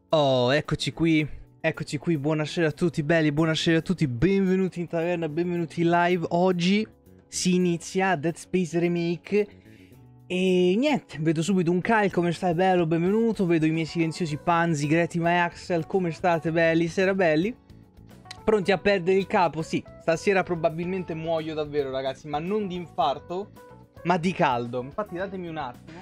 Oh, eccoci qui, buonasera a tutti belli, buonasera a tutti, benvenuti in taverna, benvenuti live. Oggi si inizia Dead Space Remake e niente, vedo subito un Kyle, come stai bello, benvenuto, vedo i miei silenziosi Panzi, Gretima e Axel, come state belli, sera belli? Pronti a perdere il capo? Sì, stasera probabilmente muoio davvero ragazzi, ma non di infarto, ma di caldo. Infatti datemi un attimo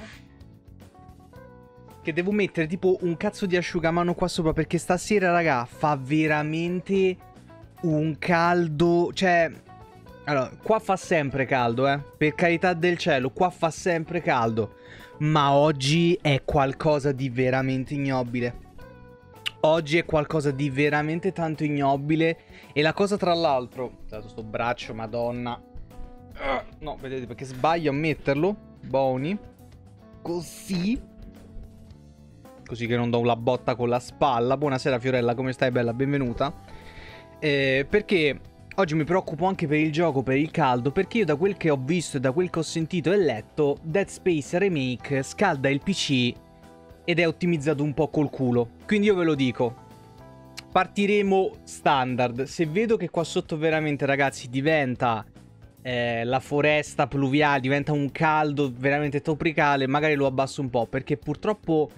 che devo mettere tipo un cazzo di asciugamano qua sopra, perché stasera, raga, fa veramente un caldo. Cioè, allora, qua fa sempre caldo, per carità del cielo, qua fa sempre caldo. Ma oggi è qualcosa di veramente ignobile. Oggi è qualcosa di veramente tanto ignobile. E la cosa, tra l'altro, sto braccio, madonna. No, vedete, perché sbaglio a metterlo. Boni. Così che non do la botta con la spalla. Buonasera Fiorella, come stai bella? Benvenuta. Perché oggi mi preoccupo anche per il gioco, per il caldo, perché io da quel che ho visto e da quel che ho sentito e letto, Dead Space Remake scalda il PC ed è ottimizzato un po' col culo. Quindi io ve lo dico, partiremo standard. Se vedo che qua sotto veramente, ragazzi, diventa la foresta pluviale, diventa un caldo veramente tropicale, magari lo abbasso un po', perché purtroppo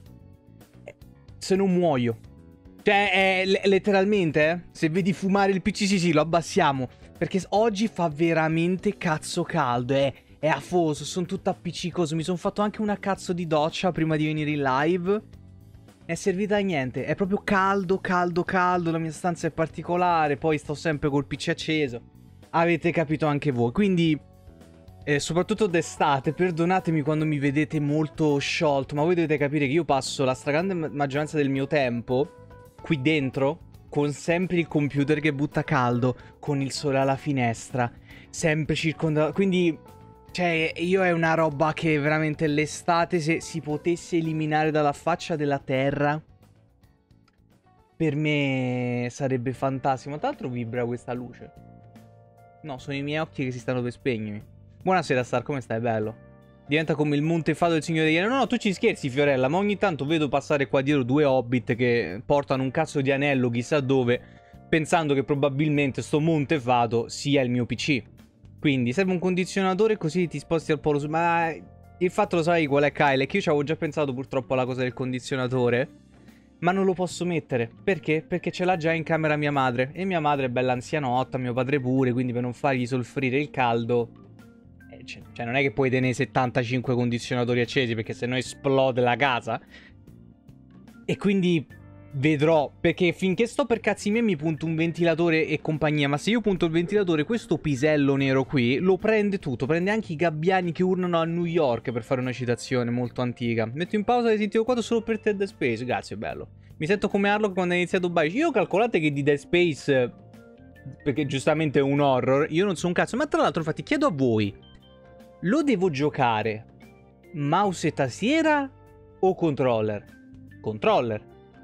se non muoio. Cioè, letteralmente, se vedi fumare il PC, sì, lo abbassiamo. Perché oggi fa veramente cazzo caldo, è afoso, sono tutto appiccicoso. Mi sono fatto anche una cazzo di doccia prima di venire in live. È servita a niente, è proprio caldo, la mia stanza è particolare, poi sto sempre col PC acceso. Avete capito anche voi, quindi... soprattutto d'estate, perdonatemi quando mi vedete molto sciolto, ma voi dovete capire che io passo la stragrande maggioranza del mio tempo qui dentro, con sempre il computer che butta caldo, con il sole alla finestra, sempre circondato. Quindi, cioè, io è una roba che veramente l'estate, se si potesse eliminare dalla faccia della terra, per me sarebbe fantastico. Ma tra l'altro vibra questa luce. No, sono i miei occhi che si stanno per spegnermi. Buonasera Star, come stai? Bello. Diventa come il Montefato del Signore degli Anelli. No, tu ci scherzi Fiorella, ma ogni tanto vedo passare qua dietro due hobbit che portano un cazzo di anello chissà dove, pensando che probabilmente sto Montefato sia il mio PC. Quindi serve un condizionatore così ti sposti al polo sud. Ma il fatto lo sai qual è, Kyle? È che io ci avevo già pensato purtroppo alla cosa del condizionatore, ma non lo posso mettere. Perché? Perché ce l'ha già in camera mia madre. E mia madre è bella anzianotta, mio padre pure, quindi per non fargli soffrire il caldo... Cioè non è che puoi tenere 75 condizionatori accesi, perché sennò esplode la casa. E quindi vedrò, perché finché sto per cazzi miei mi punto un ventilatore e compagnia. Ma se io punto il ventilatore, questo pisello nero qui lo prende tutto. Prende anche i gabbiani che urlano a New York, per fare una citazione molto antica. Metto in pausa l'istintivo 4 solo per Dead Space. Grazie, bello. Mi sento come Harlock quando ha iniziato Bioshock. Io calcolate che di Dead Space, perché giustamente è un horror, io non so un cazzo. Ma tra l'altro infatti chiedo a voi, lo devo giocare mouse e tastiera o controller? Controller.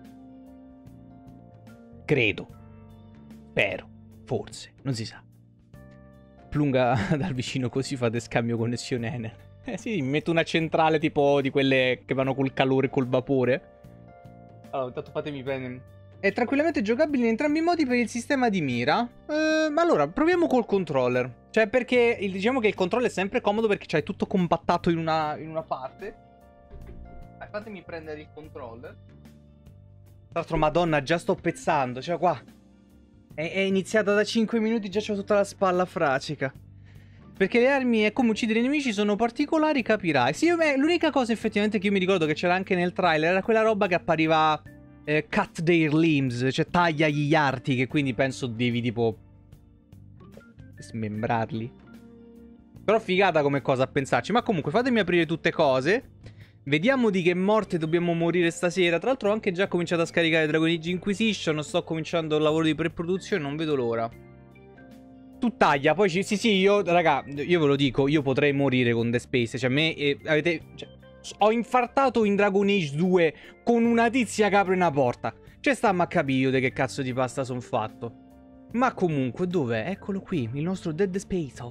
Credo. Spero. Forse. Non si sa. Plunga dal vicino così fate scambio connessione Ener. Sì, mi metto una centrale tipo di quelle che vanno col calore e col vapore. Allora, intanto fatemi prendere... È tranquillamente giocabile in entrambi i modi per il sistema di mira. Ma allora, proviamo col controller. Cioè, perché diciamo che il controller è sempre comodo perché c'hai tutto compattato in una parte. Fatemi prendere il controller. Tra l'altro, madonna, già sto pezzando. Cioè, qua è iniziata da 5 minuti, già c'ho tutta la spalla fracica. Perché le armi e come uccidere i nemici sono particolari, capirai. Sì, l'unica cosa effettivamente che io mi ricordo che c'era anche nel trailer era quella roba che appariva... cut their limbs, cioè taglia gli arti, che quindi penso devi tipo smembrarli. Però figata come cosa a pensarci. Ma comunque fatemi aprire tutte cose. Vediamo di che morte dobbiamo morire stasera. Tra l'altro ho anche già cominciato a scaricare Dragon Age Inquisition. Sto cominciando il lavoro di pre-produzione, non vedo l'ora. Tu taglia, poi sì, io, raga, io ve lo dico, io potrei morire con The Space. Cioè me, avete... Cioè, ho infartato in Dragon Age 2 con una tizia che apre una porta. Cioè stamma a capire di che cazzo di pasta son fatto. Ma comunque, dov'è? Eccolo qui, il nostro Dead Space.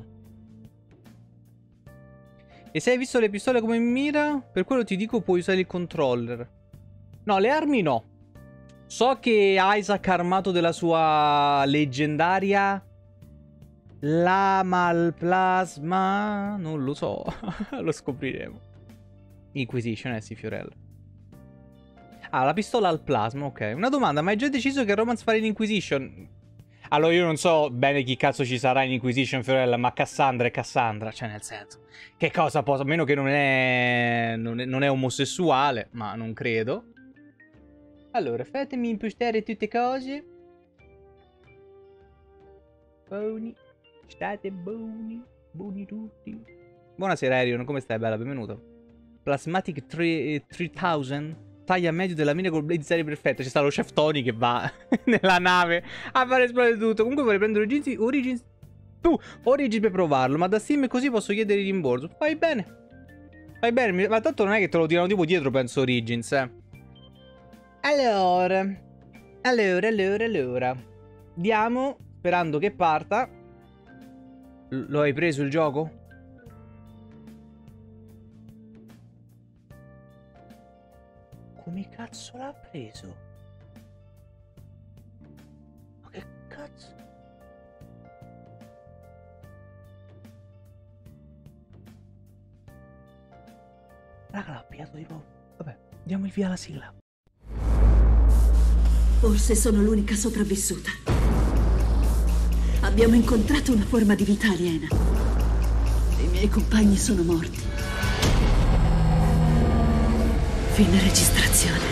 E se hai visto le pistole come mira? Per quello ti dico puoi usare il controller. No, le armi no. So che Isaac ha armato della sua leggendaria lama al plasma. Non lo so. Lo scopriremo. Inquisition, sì, Fiorella. Ah, la pistola al plasma, ok. Una domanda, ma hai già deciso che romance fare in Inquisition? Allora, io non so bene chi cazzo ci sarà in Inquisition, Fiorella, ma Cassandra è Cassandra. Cioè, nel senso, che cosa posso... A meno che non è omosessuale, ma non credo. Allora, fatemi impostare tutte cose. Buoni. State buoni. Buoni tutti. Buonasera, Arion. Come stai, bella? Benvenuto. Plasmatic 3000. Taglia medio della mina col Blade serie perfetta. C'è sta lo chef Tony che va nella nave a fare esplodere tutto. Comunque vorrei prendere Origins per provarlo. Ma da Steam così posso chiedere il rimborso. Fai bene. Fai bene. Ma tanto non è che te lo tirano tipo dietro, penso, Origins, Allora. Diamo, sperando che parta. Lo hai preso il gioco? Come cazzo l'ha preso? Ma che cazzo? Raga, l'ha pigliato tipo... Vabbè, diamo il via alla sigla. Forse sono l'unica sopravvissuta. Abbiamo incontrato una forma di vita aliena. I miei compagni sono morti. Fine registrazione.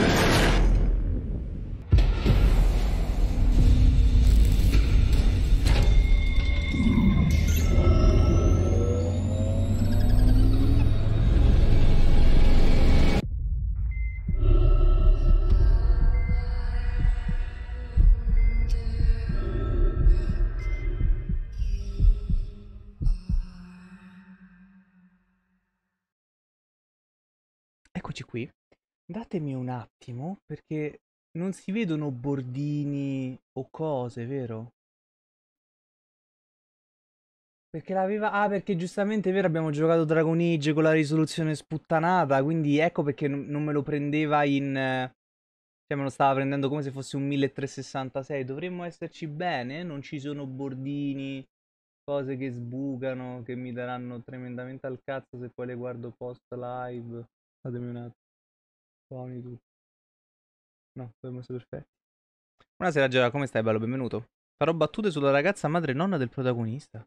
Eccoci qui. Datemi un attimo perché non si vedono bordini o cose, vero? Perché l'aveva... Ah, perché giustamente è vero, abbiamo giocato Dragon Age con la risoluzione sputtanata, quindi ecco perché non me lo prendeva in... Cioè me lo stava prendendo come se fosse un 1366. Dovremmo esserci bene, non ci sono bordini, cose che sbucano, che mi daranno tremendamente al cazzo se poi le guardo post live. Fatemi un attimo. Buoni tutti. No, dobbiamo essere perfetti. Buonasera Gera, come stai bello? Benvenuto. Farò battute sulla ragazza madre e nonna del protagonista.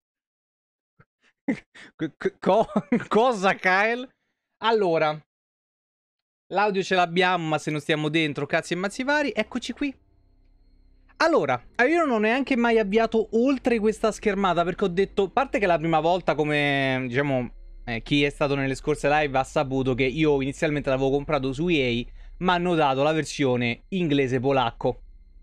Cosa, Kyle? Allora, l'audio ce l'abbiamo, ma se non stiamo dentro, cazzi e mazzi vari, eccoci qui. Allora, io non ho neanche mai avviato oltre questa schermata, perché ho detto, a parte che la prima volta, come, diciamo, chi è stato nelle scorse live ha saputo che io inizialmente l'avevo comprato su EA, ma hanno dato la versione inglese-polacco.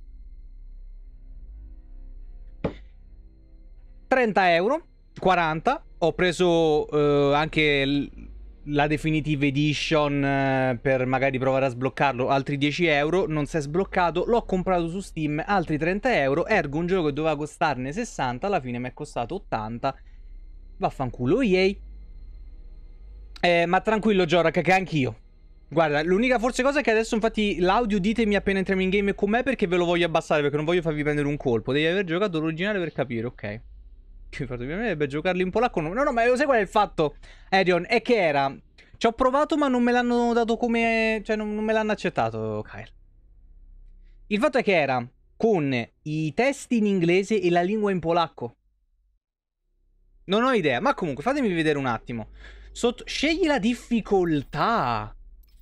30 euro, 40. Ho preso anche la Definitive Edition per magari provare a sbloccarlo, altri 10 euro. Non si è sbloccato, l'ho comprato su Steam, altri 30 euro. Ergo un gioco che doveva costarne 60, alla fine mi è costato 80. Vaffanculo EA. Ma tranquillo Jorak, che anch'io. Guarda, l'unica forse cosa è che adesso infatti l'audio ditemi appena entriamo in game com'è, perché ve lo voglio abbassare, perché non voglio farvi prendere un colpo. Devi aver giocato l'originale per capire, ok. Che fatto ovviamente giocarli in polacco. No, no, ma lo sai qual è il fatto, Arion? È che era... Ci ho provato ma non me l'hanno dato come... Cioè non me l'hanno accettato, Kyle. Il fatto è che era con i testi in inglese e la lingua in polacco. Non ho idea, ma comunque fatemi vedere un attimo. Scegli la difficoltà.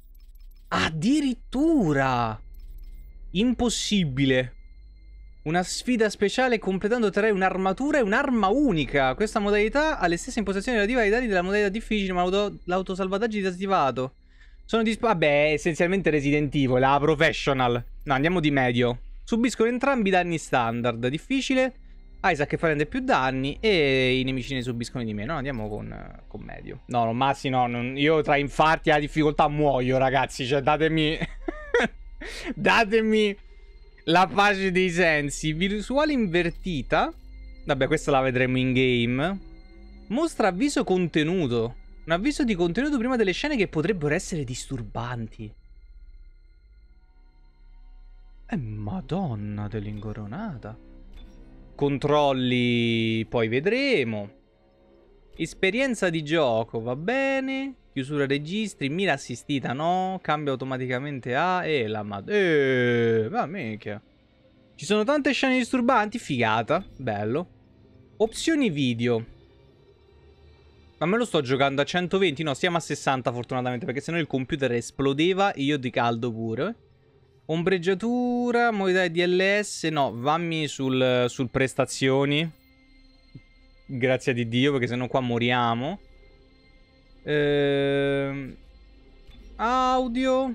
Addirittura. Impossibile. Una sfida speciale completando otterrai un'armatura e un'arma unica. Questa modalità ha le stesse impostazioni relative ai dati della modalità difficile, ma l'autosalvataggio è disattivato. Sono vabbè, essenzialmente Resident Evil, la professional. No, andiamo di medio. Subiscono entrambi danni standard. Difficile, Isaac che prende più danni e i nemici ne subiscono di meno. No, andiamo con medio. No, no, Massi, no, io tra infarti e la difficoltà muoio, ragazzi. Cioè, datemi... datemi... la pace dei sensi. Visuale invertita. Vabbè, questa la vedremo in game. Mostra avviso contenuto. Un avviso di contenuto prima delle scene che potrebbero essere disturbanti. Madonna dell'ingoronata. Controlli, poi vedremo. Esperienza di gioco, va bene. Chiusura registri, mira assistita, no. Cambia automaticamente A e la va minchia. Ci sono tante scene disturbanti, figata, bello. Opzioni video. Ma me lo sto giocando a 120, no, stiamo a 60 fortunatamente, perché sennò il computer esplodeva e io di caldo pure. Ombreggiatura, modalità DLS, no, vammi sul prestazioni. Grazie a Dio, perché sennò qua moriamo. Audio.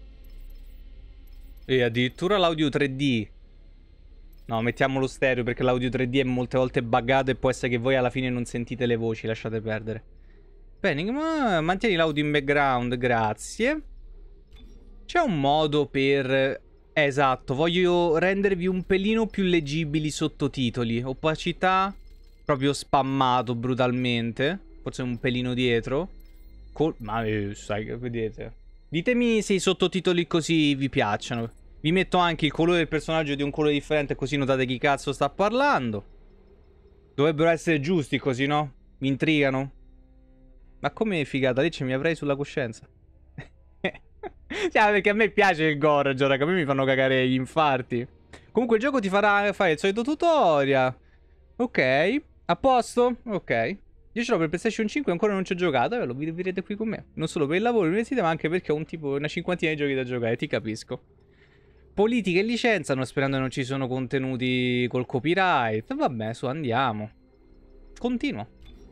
E addirittura l'audio 3D. No, mettiamo lo stereo perché l'audio 3D è molte volte buggato e può essere che voi alla fine non sentite le voci, lasciate perdere. Bene, mantieni l'audio in background, grazie. C'è un modo per... esatto, voglio rendervi un pelino più leggibili i sottotitoli. Opacità, proprio spammato brutalmente. Forse un pelino dietro. Ma sai che vedete. Ditemi se i sottotitoli così vi piacciono. Vi metto anche il colore del personaggio di un colore differente, così notate chi cazzo sta parlando. Dovrebbero essere giusti così, no? Mi intrigano. Ma come figata, lì ce mi avrei sulla coscienza. Cioè, perché a me piace il gore, Gioca, a me mi fanno cagare gli infarti. Comunque il gioco ti farà fare il solito tutorial. Ok, a posto? Ok. Io ce l'ho per PlayStation 5 e ancora non ci ho giocato, lo vedrete qui con me. Non solo per il lavoro all'università, ma anche perché ho una cinquantina di giochi da giocare, ti capisco. Politica e licenza, non sperando che non ci sono contenuti col copyright. Vabbè, su, andiamo. Continuo.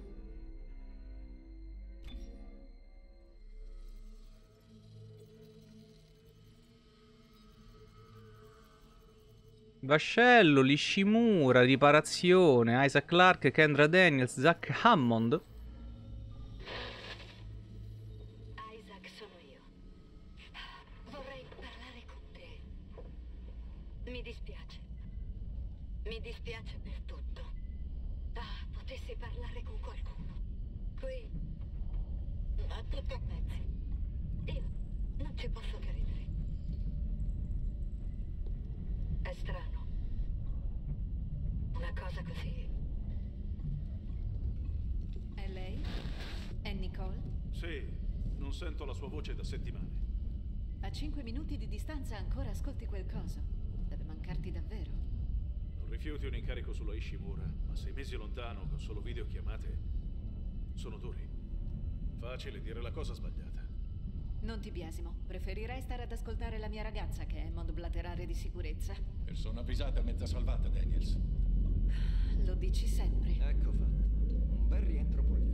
Vascello, Ishimura, riparazione, Isaac Clarke, Kendra Daniels, Zach Hammond. Isaac, sono io. Vorrei parlare con te. Mi dispiace. Mi dispiace per tutto. Potessi parlare con qualcuno. Qui, ma tutto a pezzi. Io non ci posso credere. È strano. Una cosa così. È lei? È Nicole? Sì, non sento la sua voce da settimane. A 5 minuti di distanza ancora ascolti quel coso. Deve mancarti davvero. Non rifiuti un incarico sulla Ishimura, ma 6 mesi lontano con solo videochiamate sono duri. Facile dire la cosa sbagliata. Non ti biasimo. Preferirei stare ad ascoltare la mia ragazza che è mod blaterare di sicurezza. Persona avvisata, mezza salvata, Daniels. Lo dici sempre. Ecco fatto. Un bel rientro pulito.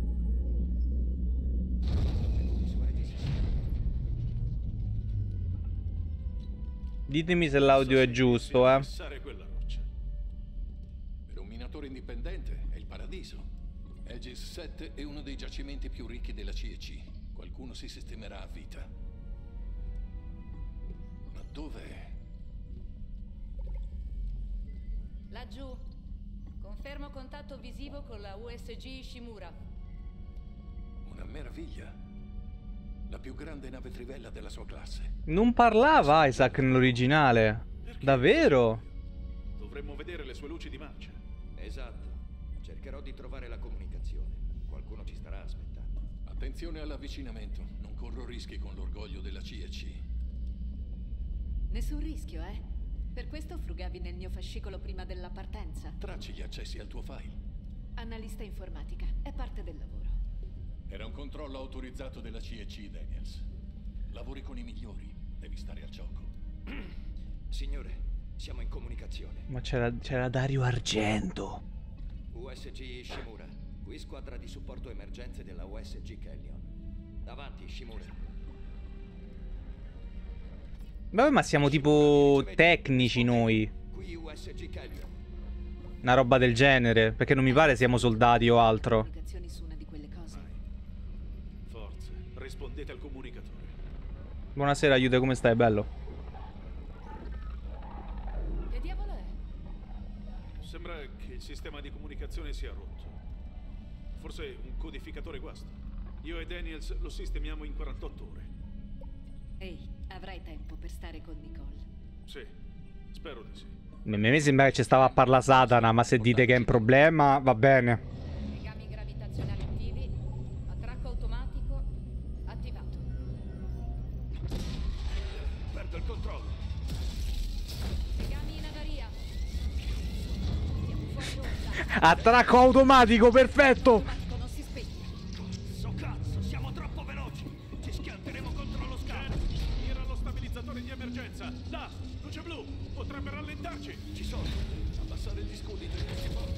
Ditemi se l'audio è giusto, eh. Quella roccia. Per un minatore indipendente è il paradiso. Aegis 7 è uno dei giacimenti più ricchi della CEC. Qualcuno si sistemerà a vita. Ma dov'è? Laggiù. Confermo contatto visivo con la USG Ishimura. Una meraviglia. La più grande nave trivella della sua classe. Non parlava Isaac nell'originale. Perché? Davvero? Dovremmo vedere le sue luci di marcia. Esatto. Cercherò di trovare la comunicazione. Qualcuno ci starà aspettando. Attenzione all'avvicinamento. Non corro rischi con l'orgoglio della CEC. Nessun rischio, eh? Per questo frugavi nel mio fascicolo prima della partenza. Tracci gli accessi al tuo file. Analista informatica. È parte del lavoro. Era un controllo autorizzato della CEC, Daniels. Lavori con i migliori. Devi stare al gioco. Signore, siamo in comunicazione. Ma c'era Dario Argento. USG Ishimura. Qui squadra di supporto emergenze della USG Kellion. Avanti, Ishimura. Vabbè, ma siamo tipo tecnici noi. Qui USG Kellion. Una roba del genere. Perché non mi pare siamo soldati o altro. Comunicazioni su una di quelle cose. Forza, rispondete al comunicatore. Buonasera, aiuto, come stai? Bello. Che diavolo è? Sembra che il sistema di comunicazione sia rotto. Forse un codificatore guasta. Io e Daniels lo sistemiamo in 48 ore. Ehi, avrai tempo per stare con Nicole. Sì, spero di sì. A me sembra che ci stava a parlare Satana, ma se dite che è un problema, va bene. Legami gravitazionali attivi. Attracco automatico attivato. Perdo il controllo. Legami in avaria. Siamo fuori rotta. Attracco automatico, perfetto! Automatico non si spegne. So cazzo, siamo troppo veloci. Ci schianteremo contro lo scalo. Mira lo stabilizzatore di emergenza. Là, luce blu. Potrebbe rallentarci. Ci sono. Abbassare gli scudi, tenersi forte.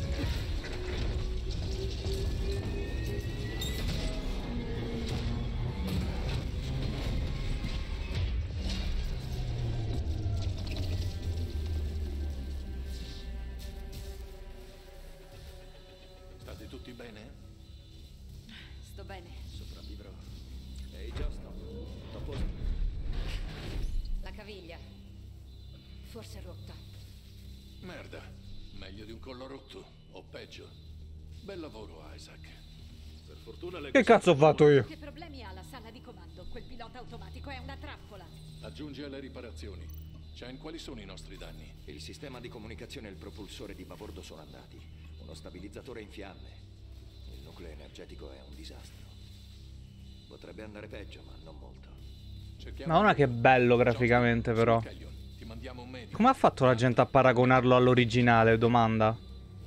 State tutti bene? Sto bene. Sopravvivrò. Ehi, Justin. Tutto a posto? La caviglia. Forse rotta. Merda. Meglio di un collo rotto, o peggio. Bel lavoro, Isaac. Per fortuna le Che cazzo ho fatto io? Che problemi ha la sala di comando? Quel pilota automatico è una trappola. Aggiungi alle riparazioni. Chen, quali sono i nostri danni? Il sistema di comunicazione e il propulsore di babordo sono andati. Uno stabilizzatore in fiamme. Il nucleo energetico è un disastro. Potrebbe andare peggio, ma non molto. Cerchiamo Madonna di- che bello graficamente Justin, però. su Kellion, ti mandiamo un medico. Come ha fatto la gente a paragonarlo all'originale? Domanda.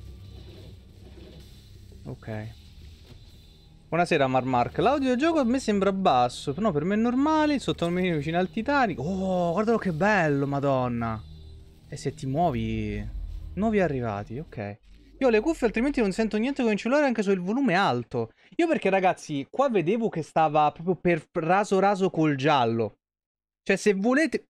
Ok. Buonasera Marmark. L'audiogioco a me sembra basso. No, per me è normale. Il sottomarino vicino al Titanic. Oh, guardalo che bello, madonna. E se ti muovi... Nuovi arrivati, ok. Io ho le cuffie altrimenti non sento niente con il cellulare anche se il volume è alto. Io perché ragazzi, qua vedevo che stava proprio per raso col giallo. Cioè se volete...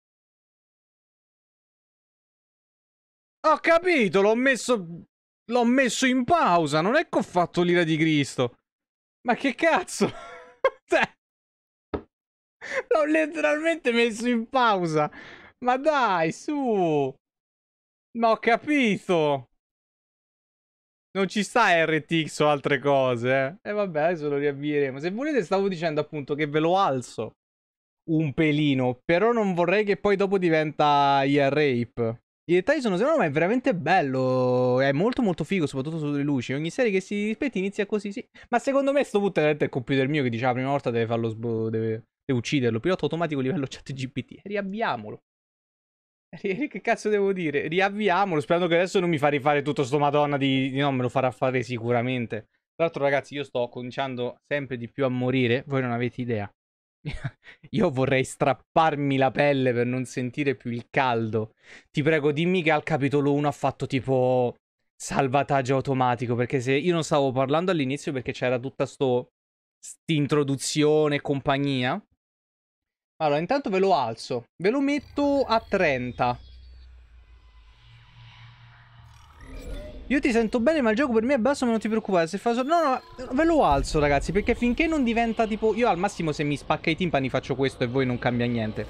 Ho capito, l'ho messo in pausa, non è che ho fatto l'ira di Cristo. Ma che cazzo? Cioè, l'ho letteralmente messo in pausa. Ma dai, su. Ma ho capito. Non ci sta RTX o altre cose, eh. E vabbè, adesso lo riavvieremo. Se volete stavo dicendo appunto che ve lo alzo un pelino, però non vorrei che poi dopo diventa ear rape. I dettagli sono secondo me è veramente bello, è molto molto figo, soprattutto sulle luci. Ogni serie che si rispetti inizia così, sì. Ma secondo me sto punto è il computer mio che diceva la prima volta deve farlo deve ucciderlo. Pilota automatico livello chat GPT. Riavviamolo. Che cazzo devo dire? Riavviamolo, sperando che adesso non mi fa rifare tutto sto madonna di no, me lo farà fare sicuramente. Tra l'altro ragazzi, io sto cominciando sempre di più a morire, voi non avete idea. Io vorrei strapparmi la pelle per non sentire più il caldo. Ti prego, dimmi che al capitolo 1 ha fatto tipo salvataggio automatico, perché se io non stavo parlando all'inizio perché c'era tutta st'introduzione e compagnia. Allora, intanto ve lo alzo. Ve lo metto a 30. Io ti sento bene, ma il gioco per me è basso, ma non ti preoccupare. Se fa no, ve lo alzo, ragazzi, perché finché non diventa tipo... Io al massimo se mi spacca i timpani faccio questo e voi non cambia niente.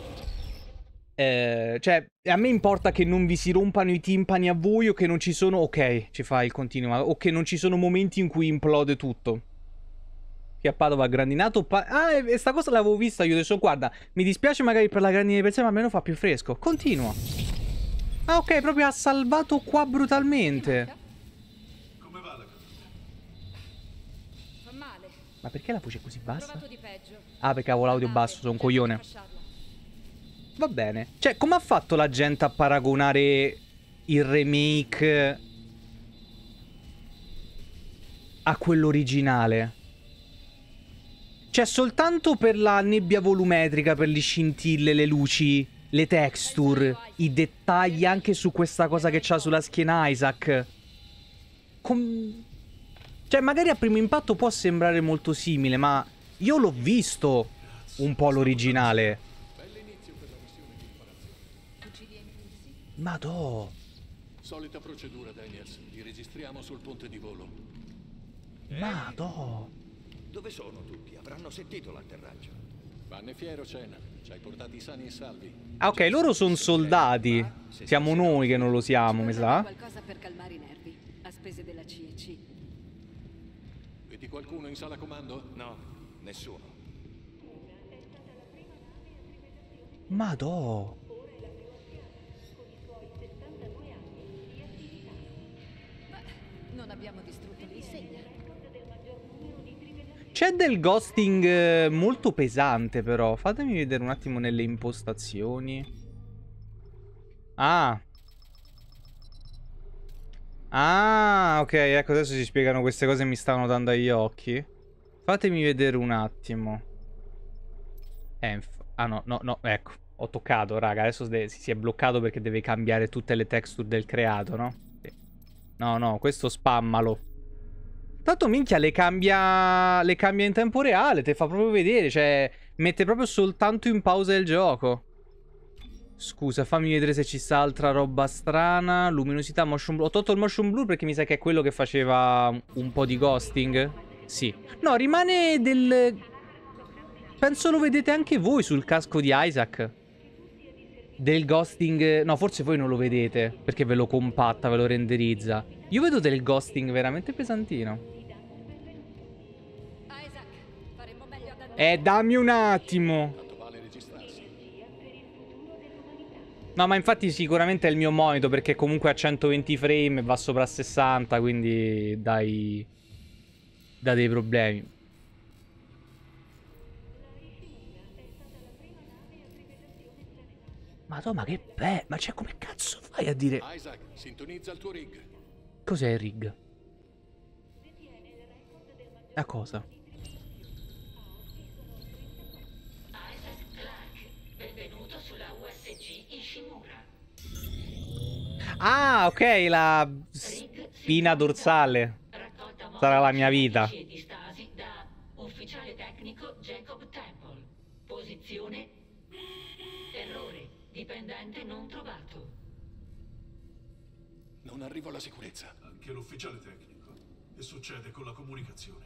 Cioè, a me importa che non vi si rompano i timpani a voi o che non ci sono... Ok, ci fa il continuo. O che non ci sono momenti in cui implode tutto. Che a Padova ha grandinato... e sta cosa l'avevo vista io adesso, guarda. Mi dispiace magari per la grandina di persone, ma almeno fa più fresco. Continua. Ah, ok, proprio ha salvato qua brutalmente. Come va la caduta? Fa male. Ma perché la voce è così Ho bassa? provato di peggio. Ah, perché avevo l'audio basso, sono un coglione. Va bene. Cioè, come ha fatto la gente a paragonare il remake a quello originale? Cioè, soltanto per la nebbia volumetrica, per le scintille, le luci, le texture, i dettagli anche su questa cosa che c'ha sulla schiena Isaac. Cioè, magari a primo impatto può sembrare molto simile, ma io l'ho visto un po' l'originale. Madò. Solita procedura, Daniels. Li registriamo sul ponte di volo. Madò. Dove sono tutti? Avranno sentito l'atterraggio. Vanne fiero, Chen. Ci hai portati sani e salvi. Ah, ok, loro sono soldati. Siamo noi che non lo siamo, mi sa. Qualcosa per calmare i nervi, a spese della CEC. Vedi qualcuno in sala comando? No, nessuno. Madò. Non abbiamo distrutto l'insegna. C'è del ghosting molto pesante però. Fatemi vedere un attimo nelle impostazioni. Ah. Ah, ok, ecco, adesso si spiegano queste cose e mi stanno dando agli occhi. Fatemi vedere un attimo. Ah no, no, no, ecco. Ho toccato, raga, adesso si è bloccato perché deve cambiare tutte le texture del creato, no? Sì. No, no, questo spammalo. Tanto minchia le cambia in tempo reale, te fa proprio vedere, cioè mette proprio soltanto in pausa il gioco. Scusa, fammi vedere se ci sta altra roba strana. Luminosità, motion blur. Ho tolto il motion blur perché mi sa che è quello che faceva un po' di ghosting. Sì. No, rimane del... Penso lo vedete anche voi sul casco di Isaac. Del ghosting... No, forse voi non lo vedete perché ve lo compatta, ve lo renderizza. Io vedo del ghosting veramente pesantino. Isaac, faremmo meglio ad andare. Dammi un attimo. Tanto vale registrarsi. No, ma infatti sicuramente è il mio monitor perché comunque a 120 frame va sopra 60, quindi dà dei problemi. Madonna, che bello! Ma cioè, come cazzo fai a dire... Isaac, sintonizza il tuo rig. Cos'è il rig? La cosa? Benvenuto sulla USG Ishimura. Ah, ok, la spina dorsale. Sarà la mia vita. Di stasi da ufficiale tecnico Jacob Temple. Posizione errore. Dipendente non trovato. Non arrivo alla sicurezza. Anche l'ufficiale tecnico. Che succede con la comunicazione?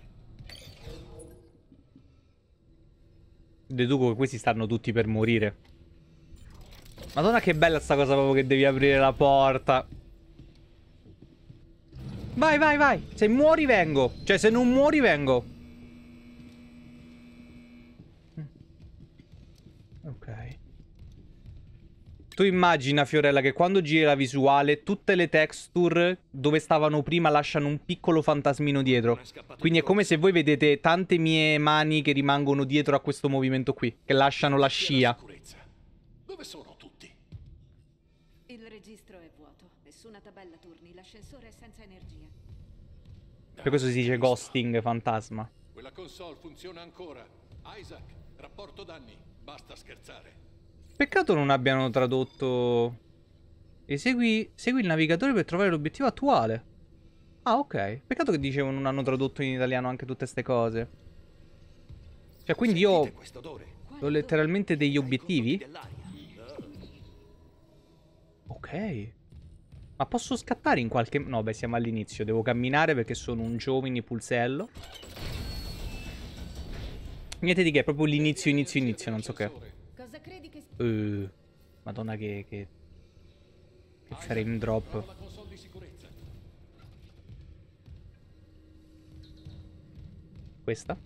Deduco che questi stanno tutti per morire. Madonna che bella sta cosa proprio che devi aprire la porta. Vai, vai, vai. Se muori vengo. Cioè se non muori vengo. Ok. Tu immagina, Fiorella, che quando giri la visuale tutte le texture dove stavano prima lasciano un piccolo fantasmino dietro. Quindi è come se voi vedete tante mie mani che rimangono dietro a questo movimento qui, che lasciano la scia. Dove sono tutti? Il registro è vuoto. Nessuna tabella turni. L'ascensore è senza energia. Per questo si dice ghosting fantasma. Quella console funziona ancora. Isaac, rapporto danni. Basta scherzare. Peccato non abbiano tradotto... segui il navigatore per trovare l'obiettivo attuale. Ah, ok. Peccato che dicevano non hanno tradotto in italiano anche tutte ste cose. Cioè, quindi io ho letteralmente degli obiettivi? Ok. Ma posso scattare in qualche... No, beh, siamo all'inizio. Devo camminare perché sono un giovane pulsello. Niente di che, è proprio l'inizio, inizio, non so che. Cosa credi che... Madonna che frame drop. Questa?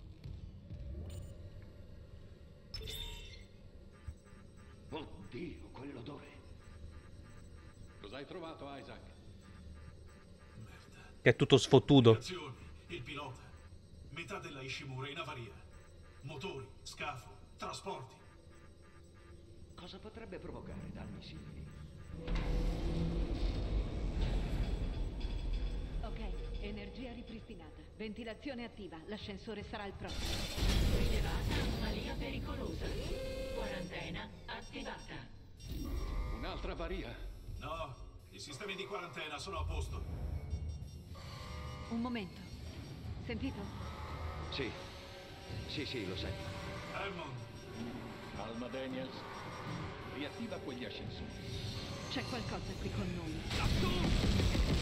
Oddio, quell'odore. Cosa hai trovato, Isaac? Che è tutto sfottuto. Il pilota. Metà della Ishimura in avaria. Motori, scafo, trasporti. Cosa potrebbe provocare danni simili? Ok, energia ripristinata. Ventilazione attiva. L'ascensore sarà il prossimo. Rilevata anomalia pericolosa. Quarantena attivata. Un'altra avaria? No, i sistemi di quarantena sono a posto. Un momento. Sentito? Sì. Sì, lo sento. Hammond, Alma Daniels, riattiva quegli ascensori. C'è qualcosa qui con noi.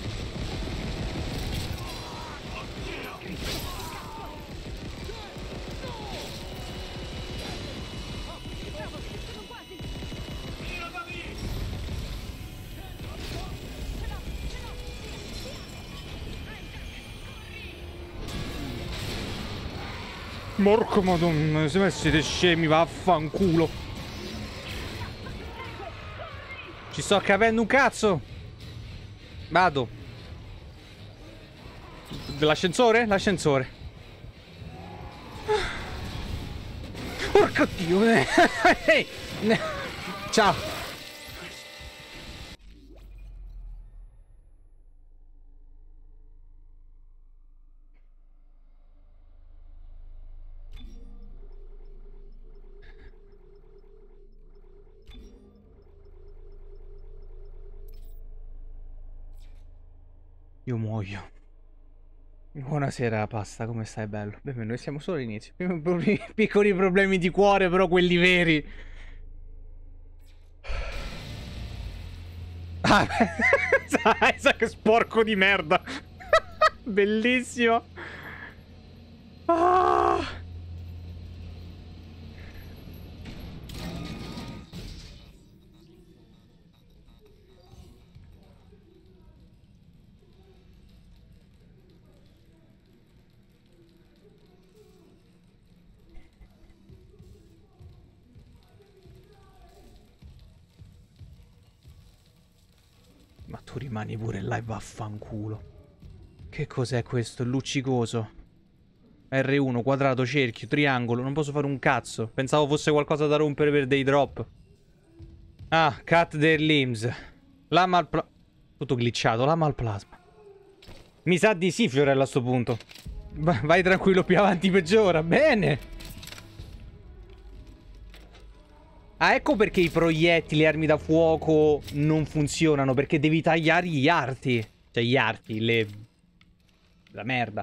Porco madonna, se siete scemi, vaffanculo. Ci sto capendo un cazzo. Vado. Dell'ascensore? L'ascensore. Porco Dio. Ciao. Io muoio. Buonasera pasta, come stai bello? Beh, noi siamo solo all'inizio. Piccoli problemi di cuore, però quelli veri. Ah, sai che sporco di merda. Bellissimo. Ah. Ma tu rimani pure là e vaffanculo. Che cos'è questo? Luccicoso. R1, quadrato, cerchio, triangolo. Non posso fare un cazzo. Pensavo fosse qualcosa da rompere per dei drop. Ah, cut their limbs. Lama al plasma. Tutto glitchato, lama al plasma. Mi sa di sì, Fiorella, a sto punto. Vai tranquillo, più avanti peggiora. Bene. Ah, ecco perché i proiettili, le armi da fuoco non funzionano. Perché devi tagliare gli arti. Cioè gli arti, la merda.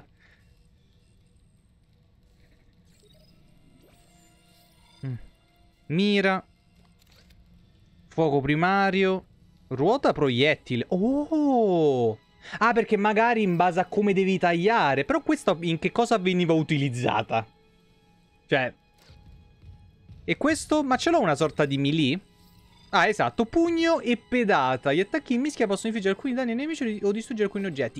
Mira. Fuoco primario. Ruota proiettile. Oh! Ah, perché magari in base a come devi tagliare. Però questo in che cosa veniva utilizzata? Cioè... E questo? Ma ce l'ho una sorta di melee? Ah, esatto. Pugno e pedata. Gli attacchi in mischia possono infliggere alcuni danni ai nemici o distruggere alcuni oggetti.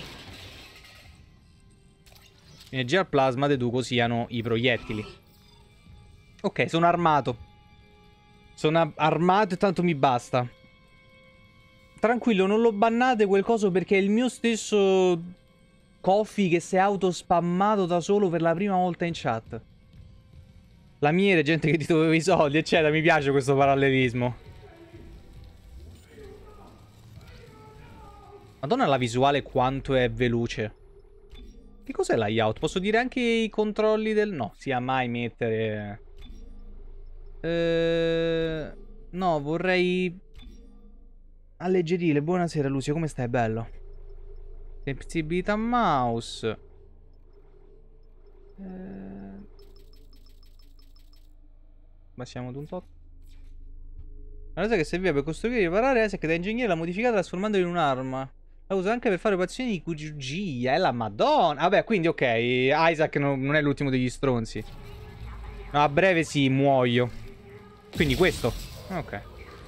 Energia al plasma deduco siano i proiettili. Ok, sono armato. Sono armato e tanto mi basta. Tranquillo, non lo bannate quel coso perché è il mio stesso Coffee che si è autospammato da solo per la prima volta in chat. La mia era gente che ti doveva i soldi, eccetera. Mi piace questo parallelismo. Madonna la visuale quanto è veloce. Che cos'è la layout? Posso dire anche i controlli del... No, sia mai mettere... No, vorrei... Alleggerire. Buonasera Lucio, come stai? Bello. Sensibilità mouse. Passiamo ad un tot. La cosa che serviva per costruire e riparare Isaac da ingegnere l'ha modificata trasformandola in un'arma. La usa anche per fare operazioni di chirurgia. È la madonna. Vabbè, quindi ok, Isaac non è l'ultimo degli stronzi. No, a breve sì, muoio. Quindi questo. Ok.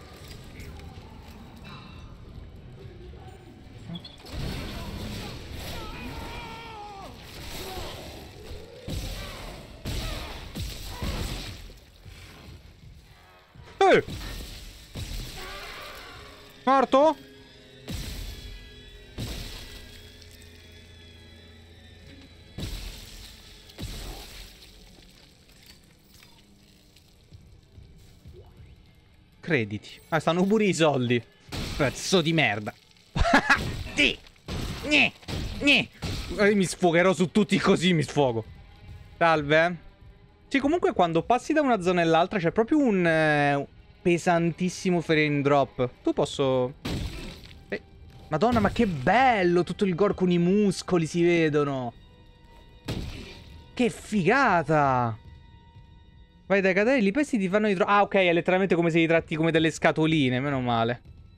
Morto? Crediti. Ah, stanno pure i soldi. Pezzo di merda. Mi sfogherò su tutti così, mi sfogo. Salve. Sì, comunque quando passi da una zona all'altra c'è proprio un pesantissimo frame drop. Tu posso... Madonna, ma che bello! Tutto il gore con i muscoli si vedono. Che figata! Vai dai cadaveri, i pezzi ti fanno Ah, ok, è letteralmente come se li tratti come delle scatoline, meno male.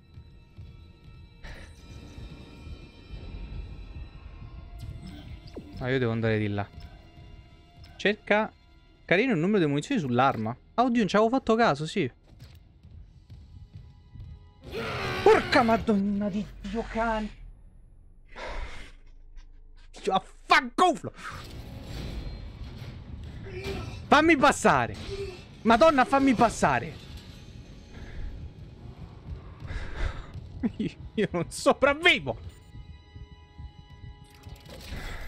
Ah, io devo andare di là. Cerca... Carino il numero di munizioni sull'arma. Ah, oddio, non ci avevo fatto caso, sì. Porca madonna di Dio cane. Affanculo. Fammi passare. Madonna, fammi passare. Io non sopravvivo.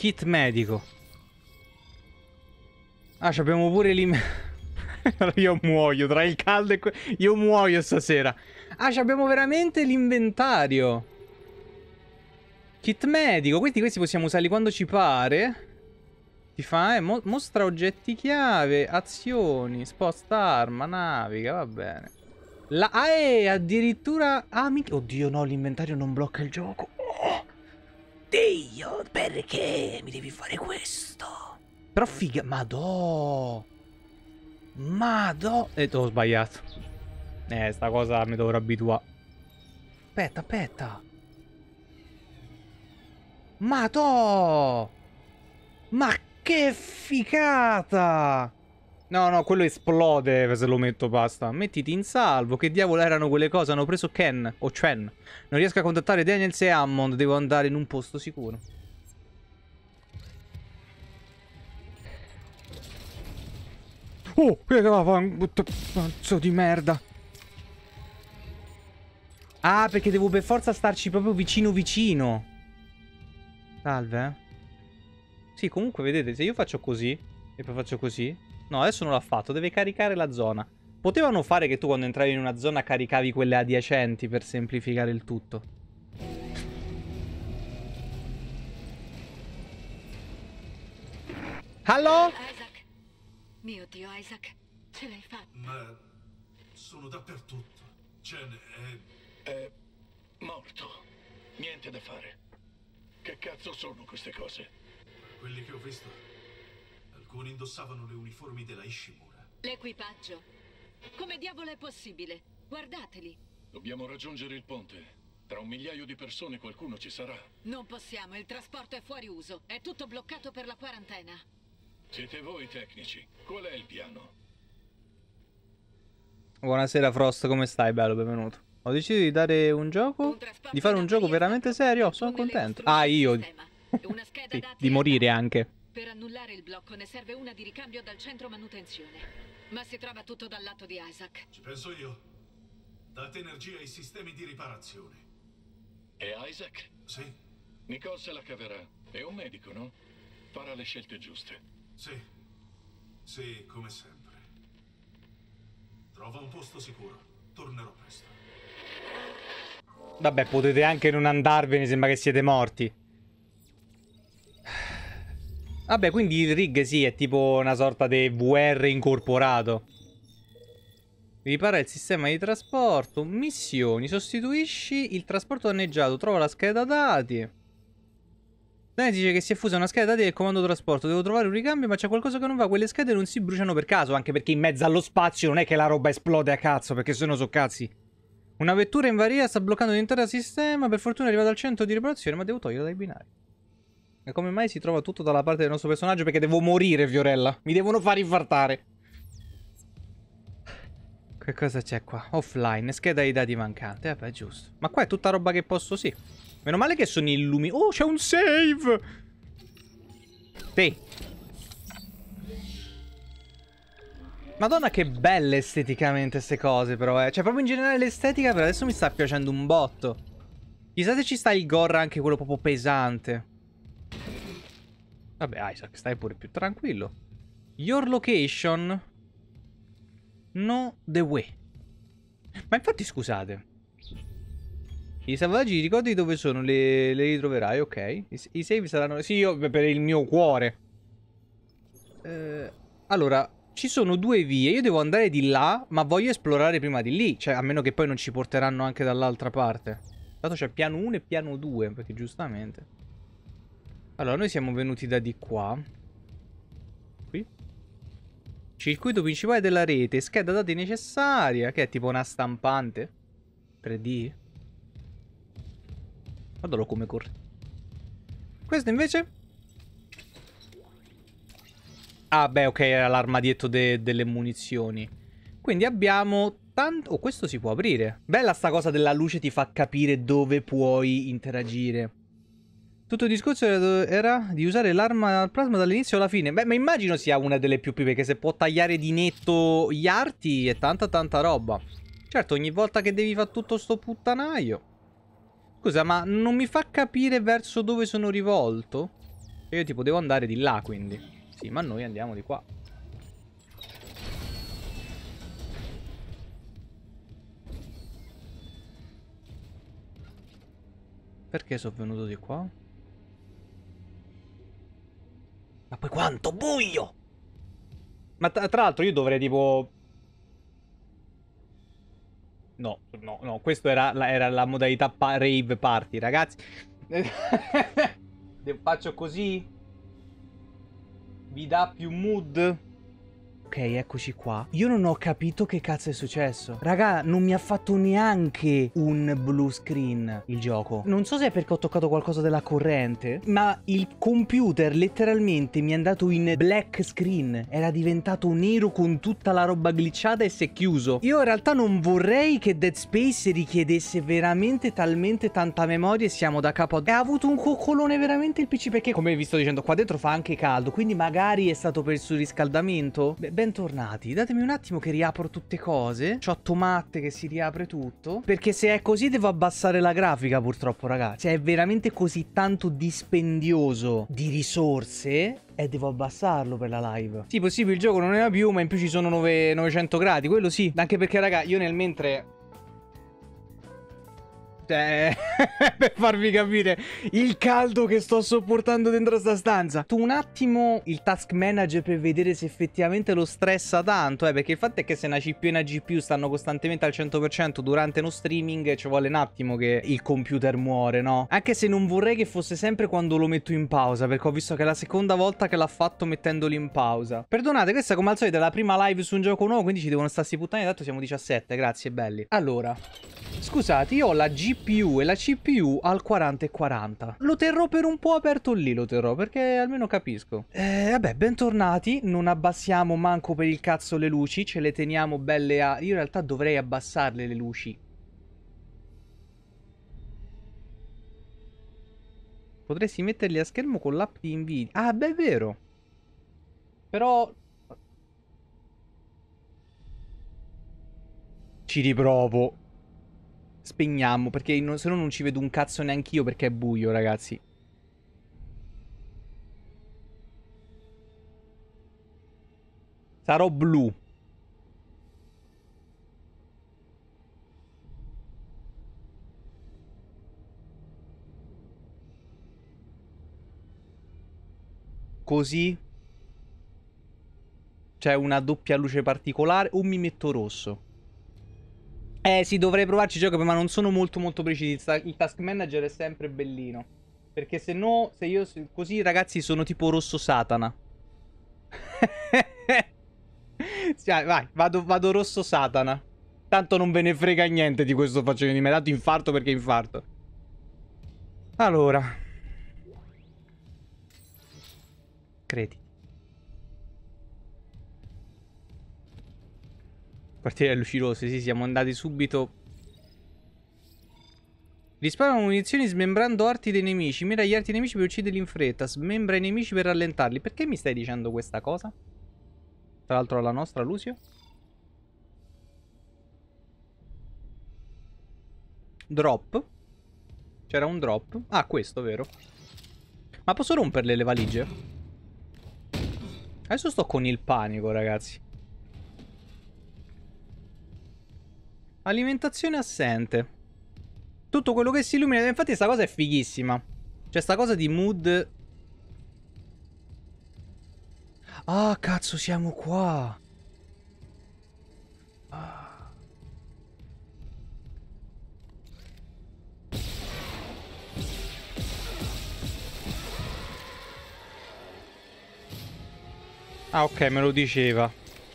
Kit medico. Ah, abbiamo pure io muoio tra il caldo e... Io muoio stasera. Ah, abbiamo veramente l'inventario. Kit medico. Questi possiamo usarli quando ci pare. Ti fa, mostra oggetti chiave, azioni, sposta arma, naviga, va bene. Addirittura... Ah, oddio, no, l'inventario non blocca il gioco. Oh, Dio, perché mi devi fare questo? Però figa... Madò. Ho sbagliato. Sta cosa mi dovrò abituare. Aspetta. Madò. Ma che figata! No, quello esplode se lo metto, basta. Mettiti in salvo. Che diavolo erano quelle cose? Hanno preso Ken o Chen. Non riesco a contattare Daniels e Hammond. Devo andare in un posto sicuro. Oh, che cazzo di merda. Ah, perché devo per forza starci proprio vicino. Salve, Sì, comunque vedete, se io faccio così e poi faccio così... No, adesso non l'ha fatto, deve caricare la zona. Potevano fare che tu quando entravi in una zona caricavi quelle adiacenti per semplificare il tutto. Allo? Isaac. Mio Dio, Isaac. Ce l'hai fatta. Ma sono dappertutto. Chen è morto. Niente da fare. Che cazzo sono queste cose? Quelli che ho visto, alcuni indossavano le uniformi della Ishimura. L'equipaggio. Come diavolo è possibile? Guardateli. Dobbiamo raggiungere il ponte. Tra 1 migliaio di persone qualcuno ci sarà. Non possiamo, il trasporto è fuori uso. È tutto bloccato per la quarantena. Siete voi tecnici. Qual è il piano? Buonasera Frost, come stai? Bello, benvenuto. Ho deciso di dare un gioco, di fare un gioco veramente serio, sono contento. Ah, io... sì, di morire anche. Per annullare il blocco ne serve una di ricambio dal centro manutenzione. Ma si trova tutto dal lato di Isaac. Ci penso io. Date energia ai sistemi di riparazione. E Isaac? Sì, Nicole se la caverà. È un medico, no? Farà le scelte giuste. sì, come sempre. Trova un posto sicuro. Tornerò presto. Vabbè, potete anche non andarvene, sembra che siete morti. Vabbè, quindi il rig sì, è tipo una sorta di VR incorporato. Ripara il sistema di trasporto. Missioni. Sostituisci il trasporto danneggiato. Trova la scheda dati. Dani dice che si è fusa una scheda dati del comando trasporto. Devo trovare un ricambio, ma c'è qualcosa che non va. Quelle schede non si bruciano per caso. Anche perché in mezzo allo spazio non è che la roba esplode a cazzo, perché se no so cazzi. Una vettura in varia sta bloccando l'intero sistema. Per fortuna è arrivata al centro di riparazione, ma devo toglierla dai binari. E come mai si trova tutto dalla parte del nostro personaggio? Perché devo morire, Fiorella. Mi devono far infartare. Che cosa c'è qua? Offline, scheda di dati mancante. Vabbè, giusto. Ma qua è tutta roba che posso, sì. Meno male che sono illuminati. Oh, c'è un save! Sì. Madonna, che belle esteticamente queste cose, però, Cioè, proprio in generale l'estetica, però adesso mi sta piacendo un botto. Chissà se ci sta il gore anche quello proprio pesante. Vabbè, Isaac, stai pure più tranquillo. Your location... No the way. Ma infatti scusate, i salvaggi ricordi dove sono, le ritroverai, ok. I save saranno... Sì, io per il mio cuore. Allora, ci sono 2 vie. Io devo andare di là, ma voglio esplorare prima di lì. Cioè, a meno che poi non ci porteranno anche dall'altra parte. Tanto c'è piano 1 e piano 2, perché giustamente. Allora, noi siamo venuti da di qua. Qui. Circuito principale della rete, scheda dati necessaria, che è tipo una stampante 3D. Guardalo come corre. Questo invece? Ah beh, ok, era l'armadietto delle munizioni. Quindi abbiamo tanto... Oh, questo si può aprire. Bella sta cosa della luce, ti fa capire dove puoi interagire. Tutto il discorso era di usare l'arma al plasma dall'inizio alla fine. Beh, ma immagino sia una delle più perché se può tagliare di netto gli arti è tanta roba. Certo, ogni volta che devi fare tutto sto puttanaio. Scusa, ma non mi fa capire verso dove sono rivolto? E io tipo devo andare di là, quindi. Sì, ma noi andiamo di qua. Perché sono venuto di qua? Ma poi quanto buio! Ma tra l'altro io dovrei tipo... No, no, no, questo era la modalità rave party, ragazzi. Faccio così? Vi dà più mood? Ok, eccoci qua. Io non ho capito che cazzo è successo. Raga, non mi ha fatto neanche un blue screen il gioco. Non so se è perché ho toccato qualcosa della corrente, ma il computer letteralmente mi è andato in black screen. Era diventato nero con tutta la roba glitchata e si è chiuso. Io in realtà non vorrei che Dead Space richiedesse veramente talmente tanta memoria e siamo da capo. Ha avuto un coccolone veramente il PC, perché come vi sto dicendo qua dentro fa anche caldo, quindi magari è stato per il surriscaldamento. Beh, bentornati, datemi un attimo che riapro tutte cose. C'ho Tomatte che si riapre tutto, perché se è così devo abbassare la grafica purtroppo, ragazzi. È veramente così tanto dispendioso di risorse e devo abbassarlo per la live. Sì, possibile, il gioco non era più, ma in più ci sono 900 gradi, quello sì. Anche perché, raga, io nel mentre... Cioè, per farvi capire il caldo che sto sopportando dentro sta stanza. Tu un attimo il task manager per vedere se effettivamente lo stressa tanto, perché il fatto è che se una CPU e una GPU stanno costantemente al 100% durante uno streaming, ci vuole un attimo che il computer muore, no? Anche se non vorrei che fosse sempre quando lo metto in pausa, perché ho visto che è la seconda volta che l'ha fatto mettendolo in pausa. Perdonate, questa come al solito è la prima live su un gioco nuovo, quindi ci devono starsi puttani, tanto siamo 17, grazie belli. Allora, scusate, io ho la GPU e la CPU al 40 e 40. Lo terrò per un po' aperto lì, lo terrò, perché almeno capisco. Vabbè, bentornati. Non abbassiamo manco per il cazzo le luci, ce le teniamo belle a... Io in realtà dovrei abbassarle le luci. Potresti metterli a schermo con l'app di Nvidia. Ah, beh, è vero. Però... ci riprovo. Spegniamo, perché se no non ci vedo un cazzo neanch'io, perché è buio, ragazzi. Sarò blu. Così. C'è una doppia luce particolare. O mi metto rosso. Sì, dovrei provarci gioco, ma non sono molto precisi. Il task manager è sempre bellino. Perché se no, se io così, ragazzi, sono tipo rosso Satana. Vai, vado rosso Satana. Tanto non ve ne frega niente di questo facendo di me. Dato infarto perché infarto. Allora. Crediti. Quartiere delle luci rosse, sì, siamo andati subito. Risparmia munizioni smembrando arti dei nemici. Mira gli arti dei nemici per ucciderli in fretta. Smembra i nemici per rallentarli. Perché mi stai dicendo questa cosa? Tra l'altro alla nostra, Lucio. Drop. C'era un drop. Ah, questo, vero? Ma posso romperle le valigie? Adesso sto con il panico, ragazzi. Alimentazione assente. Tutto quello che si illumina. Infatti sta cosa è fighissima. C'è sta cosa di mood. Ah, cazzo, siamo qua. Ah, ok, me lo diceva.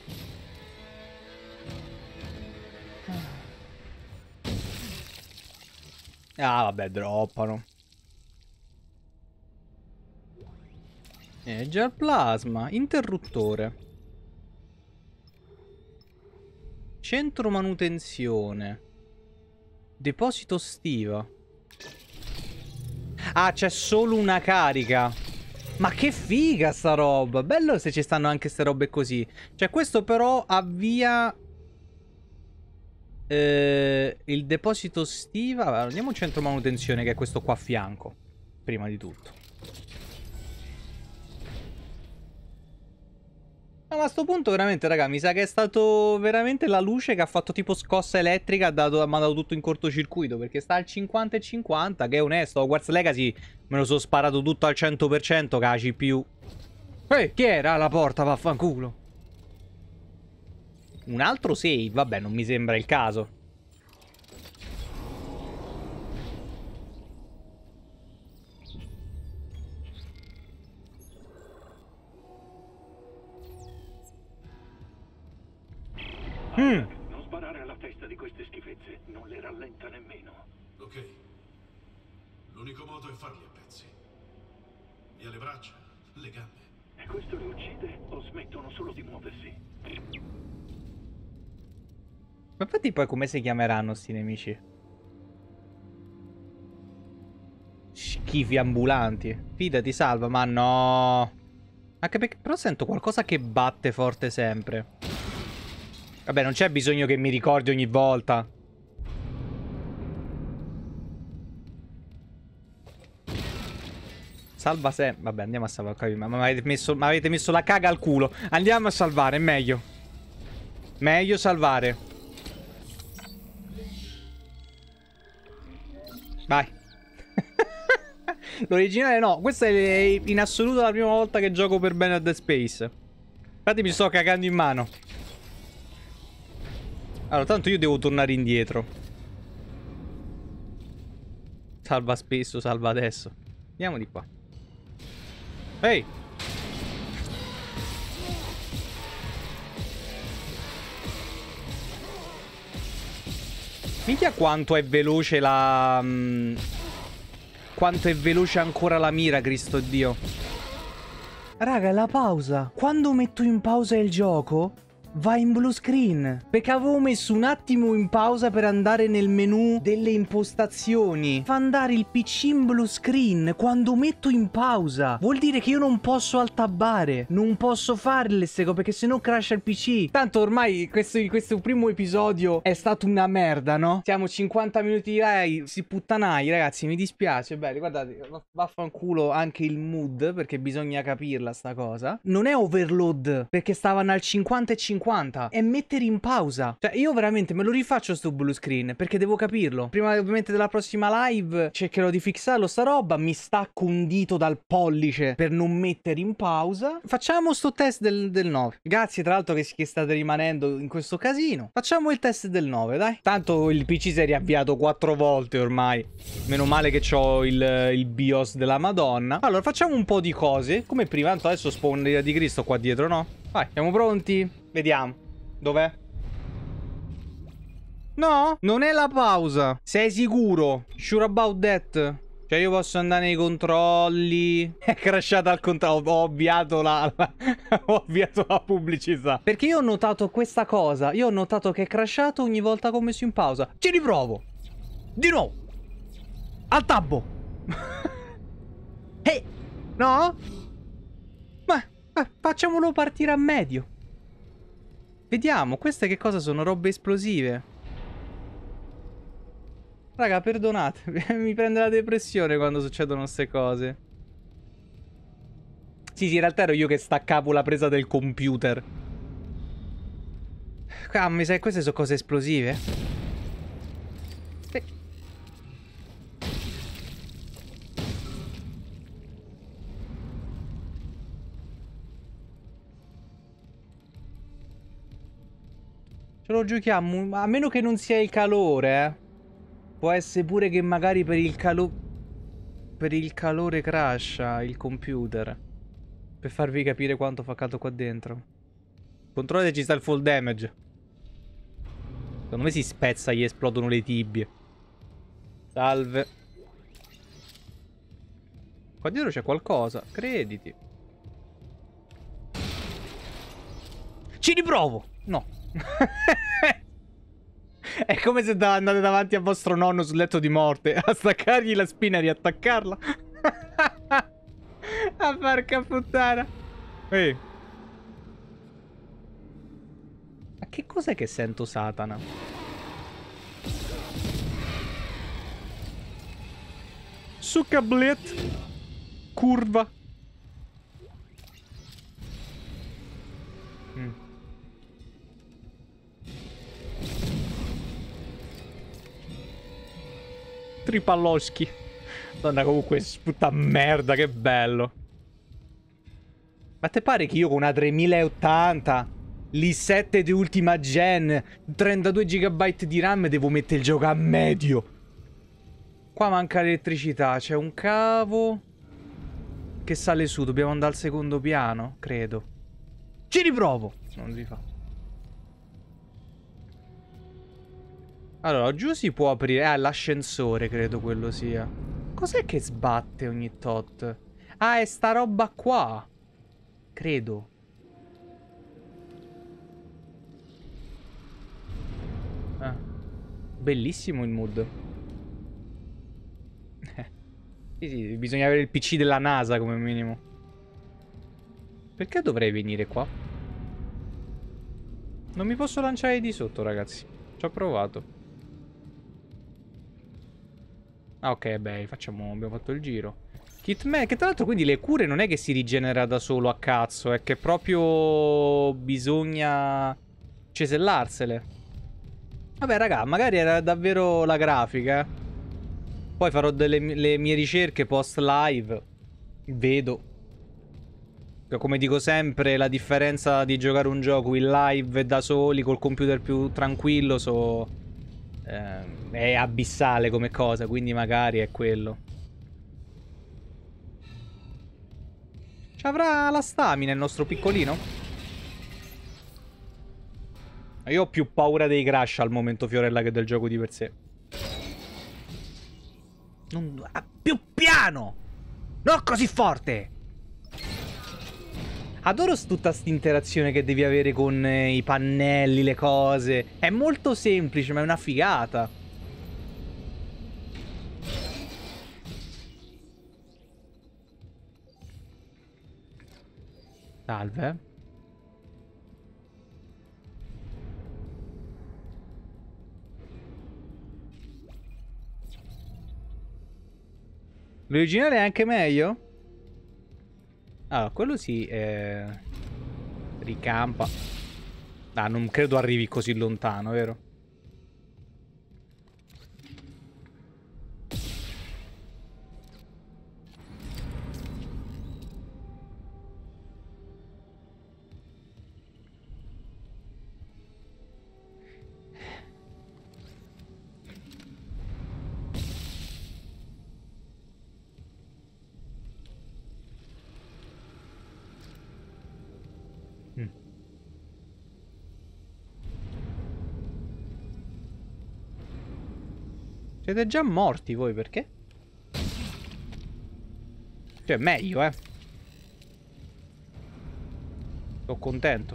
Ah, vabbè, droppano. Già il plasma. Interruttore. Centro manutenzione. Deposito stiva. Ah, c'è solo una carica. Ma che figa sta roba. Bello se ci stanno anche ste robe così. Cioè questo però avvia... il deposito stiva. Allora, andiamo al centro manutenzione, che è questo qua a fianco. Prima di tutto. No, ma a sto punto veramente, raga, mi sa che è stato veramente la luce che ha fatto tipo scossa elettrica, mi ha dato tutto in cortocircuito, perché sta al 50 e 50, che è onesto. Hogwarts Legacy me lo sono sparato tutto al 100% che la CPU. Chi era alla porta, vaffanculo? Un altro save? Vabbè, non mi sembra il caso. Non sparare alla testa di queste schifezze, non le rallenta nemmeno. Ok. L'unico modo è farli a pezzi. Via le braccia, le gambe. E questo li uccide o smettono solo di muoversi? Ma infatti poi come si chiameranno sti nemici? Schifi ambulanti. Fidati, salva, ma no. Anche perché però sento qualcosa che batte forte sempre. Vabbè, non c'è bisogno che mi ricordi ogni volta. Salva sempre. Vabbè, andiamo a salvare. Ma avete messo la caga al culo. Andiamo a salvare, è meglio. Meglio salvare. Vai. L'originale no. Questa è in assoluto la prima volta che gioco per bene a Dead Space. Infatti mi sto cagando in mano. Allora, tanto io devo tornare indietro. Salva spesso, salva adesso. Andiamo di qua. Ehi! Minchia quanto è veloce la... quanto è veloce ancora la mira, Cristo Dio. Raga, la pausa. Quando metto in pausa il gioco... va in blue screen. Perché avevo messo un attimo in pausa per andare nel menu delle impostazioni. Fa andare il PC in blue screen quando metto in pausa. Vuol dire che io non posso altabbare. Non posso fare le cose perché sennò crasha il PC. Tanto ormai questo primo episodio è stato una merda, no? Siamo 50 minuti là e si puttanai, ragazzi. Mi dispiace. Beh, guardate, vaffanculo anche il mood perché bisogna capirla sta cosa. Non è overload perché stavano al 50 e 50. E mettere in pausa. Cioè io veramente me lo rifaccio sto blue screen perché devo capirlo. Prima ovviamente della prossima live cercherò di fissarlo sta roba. Mi stacco un dito dal pollice per non mettere in pausa. Facciamo sto test del 9. Grazie tra l'altro che state rimanendo in questo casino. Facciamo il test del 9, dai. Tanto il PC si è riavviato 4 volte ormai. Meno male che ho il BIOS della Madonna. Allora facciamo un po' di cose come prima. Tanto adesso spawn l'ira di Cristo qua dietro, no? Vai, siamo pronti? Vediamo. Dov'è? No, non è la pausa. Sei sicuro? Sure about that? Cioè io posso andare nei controlli. È crashata al controllo. Ho ovviato ho ovviato la pubblicità. Perché io ho notato questa cosa. Io ho notato che è crashato ogni volta che ho messo in pausa. Ci riprovo. Di nuovo. Al tabbo. No? Ma facciamolo partire a medio. Vediamo, queste che cosa sono? Robe esplosive. Raga, perdonate, mi prende la depressione quando succedono queste cose. Sì, in realtà ero io che staccavo la presa del computer. Mi sa che queste sono cose esplosive. Ce lo giochiamo, a meno che non sia il calore, eh. Può essere pure che magari per il calore crasha il computer. Per farvi capire quanto fa caldo qua dentro. Controllate se ci sta il full damage. Secondo me si spezza, gli esplodono le tibie. Salve. Qua dietro c'è qualcosa, crediti. Ci riprovo! No. È come se andate davanti a vostro nonno sul letto di morte a staccargli la spina e riattaccarla. A porca puttana. Ehi. Ma che cos'è che sento, Satana? Succa blit. Curva. Tripalloschi. Madonna, comunque, puta merda, che bello. Ma te pare che io con una 3080, l'i7 di ultima gen, 32 GB di RAM devo mettere il gioco a medio? Qua manca l'elettricità, c'è un cavo che sale su, dobbiamo andare al secondo piano, credo. Ci riprovo! Non si fa. Allora, giù si può aprire, l'ascensore credo quello sia. Cos'è che sbatte ogni tot? Ah, è sta roba qua. Credo. Ah. Bellissimo il mood. Sì, bisogna avere il PC della NASA come minimo. Perché dovrei venire qua? Non mi posso lanciare di sotto, ragazzi. Ci ho provato. Ah, ok, beh, abbiamo fatto il giro. Kitman, che tra l'altro quindi le cure non è che si rigenera da solo a cazzo, è che proprio bisogna cesellarsele. Vabbè, raga, magari era davvero la grafica. Poi farò le mie ricerche post live. Vedo. Come dico sempre, la differenza di giocare un gioco in live e da soli col computer più tranquillo è abissale come cosa, quindi magari è quello. Ci avrà la stamina il nostro piccolino? Io ho più paura dei crash al momento, Fiorella, che del gioco di per sé. Più piano! Non così forte! Adoro tutta sta interazione che devi avere con i pannelli, le cose. È molto semplice, ma è una figata. Salve. L'originale è anche meglio? Allora, quello sì, ricampa. Ah, non credo arrivi così lontano, vero? Siete già morti voi, perché? Cioè, meglio, Sono contento.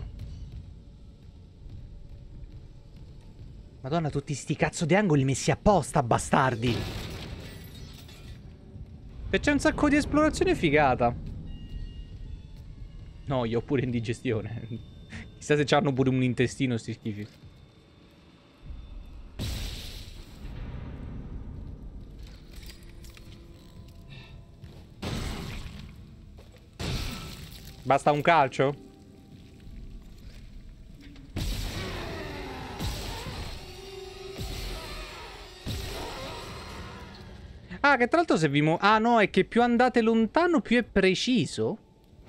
Madonna, tutti sti cazzo di angoli messi apposta, bastardi. E c'è un sacco di esplorazione figata. No, io ho pure indigestione. Chissà se c'hanno pure un intestino sti schifi. Basta un calcio? Ah, che tra l'altro se vi ah no, è che più andate lontano più è preciso?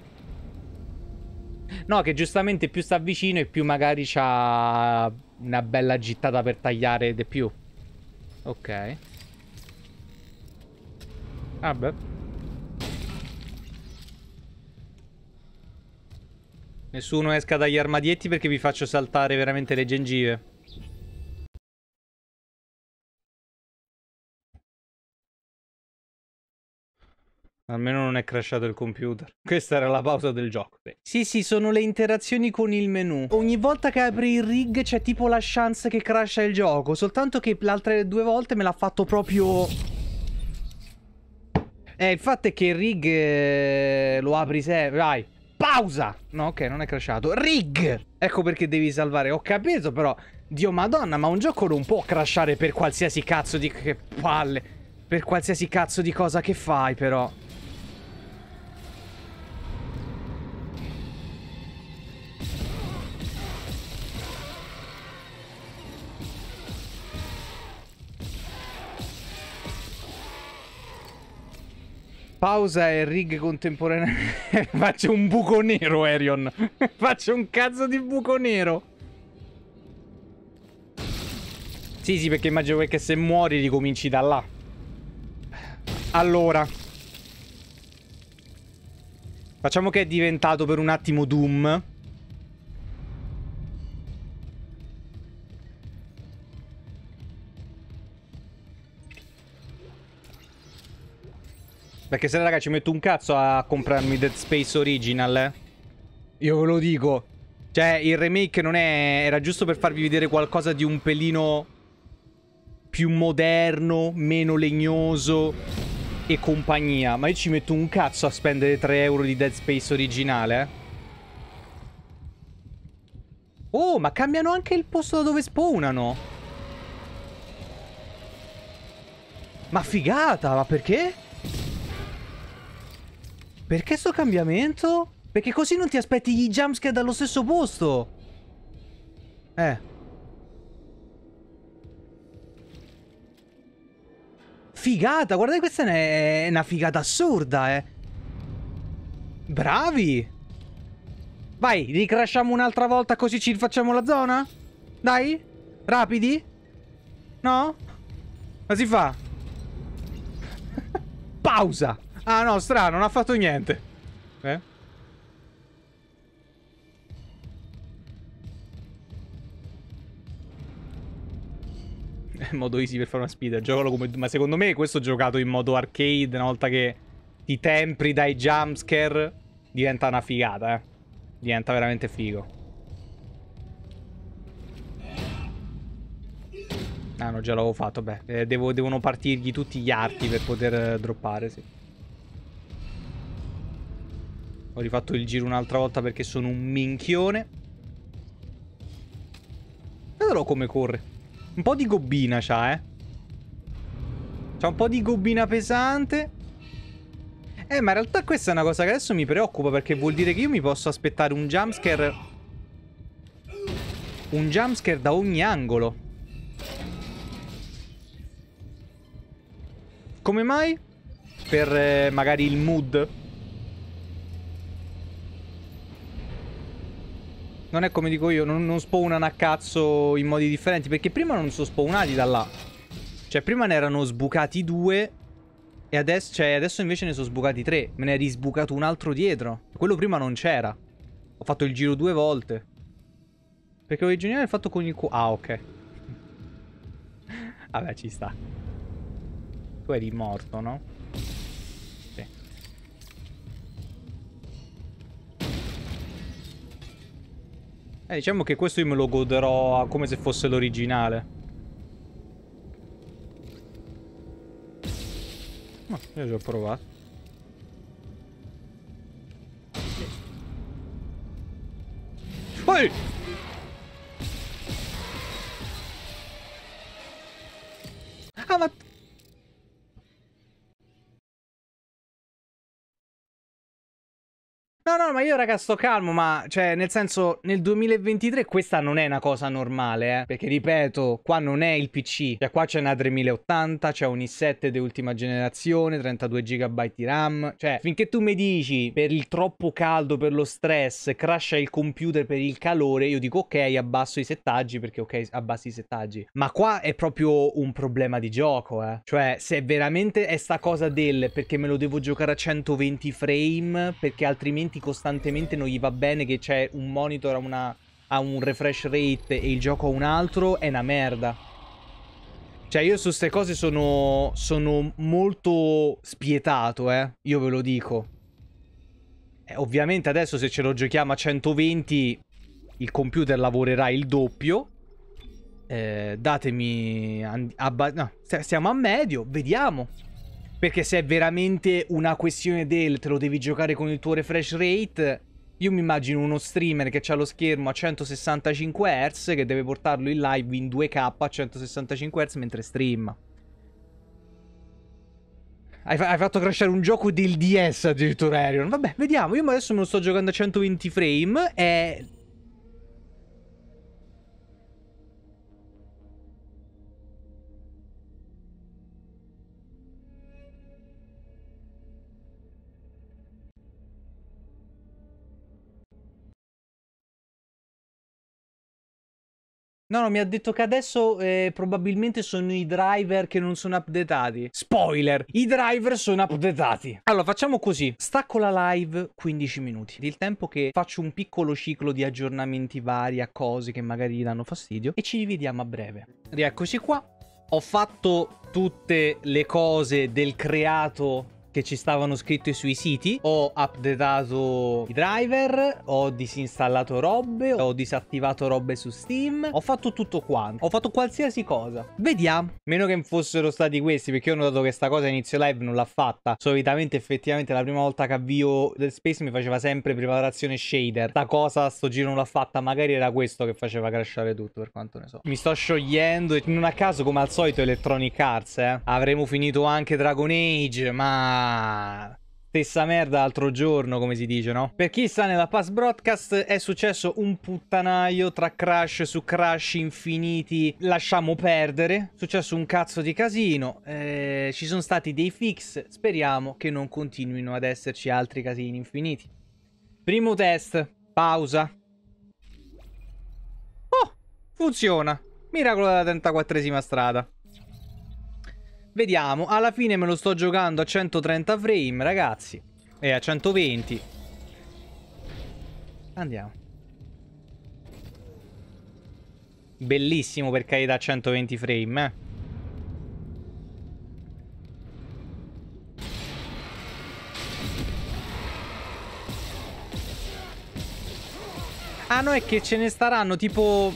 No, che giustamente più sta vicino e più magari c'ha una bella gittata per tagliare di più. Ok. Vabbè. Nessuno esca dagli armadietti perché vi faccio saltare veramente le gengive. Almeno non è crashato il computer. Questa era la pausa del gioco. Sì, sì, sono le interazioni con il menu. Ogni volta che apri il rig c'è tipo la chance che crasha il gioco. Soltanto che le altre 2 volte me l'ha fatto proprio... il fatto è che il rig lo apri sempre. Vai. Pausa! No, ok, non è crashato. Rig! Ecco perché devi salvare. Ho capito, però... Dio madonna, ma un gioco non può crashare per qualsiasi cazzo di... Che palle. Per qualsiasi cazzo di cosa che fai, però. Pausa e rig contemporanea. Faccio un buco nero, Arion. Faccio un cazzo di buco nero. Sì, sì, perché immagino che se muori ricominci da là. Allora. Facciamo che è diventato per un attimo Doom. Perché se no, raga, ci metto un cazzo a comprarmi Dead Space Original, eh. Io ve lo dico. Cioè, il remake non è... Era giusto per farvi vedere qualcosa di un pelino più moderno, meno legnoso e compagnia. Ma io ci metto un cazzo a spendere 3 euro di Dead Space originale, eh. Oh, ma cambiano anche il posto da dove spawnano. Ma figata, ma perché? Perché sto cambiamento? Perché così non ti aspetti gli jumpscare dallo stesso posto. Figata, guardate, questa è una figata assurda, eh. Bravi. Vai, ricrashiamo un'altra volta così ci rifacciamo la zona? Dai? Rapidi? No? Ma si fa? Pausa. Ah no, strano, non ha fatto niente. Modo easy per fare una speed. Giocalo come... Ma secondo me questo giocato in modo arcade, una volta che ti tempri dai jumpscare, diventa una figata, eh. Diventa veramente figo. Ah no, già l'avevo fatto, beh. Devono partirgli tutti gli arti per poter droppare, sì. Ho rifatto il giro un'altra volta perché sono un minchione. Vedrò come corre. Un po' di gobbina c'ha, eh. C'ha un po' di gobbina pesante. Ma in realtà questa è una cosa che adesso mi preoccupa, perché vuol dire che io mi posso aspettare un jumpscare. Un jumpscare da ogni angolo. Come mai? Per magari il mood? Non è come dico io, non spawnano a cazzo in modi differenti, perché prima non sono spawnati da là. Cioè prima ne erano sbucati 2 e adesso, cioè, adesso invece ne sono sbucati 3. Me ne è risbucato un altro dietro. Quello prima non c'era. Ho fatto il giro 2 volte. Perché originale è fatto con il ah, ok. Vabbè, ci sta. Tu eri morto, no? Sì. Diciamo che questo io me lo goderò come se fosse l'originale. No, io ci ho provato. Poi! Ah, ma... No, ma io raga sto calmo, ma cioè nel senso nel 2023 questa non è una cosa normale, perché ripeto, qua non è il PC, cioè qua c'è una 3080, c'è un i7 di ultima generazione, 32 GB di RAM, cioè finché tu mi dici per il troppo caldo, per lo stress, crasha il computer per il calore, io dico ok, abbasso i settaggi perché ok, abbassi i settaggi, ma qua è proprio un problema di gioco, cioè se veramente è sta cosa del perché me lo devo giocare a 120 frame, perché altrimenti costantemente non gli va bene che c'è un monitor a un refresh rate e il gioco a un altro, è una merda. Cioè io su ste cose sono molto spietato, io ve lo dico. Ovviamente adesso se ce lo giochiamo a 120 il computer lavorerà il doppio. Datemi... no, stiamo a medio, vediamo. Perché se è veramente una questione del te lo devi giocare con il tuo refresh rate, io mi immagino uno streamer che ha lo schermo a 165 Hz che deve portarlo in live in 2K a 165 Hz mentre streama. Hai fatto crashare un gioco del DS addirittura, Arion. Vabbè, vediamo. Io adesso me lo sto giocando a 120 frame e... No, mi ha detto che adesso probabilmente sono i driver che non sono updatati. Spoiler, i driver sono updatati. Allora, facciamo così. Stacco la live 15 minuti. Il tempo che faccio un piccolo ciclo di aggiornamenti vari a cose che magari gli danno fastidio. E ci rivediamo a breve. Rieccoci qua. Ho fatto tutte le cose del creato che ci stavano scritte sui siti. Ho updatato i driver, ho disinstallato robe, ho disattivato robe su Steam, ho fatto tutto quanto, ho fatto qualsiasi cosa. Vediamo. Meno che fossero stati questi, perché io ho notato che sta cosa inizio live non l'ha fatta. Solitamente effettivamente la prima volta che avvio Dead Space mi faceva sempre preparazione shader. Sta cosa sto giro non l'ha fatta, magari era questo che faceva crashare tutto, per quanto ne so. Mi sto sciogliendo e non a caso, come al solito, Electronic Arts, avremo finito anche Dragon Age, ma stessa merda l'altro giorno, come si dice, no? Per chi sta nella past broadcast è successo un puttanaio tra crash su crash infiniti. Lasciamo perdere. È successo un cazzo di casino. Ci sono stati dei fix. Speriamo che non continuino ad esserci altri casini infiniti. Primo test. Pausa. Oh, funziona. Miracolo della 34esima strada. Vediamo, alla fine me lo sto giocando a 130 frame, ragazzi. E a 120. Andiamo. Bellissimo, per carità, a 120 frame, Ah, no, è che ce ne staranno tipo...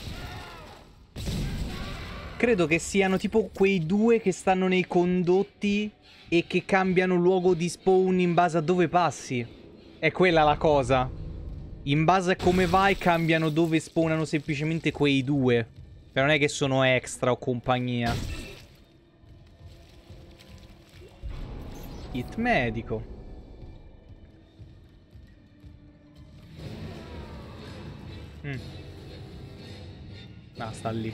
Credo che siano tipo quei due che stanno nei condotti e che cambiano luogo di spawn in base a dove passi. È quella la cosa. In base a come vai cambiano dove spawnano semplicemente quei due. Però non è che sono extra o compagnia. Kit medico. Ah, sta lì.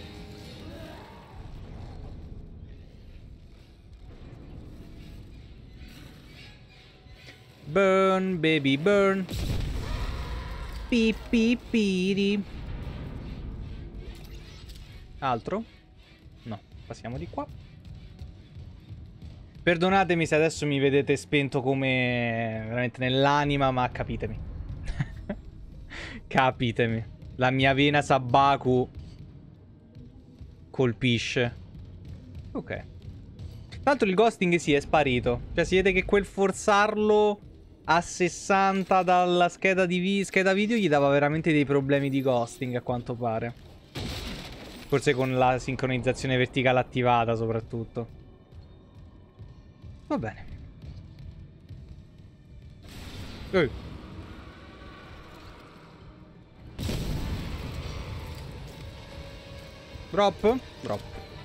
Burn, baby, burn. Pipipiri. Altro? No, passiamo di qua. Perdonatemi se adesso mi vedete spento come veramente nell'anima, ma capitemi. Capitemi. La mia vena Sabaku colpisce. Ok. Tanto il ghosting sì, è sparito. Cioè si vede che quel forzarlo a 60 dalla scheda video gli dava veramente dei problemi di ghosting, a quanto pare. Forse con la sincronizzazione verticale attivata soprattutto. Va bene. Drop? Drop.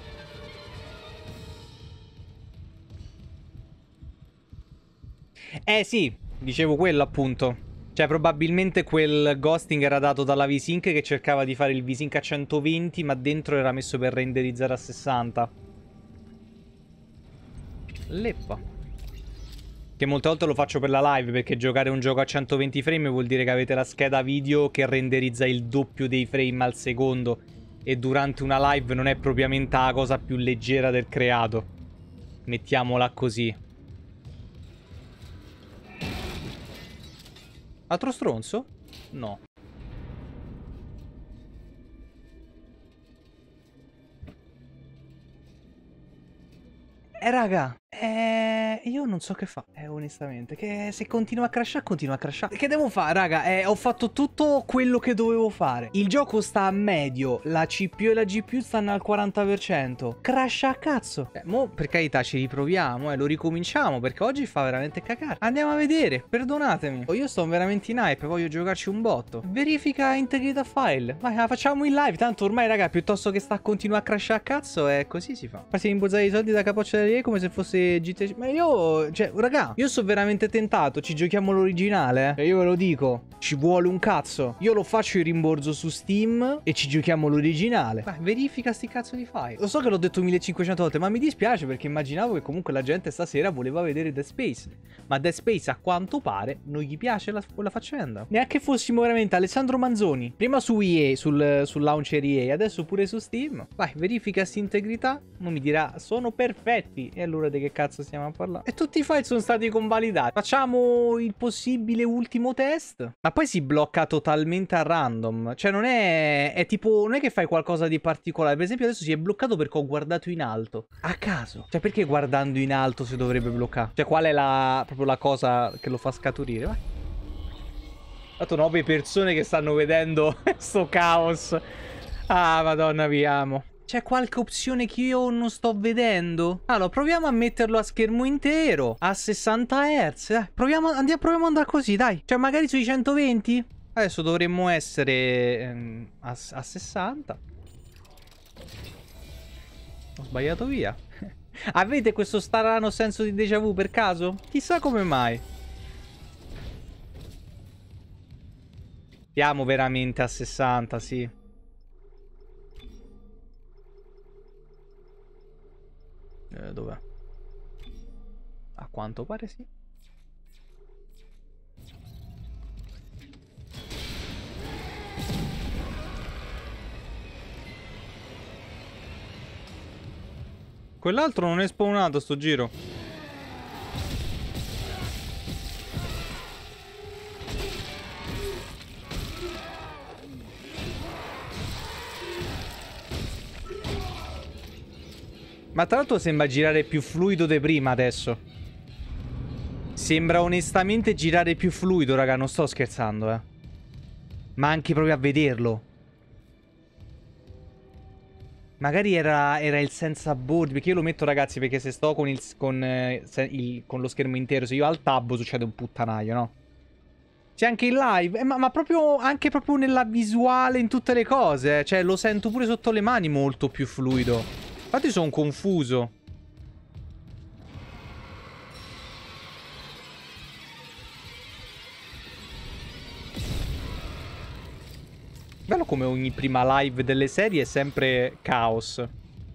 Sì, dicevo quello appunto. Cioè probabilmente quel ghosting era dato dalla VSync che cercava di fare il VSync a 120, ma dentro era messo per renderizzare a 60. Leppa. Che molte volte lo faccio per la live, perché giocare un gioco a 120 frame vuol dire che avete la scheda video che renderizza il doppio dei frame al secondo. E durante una live non è propriamente la cosa più leggera del creato. Mettiamola così. Altro stronzo? No. Raga, io non so che fa, onestamente. Che se continua a crashare, continua a crashare. Che devo fare, raga? Ho fatto tutto quello che dovevo fare. Il gioco sta a medio, la CPU e la GPU stanno al 40%. Crasha a cazzo. Mo, per carità, ci riproviamo, lo ricominciamo, perché oggi fa veramente cagare. Andiamo a vedere, perdonatemi. Io sto veramente in hype, voglio giocarci un botto. Verifica integrità file. Vai, la facciamo in live, tanto ormai, raga, piuttosto che sta a continuare a crashare a cazzo, così si fa. Farsi rimborsare i soldi da capoccia delle come se fosse anche GTA. Ma io, cioè, raga, io sono veramente tentato. Ci giochiamo l'originale, Io ve lo dico. Ci vuole un cazzo. Io lo faccio il rimborso su Steam e ci giochiamo l'originale. Verifica sti cazzo di file. Lo so che l'ho detto 1500 volte, ma mi dispiace perché immaginavo che comunque la gente stasera voleva vedere Dead Space. Ma Dead Space a quanto pare non gli piace quella faccenda. Neanche fossimo veramente Alessandro Manzoni. Prima su EA, sul launcher EA, adesso pure su Steam. Vai, verifica sta integrità. Non mi dirà, sono perfetti. E allora di che cazzo stiamo a parlare? E tutti i file sono stati convalidati. Facciamo il possibile ultimo test. Ma poi si blocca totalmente a random. Cioè non è tipo, non è che fai qualcosa di particolare. Per esempio adesso si è bloccato perché ho guardato in alto. A caso. Cioè perché guardando in alto si dovrebbe bloccare? Cioè qual è proprio la cosa che lo fa scaturire? Vai. Ho 9 persone che stanno vedendo sto caos. Ah, madonna, vi amo. C'è qualche opzione che io non sto vedendo? Allora, proviamo a metterlo a schermo intero, a 60 Hz. Proviamo ad andare così, dai. Cioè, magari sui 120? Adesso dovremmo essere a 60. Ho sbagliato via. Avete questo strano senso di déjà vu per caso? Chissà come mai. Siamo veramente a 60, sì. Dov'è? A quanto pare sì. Quell'altro non è spawnato sto giro. Ma tra l'altro sembra girare più fluido di prima adesso. Sembra onestamente girare più fluido, raga, non sto scherzando, Ma anche proprio a vederlo. Magari era il senza bordi, perché io lo metto, ragazzi, perché se sto con lo schermo intero, se io al tab succede un puttanaio, no? C'è anche in live, ma proprio anche proprio nella visuale, in tutte le cose, Cioè lo sento pure sotto le mani molto più fluido. Infatti sono confuso. Bello come ogni prima live delle serie è sempre caos.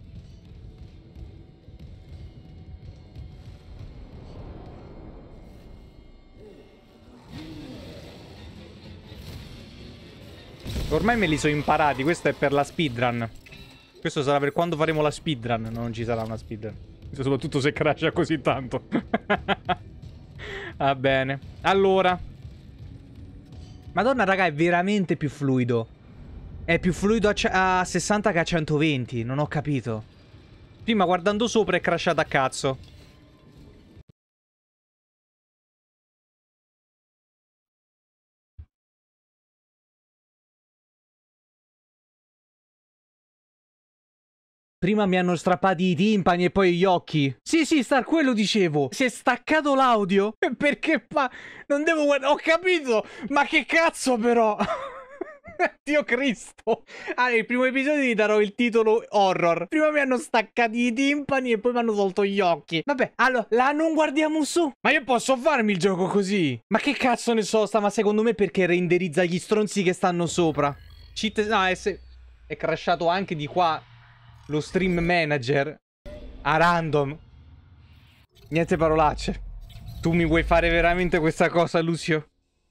Ormai me li sono imparati, questo è per la speedrun. Questo sarà per quando faremo la speedrun. Non ci sarà una speedrun. Soprattutto se crasha così tanto. Va bene. Allora. Madonna, raga, è veramente più fluido. È più fluido a 60 che a 120. Non ho capito. Prima guardando sopra è crashato a cazzo. Prima mi hanno strappati i timpani e poi gli occhi. Sì, Star, quello dicevo. Si è staccato l'audio. Perché non devo guardare. Ho capito. Ma che cazzo però. Dio Cristo. Nel primo episodio ti darò il titolo horror. Prima mi hanno staccati i timpani e poi mi hanno tolto gli occhi. Vabbè, allora, là non guardiamo su. Ma io posso farmi il gioco così? Ma che cazzo ne so, ma secondo me perché renderizza gli stronzi che stanno sopra. No, è crashato anche di qua. Lo stream manager a random. Niente parolacce. Tu mi vuoi fare veramente questa cosa, Lucio?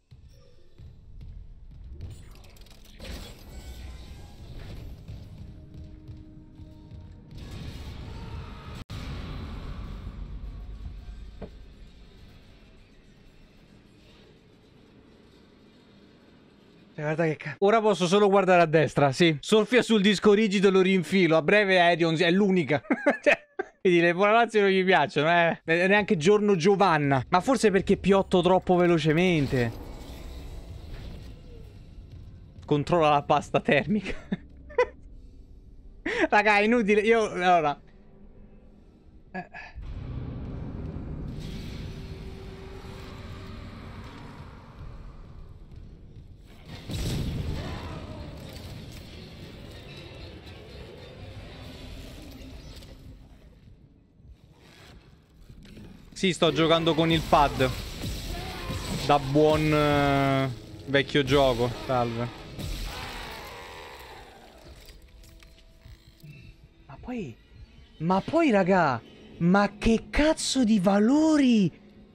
Guarda che cazzo. Ora posso solo guardare a destra, sì. Soffia sul disco rigido e lo rinfilo. A breve Edion è l'unica. Cioè, vedi, le polazzi non gli piacciono, Neanche Giorno Giovanna. Ma forse perché piotto troppo velocemente. Controlla la pasta termica. Raga, è inutile. Io, allora... Sì, sto giocando con il pad. Da buon vecchio gioco. Salve. Ma poi, raga, ma che cazzo di valori?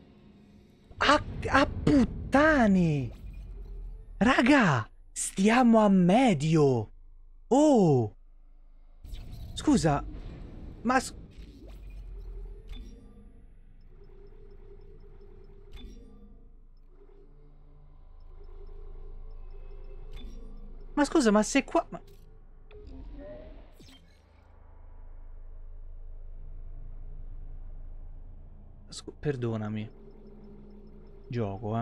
A puttane. Raga, stiamo a medio. Oh. Scusa, ma... Ma scusa, ma se qua... Perdonami. Gioco,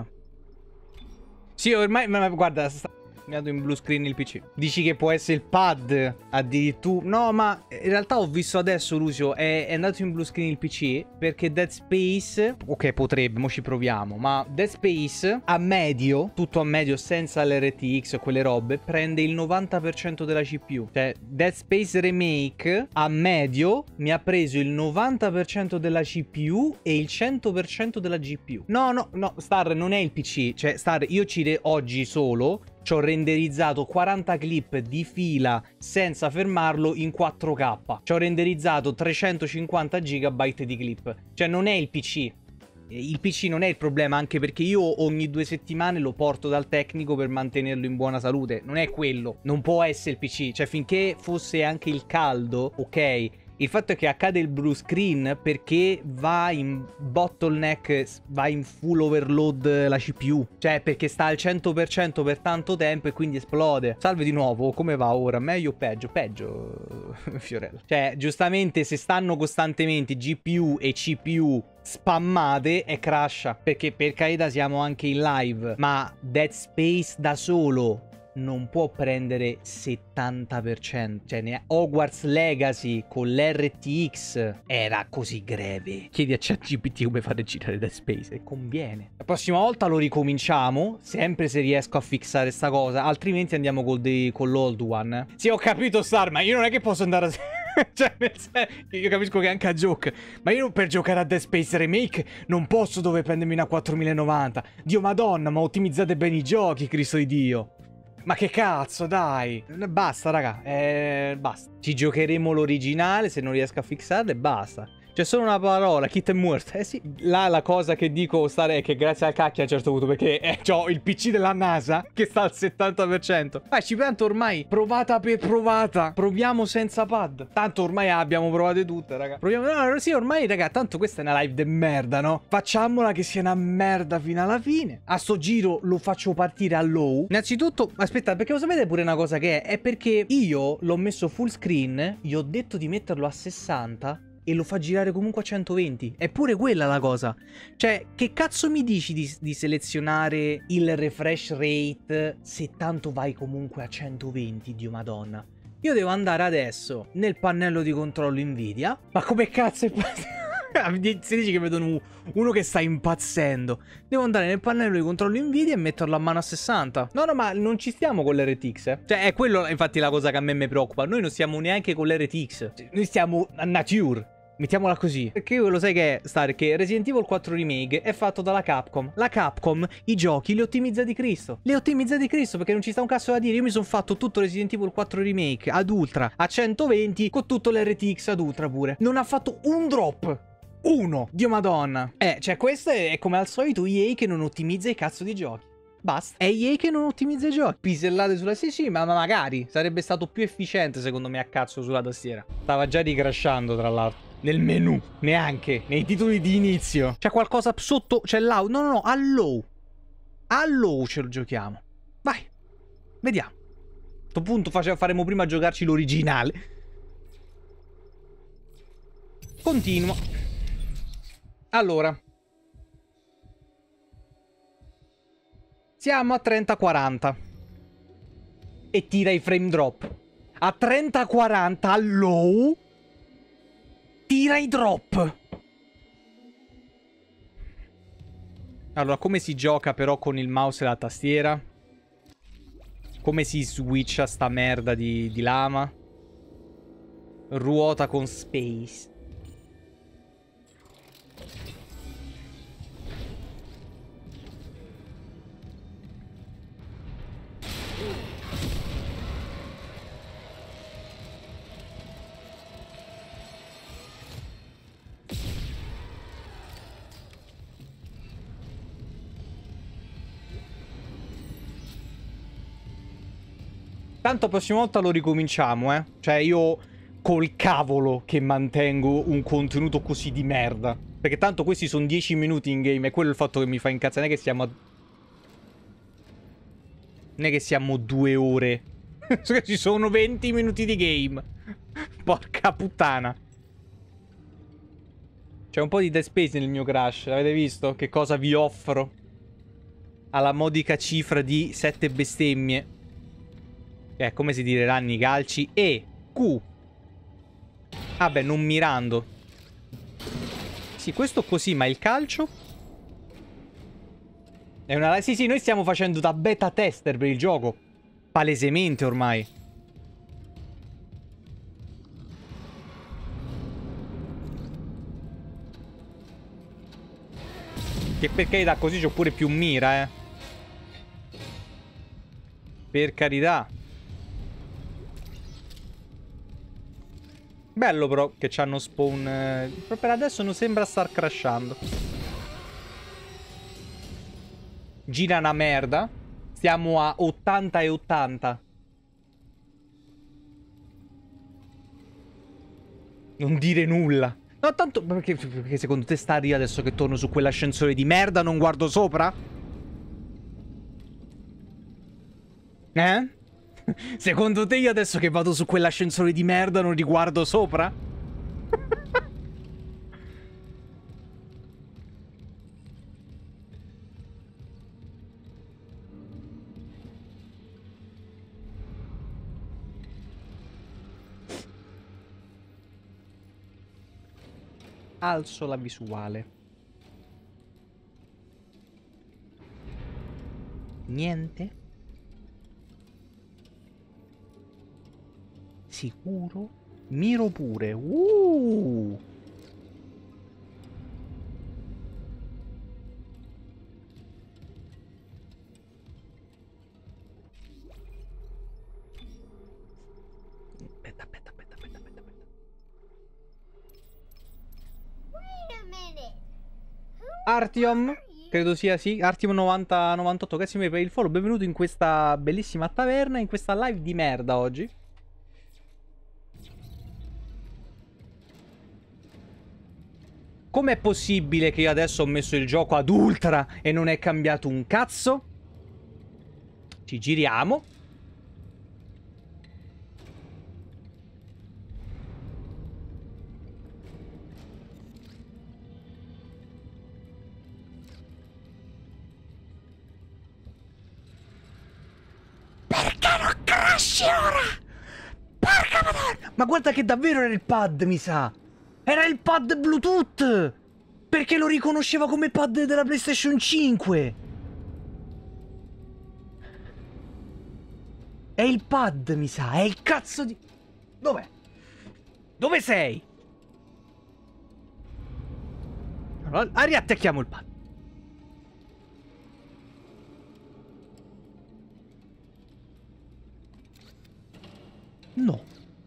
Sì, ormai... Ma guarda, mi ha dato in blue screen il PC. Dici che può essere il pad addirittura. No, ma in realtà ho visto adesso, Lucio, è andato in blue screen il PC perché Dead Space... Ok, potrebbe, mo ci proviamo. Ma Dead Space a medio, tutto a medio senza l'RTX o quelle robe, prende il 90% della CPU. Cioè, Dead Space Remake a medio mi ha preso il 90% della CPU e il 100% della GPU. No, Star, non è il PC. Cioè, Star, io oggi solo... ci ho renderizzato 40 clip di fila senza fermarlo in 4K. Ci ho renderizzato 350 GB di clip. Cioè non è il PC. Il PC non è il problema, anche perché io ogni 2 settimane lo porto dal tecnico per mantenerlo in buona salute. Non è quello. Non può essere il PC. Cioè finché fosse anche il caldo, ok. Il fatto è che accade il blue screen perché va in bottleneck, va in full overload la CPU. Cioè perché sta al 100% per tanto tempo e quindi esplode. Salve di nuovo, come va ora? Meglio o peggio? Peggio, Fiorella. Cioè giustamente se stanno costantemente GPU e CPU spammate e crasha. Perché per carità siamo anche in live, ma Dead Space da solo non può prendere 70%. Cioè Hogwarts Legacy con l'RTX era così greve. Chiedi a ChatGPT come fare a girare Dead Space e conviene. La prossima volta lo ricominciamo, sempre se riesco a fissare sta cosa, altrimenti andiamo con l'Old One. Sì, ho capito, Star, ma io non è che posso andare a... Cioè, io capisco che è anche a joke, ma io per giocare a Dead Space Remake non posso dove prendermi una 4090. Dio madonna, ma ottimizzate bene i giochi, Cristo di Dio. Ma che cazzo, dai. Basta, raga. Basta. Ci giocheremo l'originale, se non riesco a fissarle, basta. C'è solo una parola, Kit è morto. Eh sì. Là la cosa che dico è che grazie al cacchio a un certo punto, perché c'ho il PC della NASA che sta al 70%. Ma ci penso ormai, provata per provata. Proviamo senza pad. Tanto ormai abbiamo provate tutte, raga. Proviamo, no, sì, ormai, raga, tanto questa è una live de merda, no? Facciamola che sia una merda fino alla fine. A sto giro lo faccio partire a low. Innanzitutto, aspetta, perché lo sapete pure una cosa che è perché io l'ho messo full screen, gli ho detto di metterlo a 60 e lo fa girare comunque a 120. È pure quella la cosa. Cioè, che cazzo mi dici di selezionare il refresh rate se tanto vai comunque a 120, Dio madonna? Io devo andare adesso nel pannello di controllo Nvidia. Ma come cazzo è si dice che vedono uno che sta impazzendo. Devo andare nel pannello di controllo Nvidia e metterlo a mano a 60. No, ma non ci stiamo con l'RTX, Cioè, è quello infatti la cosa che a me mi preoccupa. Noi non stiamo neanche con l'RTX. Noi stiamo a nature. Mettiamola così. Perché io lo sai che è, Star, che Resident Evil 4 Remake è fatto dalla Capcom. La Capcom i giochi li ottimizza di Cristo. Li ottimizza di Cristo perché non ci sta un cazzo da dire. Io mi sono fatto tutto Resident Evil 4 Remake ad ultra a 120 con tutto l'RTX ad ultra pure. Non ha fatto un drop. Uno. Dio madonna. Cioè questo è come al solito EA che non ottimizza i cazzo di giochi. Basta. È EA che non ottimizza i giochi. Pisellate sulla... Sì, ma magari sarebbe stato più efficiente secondo me a cazzo sulla tastiera. Stava già ricrashando tra l'altro. Nel menu, neanche nei titoli di inizio. C'è qualcosa sotto, c'è l'audio. No, a low. A low ce lo giochiamo. Vai, vediamo. A questo punto faremo prima giocarci l'originale. Continuo. Allora, siamo a 30-40 e tira i frame drop. A 30-40 a low tira i drop. Allora, come si gioca però con il mouse e la tastiera? Come si switcha sta merda di lama? Ruota con space. Tanto la prossima volta lo ricominciamo, eh. Cioè io col cavolo che mantengo un contenuto così di merda. Perché tanto questi sono 10 minuti in game. E quello è il fatto che mi fa incazzare. Non è che siamo a... Non è che siamo 2 ore. Ci sono 20 minuti di game. Porca puttana. C'è un po' di Dead Space nel mio Crash. Avete visto? Che cosa vi offro? Alla modica cifra di 7 bestemmie. Come si diranno i calci. E Q. Vabbè, non mirando. Sì, questo così, ma il calcio? È una... Sì, noi stiamo facendo da beta tester per il gioco. Palesemente ormai. Che per carità, così c'ho pure più mira, Per carità. Bello però che c'hanno spawn... Però per adesso non sembra star crashando. Gira una merda. Stiamo a 80 e 80. Non dire nulla. No, tanto... Perché secondo te sta lì adesso che torno su quell'ascensore di merda non guardo sopra? Secondo te io adesso che vado su quell'ascensore di merda non riguardo sopra? Alzo la visuale. Niente? Sicuro? Miro pure. Aspetta. Artyom, credo sia sì, Artyom 9098, grazie mille per il follow, benvenuto in questa bellissima taverna, in questa live di merda oggi. Com'è possibile che io adesso ho messo il gioco ad ultra e non è cambiato un cazzo? Ci giriamo. Perché non crashi ora? Porca madonna! Ma guarda che davvero era il pad, mi sa. Era il pad Bluetooth! Perché lo riconosceva come pad della PlayStation 5! È il pad, mi sa, è il cazzo di... Dov'è? Dove sei? Allora, riattacchiamo il pad. No.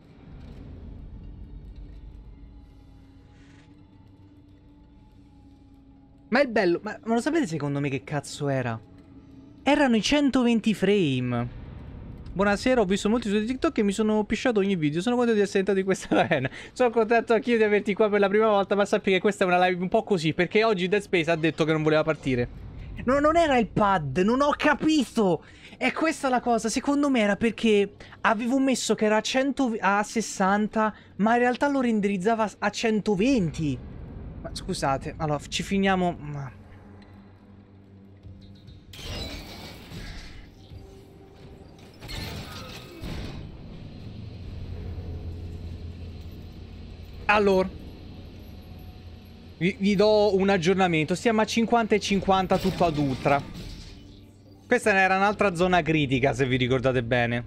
Ma è bello, ma lo sapete secondo me che cazzo era? Erano i 120 frame. Buonasera, ho visto molti su TikTok e mi sono pisciato ogni video. Sono contento di essere entrato in questa arena. Sono contento anch'io di averti qua per la prima volta, ma sappi che questa è una live un po' così, perché oggi Dead Space ha detto che non voleva partire. No, non era il pad, non ho capito. E questa è la cosa, secondo me era perché avevo messo che era a 60, ma in realtà lo renderizzava a 120. Ma scusate, allora ci finiamo. Allora, vi do un aggiornamento. Stiamo a 50 e 50 tutto ad ultra. Questa era un'altra zona critica, se vi ricordate bene.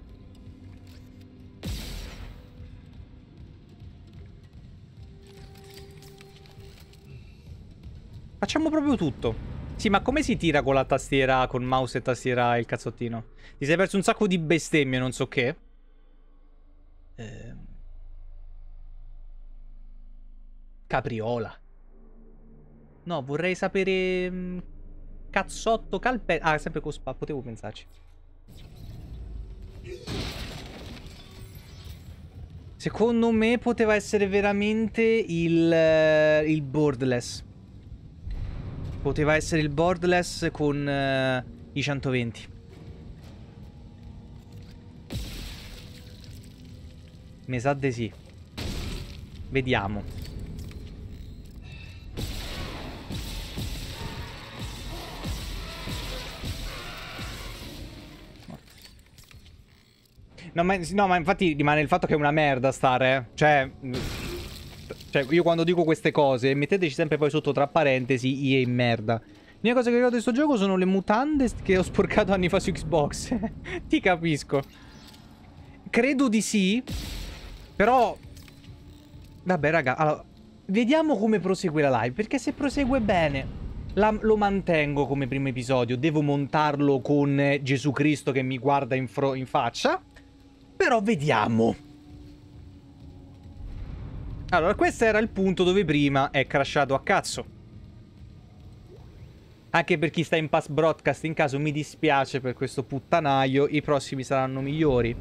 Facciamo proprio tutto. Sì, ma come si tira con la tastiera, con mouse e tastiera e il cazzottino? Ti sei perso un sacco di bestemmie, non so che. Capriola. No, vorrei sapere... cazzotto, calpe... Ah, sempre con spa, potevo pensarci. Secondo me poteva essere veramente il Borderless. Poteva essere il Borderless con i 120. Mi sa di sì. Vediamo. No, ma infatti rimane il fatto che è una merda stare, Cioè, io quando dico queste cose, metteteci sempre poi sotto tra parentesi EA merda. L'unica cosa che ricordo di sto gioco sono le mutande che ho sporcato anni fa su Xbox. Ti capisco. Credo di sì. Però vabbè raga, allora, vediamo come prosegue la live. Perché se prosegue bene lo mantengo come primo episodio. Devo montarlo con Gesù Cristo che mi guarda in faccia. Però vediamo. Allora, questo era il punto dove prima è crashato a cazzo. Anche per chi sta in pass broadcast, in caso mi dispiace per questo puttanaio, i prossimi saranno migliori.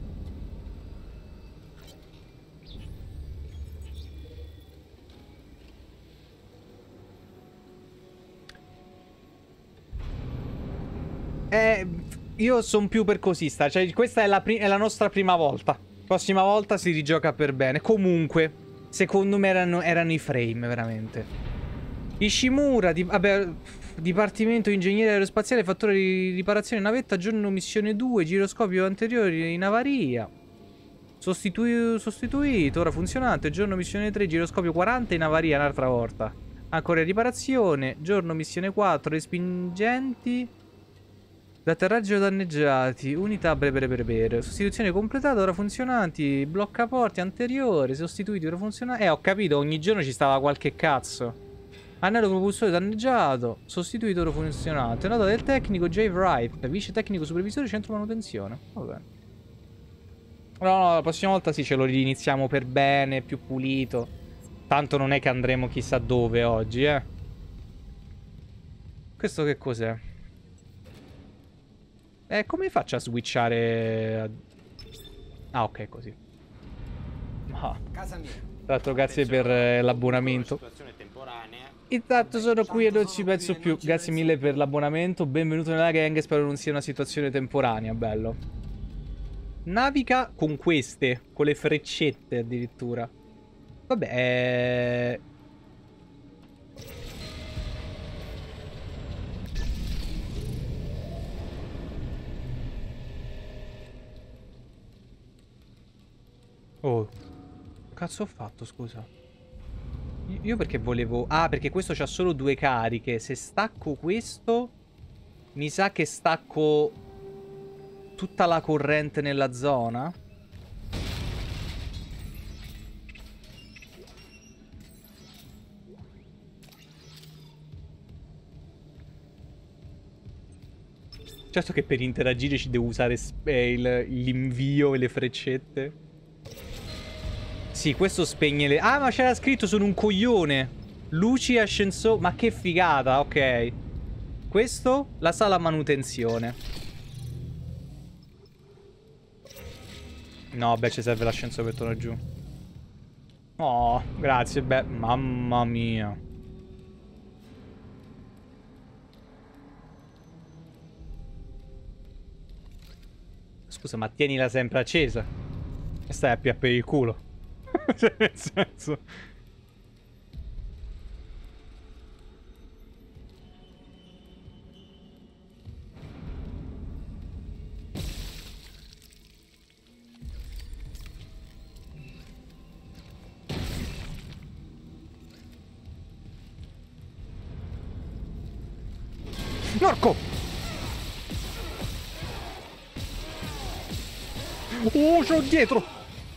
Io sono più per cosista. Cioè, questa è la nostra prima volta. Prossima volta si rigioca per bene. Comunque, secondo me erano i frame, veramente. Ishimura, vabbè, Dipartimento Ingegneria Aerospaziale, fattore di riparazione navetta, giorno missione 2, giroscopio anteriore in avaria. Sostituito, ora funzionante, giorno missione 3, giroscopio 40 in avaria un'altra volta. Ancora riparazione, giorno missione 4, respingenti... L'atterraggio danneggiati, unità bere. Sostituzione completata, ora funzionanti, bloccaporti anteriore, sostituiti, ora funzionanti. Ho capito, ogni giorno ci stava qualche cazzo. Anello propulsore danneggiato, sostituito, ora funzionante. Nota del tecnico Jay Wright, vice tecnico supervisore centro manutenzione. Va bene. No, la prossima volta sì, ce lo riniziamo per bene, più pulito. Tanto non è che andremo chissà dove oggi, Questo che cos'è? Come faccio a switchare? Ah, ok, così. Tra l'altro, grazie per l'abbonamento. Intanto sono qui e non ci penso più. Grazie mille per l'abbonamento. Benvenuto nella gang. Spero non sia una situazione temporanea. Bello. Naviga con queste. Con le freccette addirittura. Vabbè. Oh, cazzo ho fatto, scusa? Io perché volevo... Ah, perché questo c'ha solo 2 cariche. Se stacco questo, mi sa che stacco tutta la corrente nella zona. Certo che per interagire ci devo usare l'invio e le freccette. Sì, questo spegne le... Ah, ma c'era scritto, sono un coglione. Luci, ascensore... Ma che figata, ok. Questo, la sala manutenzione. No, beh, ci serve l'ascensore per tornare giù. Oh, grazie, beh, mamma mia. Scusa, ma tienila sempre accesa. E stai a per il culo. Cioè, nel senso... Porco! Oh, c'ho dietro!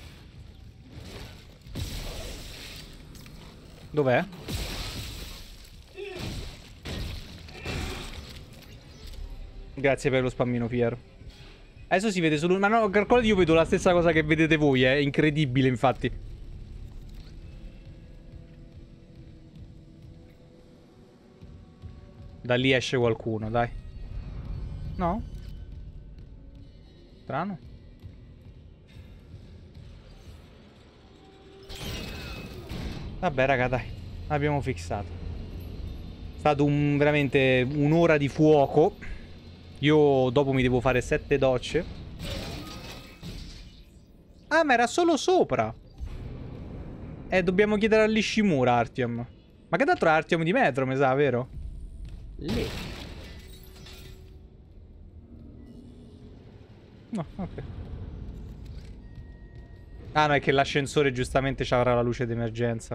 Dov'è? Grazie per lo spammino, Piero. Adesso si vede solo... Ma no, calcolate, io vedo la stessa cosa che vedete voi, è incredibile, infatti. Da lì esce qualcuno, dai. No? Strano. Vabbè, raga, dai. Abbiamo fissato. È stato veramente un'ora di fuoco. Io dopo mi devo fare 7 docce. Ah, ma era solo sopra. Dobbiamo chiedere all'Ishimura, Artyom. Ma che d'altro è Artyom di metro, mi sa, vero? Lì. No, ok. Ah, no, è che l'ascensore giustamente ci avrà la luce d'emergenza.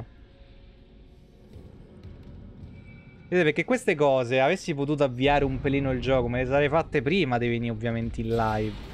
Vedete, perché queste cose avessi potuto avviare un pelino il gioco, me le sarei fatte prima di venire ovviamente in live.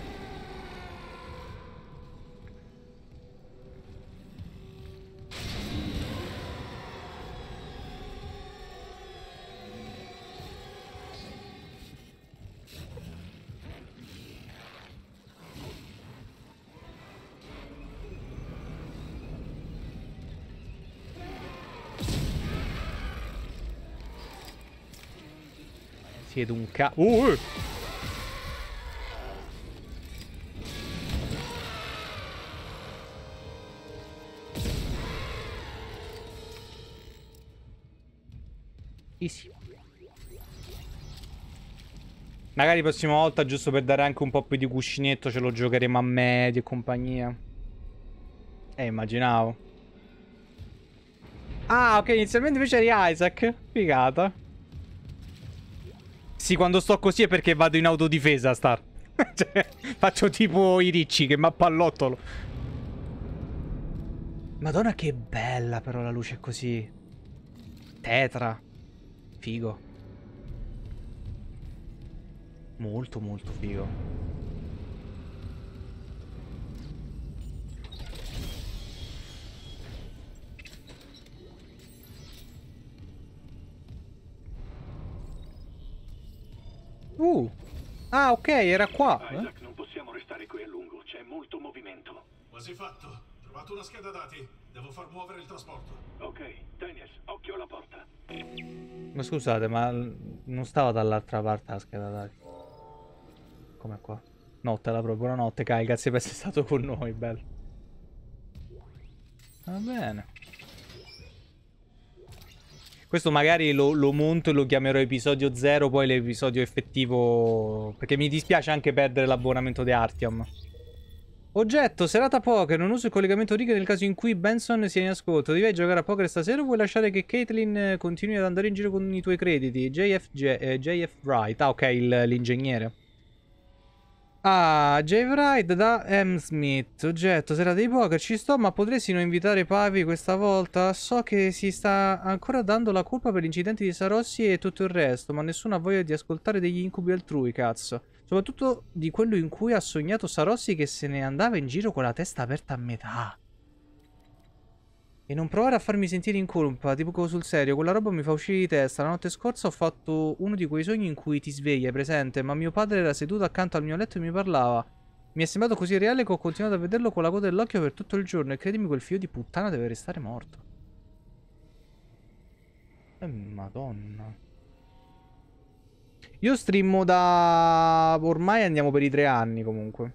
Siete un Easy. Magari la prossima volta, giusto per dare anche un po' più di cuscinetto, ce lo giocheremo a medio e compagnia. Immaginavo. Ah, ok, inizialmente invece eri Isaac. Figata. Sì, quando sto così è perché vado in autodifesa, Star. Cioè, faccio tipo i ricci che m'appallottolo. Madonna che bella però la luce così. Tetra. Figo. Molto molto figo. Ah, ok, era qua. Isaac, non possiamo restare qui a lungo. C'è molto movimento. Quasi fatto. Trovato una scheda dati. Devo far muovere il trasporto. Ok, Daniels, occhio alla porta. Ma scusate, ma non stava dall'altra parte la scheda dati? Come qua? Notte la proprio, buonanotte, Kai, grazie per essere stato con noi, bello. Va bene. Questo magari lo monto e lo chiamerò episodio 0, poi l'episodio effettivo... Perché mi dispiace anche perdere l'abbonamento di Artyom. Oggetto, serata poker, non uso il collegamento righe nel caso in cui Benson sia in ascolto. Devi giocare a poker stasera o vuoi lasciare che Caitlin continui ad andare in giro con i tuoi crediti? JF Wright, ah ok, l'ingegnere. Ah, J. Wright da M. Smith. Oggetto, serata di poker, ci sto, ma potresti non invitare Pavi questa volta? So che si sta ancora dando la colpa per gli incidenti di Sarossi e tutto il resto, ma nessuno ha voglia di ascoltare degli incubi altrui, cazzo. Soprattutto di quello in cui ha sognato Sarossi che se ne andava in giro con la testa aperta a metà. E non provare a farmi sentire in colpa, tipo sul serio, quella roba mi fa uscire di testa. La notte scorsa ho fatto uno di quei sogni in cui ti svegli, è presente, ma mio padre era seduto accanto al mio letto e mi parlava. Mi è sembrato così reale che ho continuato a vederlo con la coda dell'occhio per tutto il giorno e credimi quel figlio di puttana deve restare morto. Madonna. Io streamo da... ormai andiamo per i 3 anni comunque.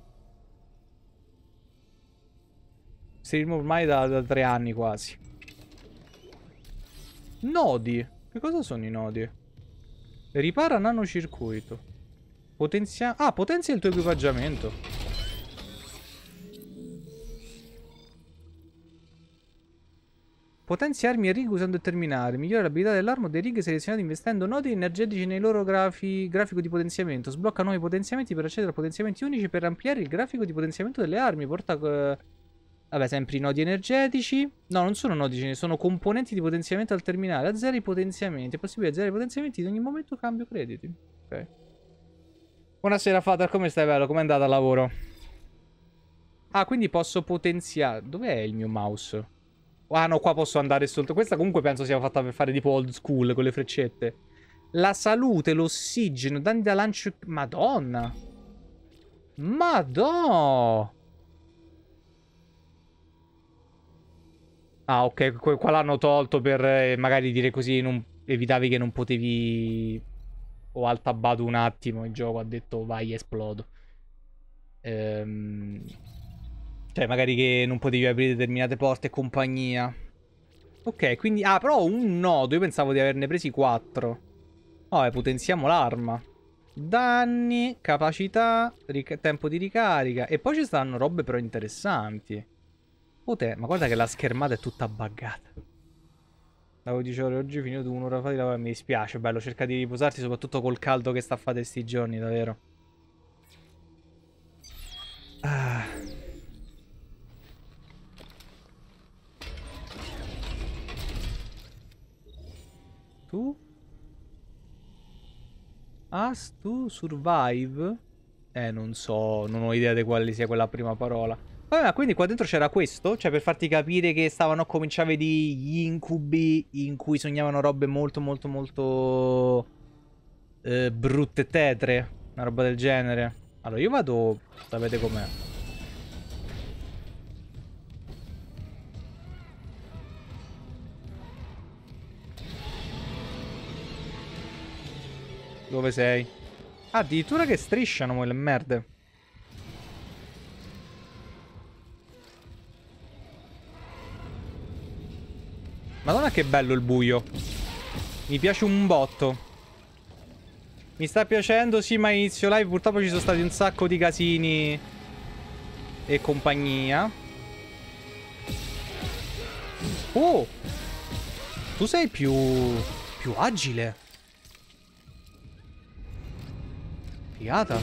Streamo ormai da 3 anni quasi. Nodi. Che cosa sono i nodi? Ripara nanocircuito. Potenzia... Ah, potenzia il tuo equipaggiamento. Potenzia armi e rig usando il terminale. Migliora l'abilità dell'arma o dei rig selezionati investendo nodi energetici nei loro grafico di potenziamento. Sblocca nuovi potenziamenti per accedere a potenziamenti unici per ampliare il grafico di potenziamento delle armi. Porta... Vabbè, sempre i nodi energetici. No, non sono nodi, sono componenti di potenziamento al terminale. Azzera i potenziamenti. È possibile azzerare i potenziamenti in ogni momento cambio crediti. Ok. Buonasera, Fatar, come stai, bello? Com'è andata al lavoro? Ah, quindi posso potenziare... Dov'è il mio mouse? Ah, no, qua posso andare sotto. Questa comunque penso sia fatta per fare tipo old school, con le freccette. La salute, l'ossigeno, danni da lancio... Madonna! Madonna! Ah, ok, qua l'hanno tolto per magari dire così evitavi che non potevi... Ho altabato un attimo, il gioco ha detto vai, esplodo. Cioè, magari che non potevi aprire determinate porte e compagnia. Ok, quindi... Ah, però un nodo. Io pensavo di averne presi 4. Vabbè, potenziamo l'arma. Danni, capacità, tempo di ricarica. E poi ci stanno robe però interessanti. Ma guarda che la schermata è tutta buggata. Avevo 10 ore oggi, finito un'ora fa di lavoro. Mi dispiace, bello, cerca di riposarti, soprattutto col caldo che sta a fare sti giorni, davvero. Ah. Tu? Tu survive? Non so, non ho idea di quale sia quella prima parola. Vabbè, ma quindi qua dentro c'era questo? Cioè, per farti capire che stavano a cominciare a vedere gli incubi in cui sognavano robe molto, molto, molto... brutte e tetre. Una roba del genere. Allora, io vado... Sapete com'è. Dove sei? Ah, addirittura che strisciano quelle merde. Madonna che bello il buio. Mi piace un botto. Mi sta piacendo, sì, ma inizio live purtroppo ci sono stati un sacco di casini e compagnia. Oh! Tu sei più agile. Figata.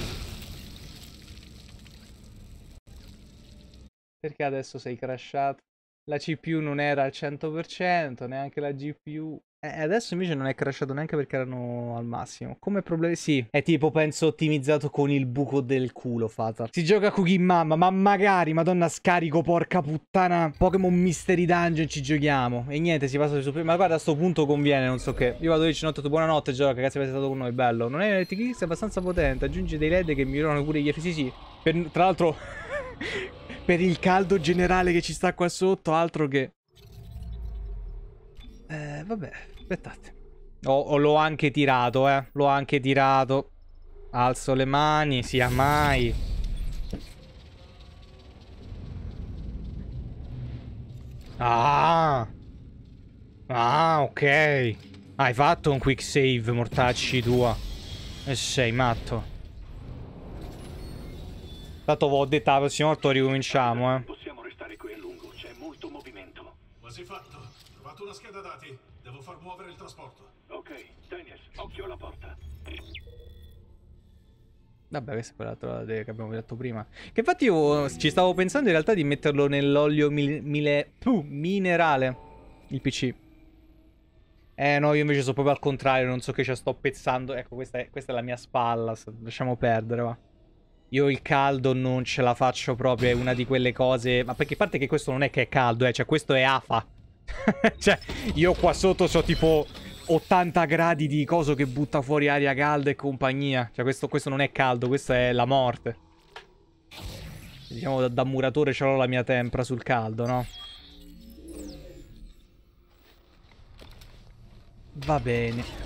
Perché adesso sei crashato? La CPU non era al 100%, neanche la GPU. Adesso invece non è crashato neanche perché erano al massimo. Come problemi? Sì, è tipo, penso, ottimizzato con il buco del culo, Fata. Si gioca Cookie Mama, ma magari, madonna, scarico, porca puttana, Pokémon Mystery Dungeon, ci giochiamo. E niente, si passa su... Ma guarda, a sto punto conviene, non so che. Io vado 10 notte, buonanotte, gioca, cazzo avete stato con noi, bello. Non è l'ETX, è abbastanza potente, aggiunge dei LED che migliorano pure gli effetti, sì. Tra l'altro... per il caldo generale che ci sta qua sotto, altro che... vabbè, aspettate. L'ho anche tirato, l'ho anche tirato. Alzo le mani, sia mai. Ah! Ah, ok. Hai fatto un quick save, mortacci tua. E sei matto. Tanto ho detto la prossima volta ricominciamo, Non possiamo restare qui a lungo, c'è molto movimento. Quasi fatto. Ho trovato una scheda dati. Devo far muovere il trasporto. Ok, Daniels, occhio alla porta. Vabbè, questa è quella che abbiamo detto prima. Che infatti io ci stavo pensando in realtà di metterlo nell'olio minerale. Il PC. No, io invece sono proprio al contrario, non so che ci sto pezzando. Ecco, questa è la mia spalla. Lasciamo perdere, va. Io il caldo non ce la faccio proprio, è una di quelle cose... Ma perché a parte che questo non è che è caldo, cioè questo è afa. Cioè, io qua sotto so tipo 80 gradi di coso che butta fuori aria calda e compagnia. Cioè questo non è caldo, questo è la morte. Diciamo da muratore ce l'ho la mia tempra sul caldo, no? Va bene.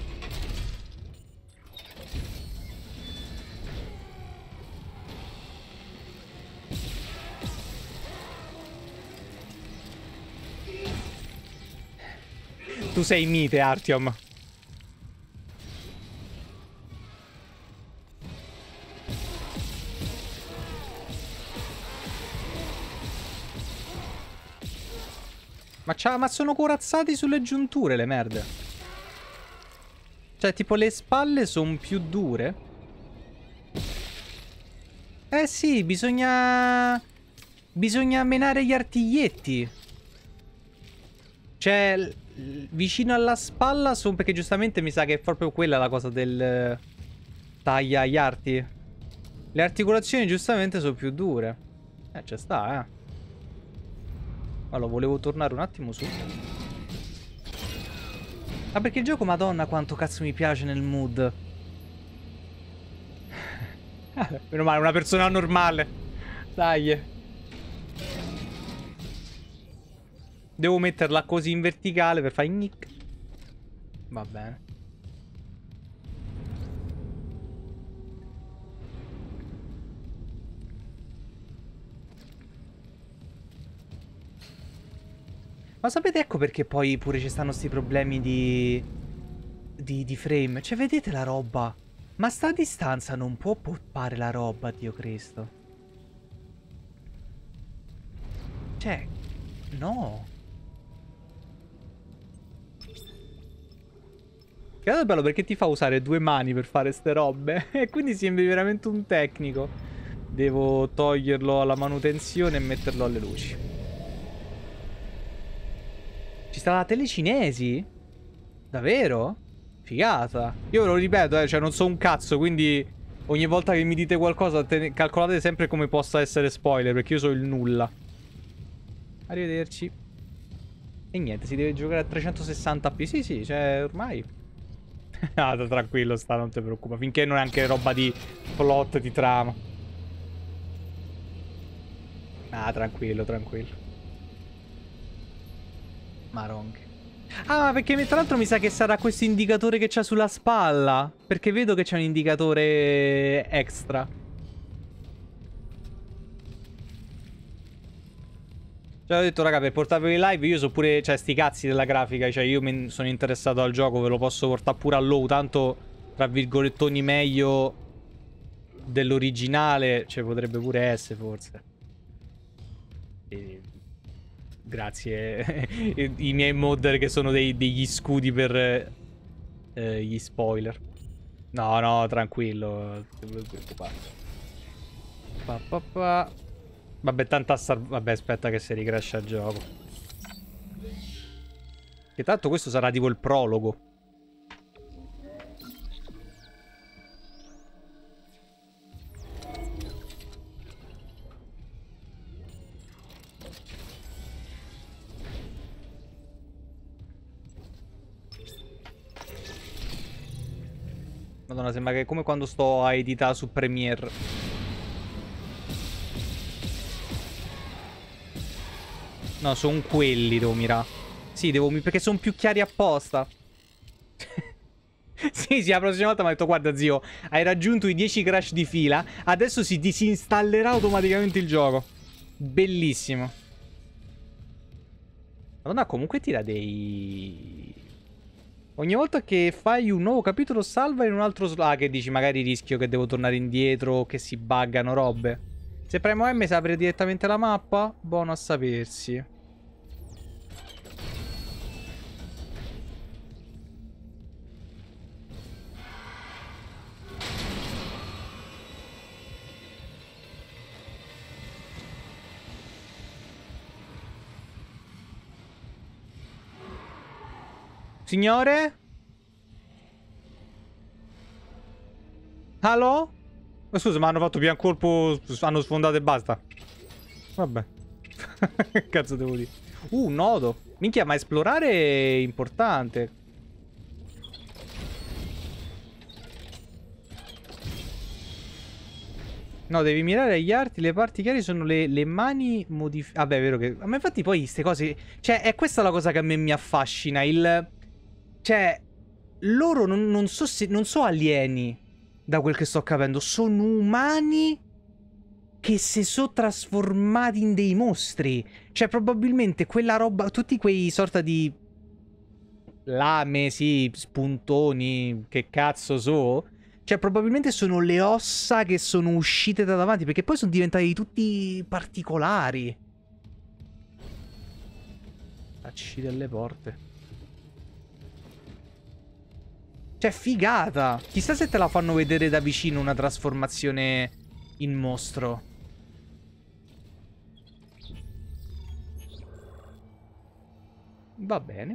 Tu sei mite, Artyom. Ma sono corazzati sulle giunture, le merde. Cioè, tipo, le spalle sono più dure. Eh sì, bisogna menare gli artiglietti. Cioè... vicino alla spalla sono... Perché giustamente mi sa che è proprio quella la cosa del... taglia gli arti. Le articolazioni giustamente sono più dure. Ci sta, Allora, volevo tornare un attimo su. Ah, perché il gioco, madonna, quanto cazzo mi piace nel mood. Meno male, una persona normale. Dai. Devo metterla così in verticale per fare nick. Va bene. Ma sapete, ecco perché poi pure ci stanno sti problemi di frame. Cioè, vedete la roba? Ma sta a distanza non può poppare la roba, Dio Cristo. Cioè, no. Che è bello perché ti fa usare 2 mani per fare ste robe. E quindi sembri veramente un tecnico. Devo toglierlo alla manutenzione e metterlo alle luci. Ci sta la tele cinesi? Davvero? Figata. Io ve lo ripeto, cioè non so un cazzo, quindi ogni volta che mi dite qualcosa calcolate sempre come possa essere spoiler, perché io so il nulla. Arrivederci. E niente, si deve giocare a 360p. Sì, sì, cioè ormai. Ah, tranquillo, sta, non ti preoccupa. Finché non è anche roba di plot, di trama. Ah, tranquillo, tranquillo. Maronche. Ah, perché tra l'altro mi sa che sarà questo indicatore che c'ha sulla spalla. Perché vedo che c'è un indicatore extra. Cioè, ho detto, raga, per portarveli live io so pure, cioè, sti cazzi della grafica. Cioè, io sono interessato al gioco, ve lo posso portare pure a low. Tanto, tra virgolettoni, meglio dell'originale. Cioè, potrebbe pure essere, forse. Grazie. I miei modder che sono degli scudi per gli spoiler. No, no, tranquillo. Non ti preoccupare. Vabbè, tanta vabbè, aspetta che si ricrasha il gioco. Che tanto questo sarà tipo il prologo. Madonna, sembra che è come quando sto a editare su Premiere. No, sono quelli, devo mirare. Sì, perché sono più chiari apposta. Sì, la prossima volta mi ha detto, guarda zio, hai raggiunto i 10 crash di fila, adesso si disinstallerà automaticamente il gioco. Bellissimo. Madonna, comunque tira dei... Ogni volta che fai un nuovo capitolo salva in un altro slot. Ah, che dici, magari rischio che devo tornare indietro, che si buggano robe. Se premo M si apre direttamente la mappa? Buono a sapersi. Signore? Allo? Scusa, ma hanno fatto pian colpo, hanno sfondato e basta. Vabbè. Che cazzo devo dire? Un nodo. Minchia, ma esplorare è importante. No, devi mirare agli arti, le parti chiare sono le mani modificate. Vabbè, è vero che... Ma infatti poi queste cose... Cioè, è questa la cosa che a me mi affascina, Cioè, loro non so alieni, da quel che sto capendo. Sono umani che si sono trasformati in dei mostri. Cioè, probabilmente quella roba... Tutti quei sorta di... lame, sì, spuntoni, che cazzo so... Cioè, probabilmente sono le ossa che sono uscite da davanti, perché poi sono diventati tutti particolari. Tacci delle porte. Cioè, figata. Chissà se te la fanno vedere da vicino una trasformazione in mostro. Va bene.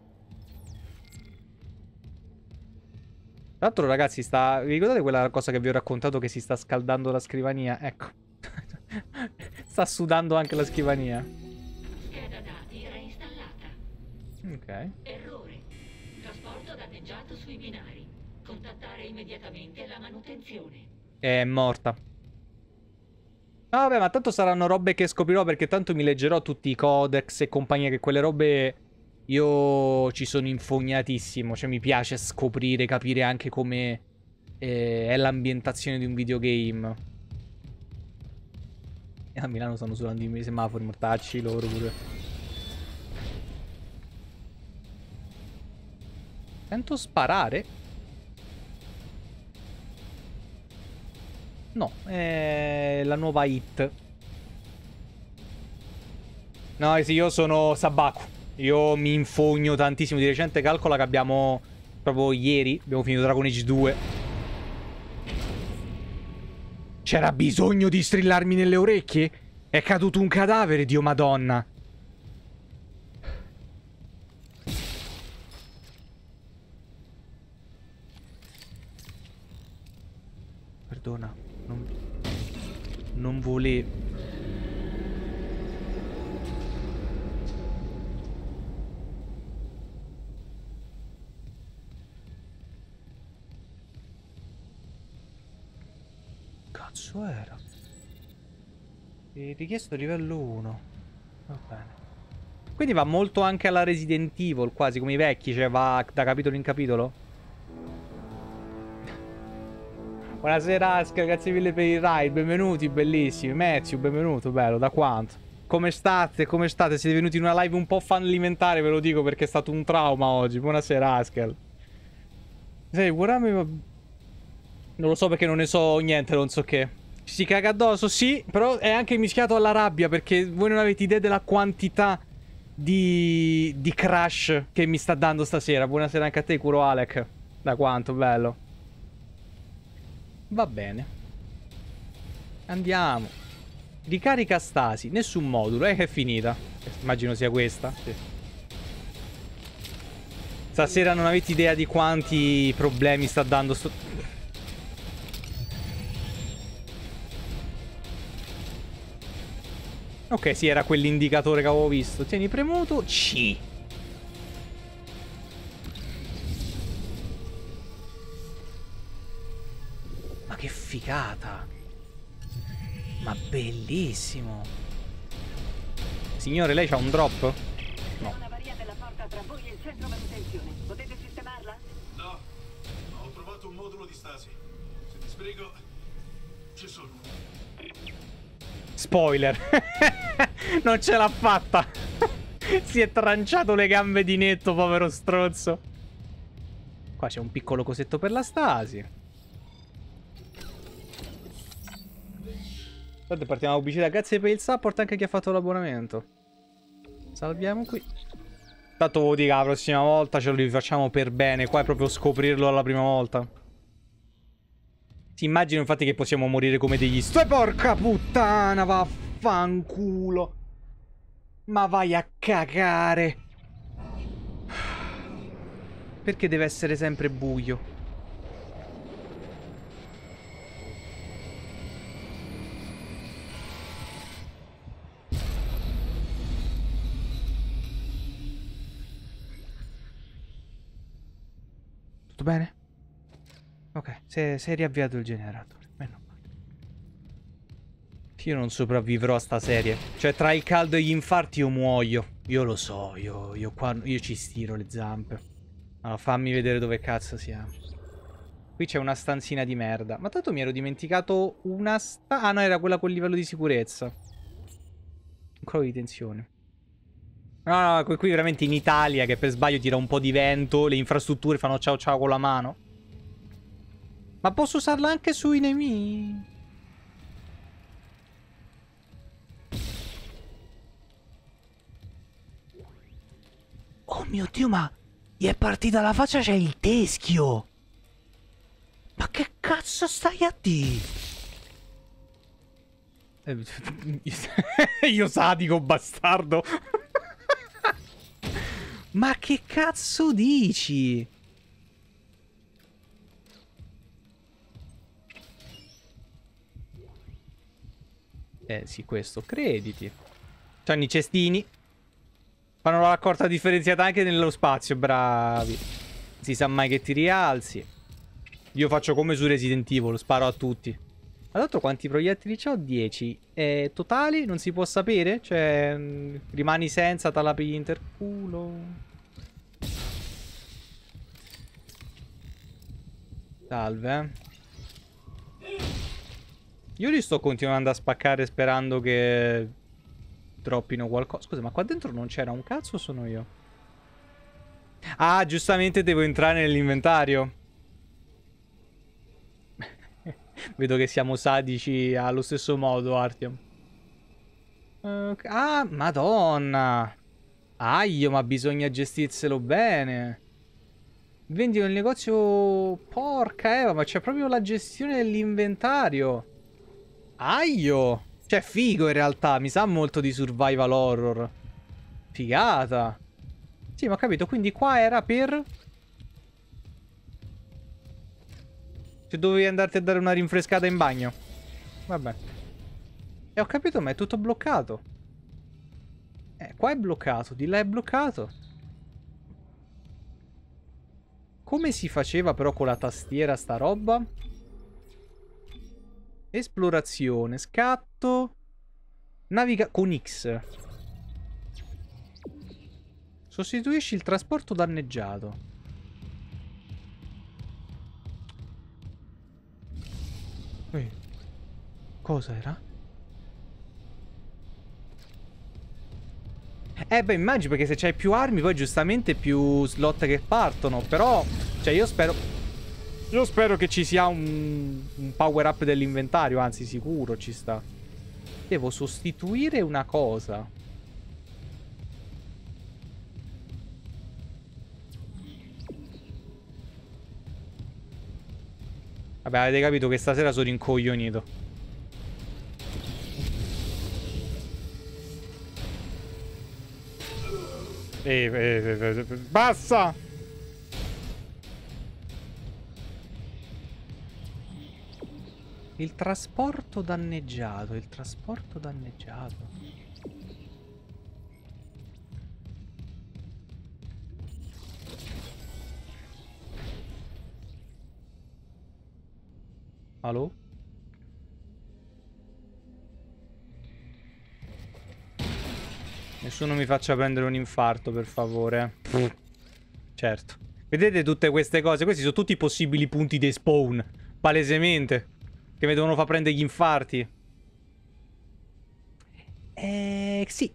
Tra l'altro, ragazzi, vi ricordate quella cosa che vi ho raccontato che si sta scaldando la scrivania? Ecco. Sta sudando anche la scrivania. Scheda dati reinstallata. Ok. Errore. Trasporto danneggiato sui binari. Contattare immediatamente la manutenzione. È morta. No, vabbè, ma tanto saranno robe che scoprirò, perché tanto mi leggerò tutti i codex e compagnia, che quelle robe... Io ci sono infognatissimo, cioè mi piace scoprire, capire anche come è l'ambientazione di un videogame. E a Milano stanno suonando i semafori mortacci loro pure. Sento sparare. No, è la nuova hit. No, sì, io sono Sabaku. Io mi infogno tantissimo. Di recente calcola che abbiamo... Proprio ieri abbiamo finito Dragon Age 2. C'era bisogno di strillarmi nelle orecchie? È caduto un cadavere, Dio Madonna. Perdona. Non volevo. Cazzo era? Richiesto livello 1. Va bene. Quindi va molto anche alla Resident Evil, quasi come i vecchi, cioè va da capitolo in capitolo. Buonasera Asker, grazie mille per il ride, benvenuti, bellissimi. Matthew, benvenuto, bello, da quanto? Come state? Come state? Siete venuti in una live un po' fallimentare, ve lo dico, perché è stato un trauma oggi. Buonasera Asker. Sei Warami... Non lo so perché non ne so niente, non so che. Ci si caga addosso, sì, però è anche mischiato alla rabbia, perché voi non avete idea della quantità di crash che mi sta dando stasera. Buonasera anche a te, Kuro Alec. Da quanto, bello. Va bene. Andiamo. Ricarica stasi, nessun modulo, che è finita. Immagino sia questa. Sì. Stasera non avete idea di quanti problemi sta dando sto... Ok, sì, era quell'indicatore che avevo visto. Tieni premuto. C. Ma che figata. Ma bellissimo. Signore, lei c'ha un drop? No. Una varia della porta tra voi e il centro manutenzione. Potete sistemarla? No. Ho trovato un modulo di stasi. Se ti spiego, ci sono. Spoiler. Non ce l'ha fatta. Si è tranciato le gambe di netto, povero stronzo. Qua c'è un piccolo cosetto per la stasi. Guarda, partiamo a pubblicità. Grazie per il support anche a chi ha fatto l'abbonamento. Salviamo qui. Tanto vi dico, la prossima volta ce lo rifacciamo per bene. Qua è proprio scoprirlo alla prima volta. Ti immagino infatti che possiamo morire come degli porca puttana, vaffanculo. Ma vai a cagare. Perché deve essere sempre buio? Tutto bene? Ok, si è riavviato il generatore. Meno male. Io non sopravvivrò a sta serie. Cioè, tra il caldo e gli infarti io muoio. Io lo so, io ci stiro le zampe. Allora, fammi vedere dove cazzo siamo. Qui c'è una stanzina di merda. Ma tanto mi ero dimenticato una Ah, no, era quella col livello di sicurezza. Ancora di tensione. No, qui veramente in Italia, che per sbaglio tira un po' di vento, le infrastrutture fanno ciao ciao con la mano. Ma posso usarla anche sui nemici? Oh mio Dio, ma gli è partita la faccia, c'è il teschio. Ma che cazzo stai a dire? Io sadico bastardo. Ma che cazzo dici? Sì, questo. Crediti. C'hanno i cestini. Fanno la raccolta differenziata anche nello spazio. Bravi. Si sa mai che ti rialzi. Io faccio come su Resident Evil. Sparo a tutti. Ma d'altro quanti proiettili c'ho? 10. Totali? Non si può sapere? Cioè, rimani senza talapi interculo. Salve. Io li sto continuando a spaccare sperando che droppino qualcosa. Scusa, ma qua dentro non c'era un cazzo o sono io? Ah, giustamente devo entrare nell'inventario. Vedo che siamo sadici allo stesso modo, Artyom. Ah, madonna. Aio, ma bisogna gestirselo bene. Vendi nel negozio... Porca Eva, ma c'è proprio la gestione dell'inventario. Aio. Cioè, figo in realtà. Mi sa molto di survival horror. Figata. Sì, ma ho capito. Quindi qua era per... Se dovevi andarti a dare una rinfrescata in bagno. Vabbè. E ho capito, ma è tutto bloccato. Qua è bloccato, di là è bloccato. Come si faceva però con la tastiera sta roba? Esplorazione, scatto. Naviga con X. Sostituisci il trasporto danneggiato. Cosa era? Beh, immagino, perché se c'hai più armi poi giustamente più slot che partono. Però, cioè io spero che ci sia un power up dell'inventario. Anzi, sicuro ci sta. Devo sostituire una cosa. Vabbè, avete capito che stasera sono incoglionito. Basta! Il trasporto danneggiato. Il trasporto danneggiato. Allo? Nessuno mi faccia prendere un infarto, per favore. Certo. Vedete tutte queste cose? Questi sono tutti possibili punti di spawn. Palesemente. Che mi devono far prendere gli infarti. Sì.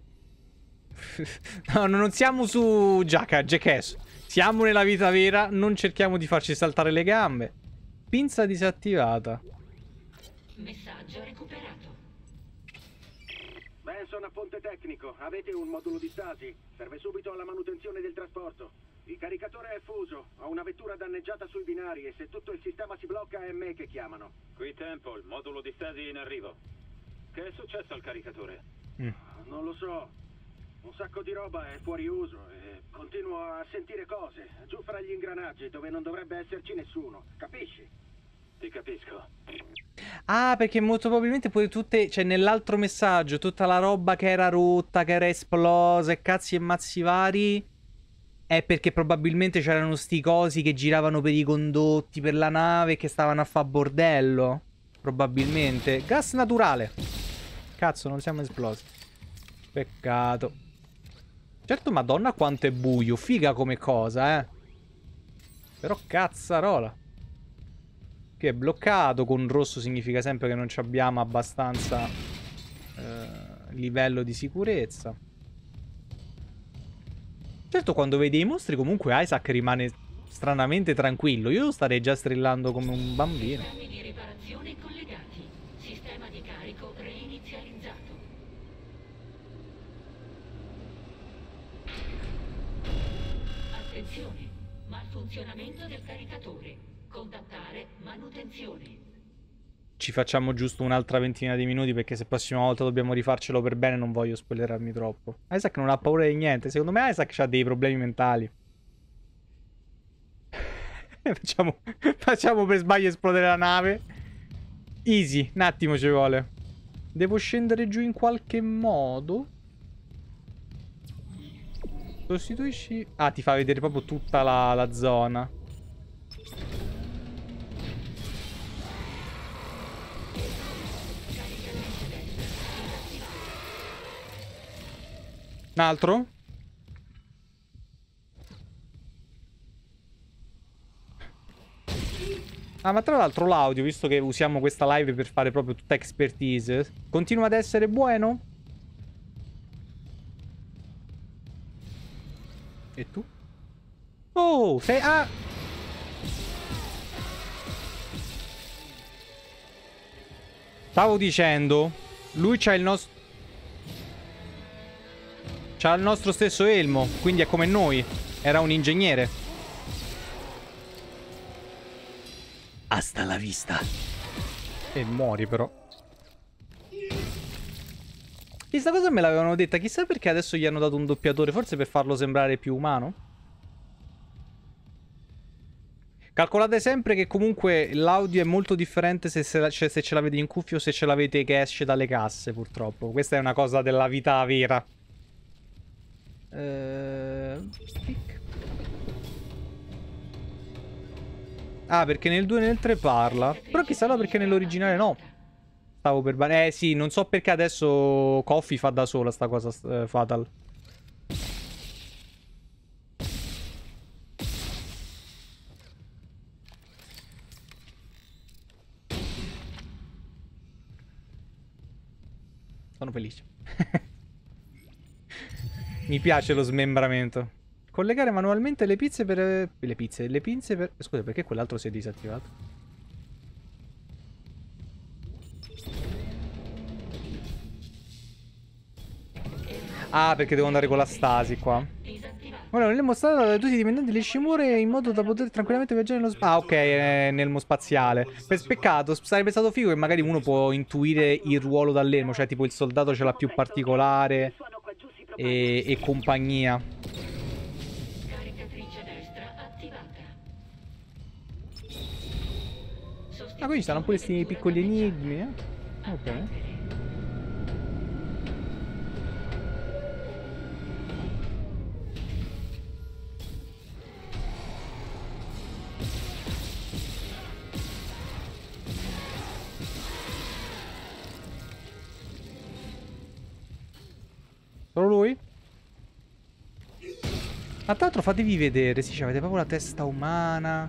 No, non siamo su Jackass. Siamo nella vita vera. Non cerchiamo di farci saltare le gambe. Pinza disattivata. Messaggio recuperato. Benson a Ponte Tecnico. Avete un modulo di stasi? Serve subito alla manutenzione del trasporto. Il caricatore è fuso. Ho una vettura danneggiata sui binari e se tutto il sistema si blocca è me che chiamano. Qui Temple, modulo di stasi in arrivo. Che è successo al caricatore? Non lo so. Un sacco di roba è fuori uso e continuo a sentire cose. Giù fra gli ingranaggi dove non dovrebbe esserci nessuno. Capisci? Ti capisco. Ah, perché molto probabilmente pure tutte... Cioè, nell'altro messaggio, tutta la roba che era rotta, che era esplosa e cazzi e mazzi vari... È perché probabilmente c'erano sti cosi che giravano per i condotti, per la nave, che stavano a fa bordello. Probabilmente. Gas naturale. Cazzo, non siamo esplosi. Peccato. Certo, madonna quanto è buio. Figa come cosa, Però cazzarola. Che è bloccato. Con rosso significa sempre che non abbiamo abbastanza livello di sicurezza. Certo, quando vedi i mostri comunque Isaac rimane stranamente tranquillo. Io starei già strillando come un bambino. Sistemi di riparazione collegati. Sistema di carico reinizializzato. Attenzione. Malfunzionamento del caricatore. Contattare manutenzione. Ci facciamo giusto un'altra ventina di minuti perché se prossima volta dobbiamo rifarcelo per bene non voglio spoilerarmi troppo. Isaac non ha paura di niente. Secondo me Isaac ha dei problemi mentali. Facciamo per sbaglio esplodere la nave. Easy, un attimo ci vuole. Devo scendere giù in qualche modo. Sostituisci... Ah, ti fa vedere proprio tutta la zona. Un altro? Ah, ma tra l'altro l'audio, visto che usiamo questa live per fare proprio tutta expertise, continua ad essere buono? E tu? Oh, sei... Ah! Stavo dicendo, lui c'ha il nostro... C'ha il nostro stesso elmo, quindi è come noi. Era un ingegnere. Hasta la vista. E muori però. Questa cosa me l'avevano detta, chissà perché adesso gli hanno dato un doppiatore, forse per farlo sembrare più umano? Calcolate sempre che comunque l'audio è molto differente se ce l'avete in cuffia o se ce l'avete che esce dalle casse, purtroppo. Questa è una cosa della vita vera. Ah, perché nel 2 e nel 3 parla. Però chissà perché nell'originale no. Stavo per... sì, non so perché adesso Coffee fa da sola sta cosa, Fatal. Sono felice. Mi piace lo smembramento. Collegare manualmente le pizze per... Le pinze per... Scusa, perché quell'altro si è disattivato? Ah, perché devo andare con la stasi qua. Ora non è mostrato da tutti i dipendenti delle Ishimura in modo da poter tranquillamente viaggiare nello spazio. Ah, ok, nel spaziale. Per peccato, sarebbe stato figo che magari uno può intuire il ruolo dall'elmo, cioè tipo il soldato ce l'ha più particolare e compagnia. Caricatrice destra attivata. Ah, quindi stanno pure questi piccoli enigmi, eh? Ok. Solo lui? Ma tra l'altro fatevi vedere, sì, avete proprio la testa umana.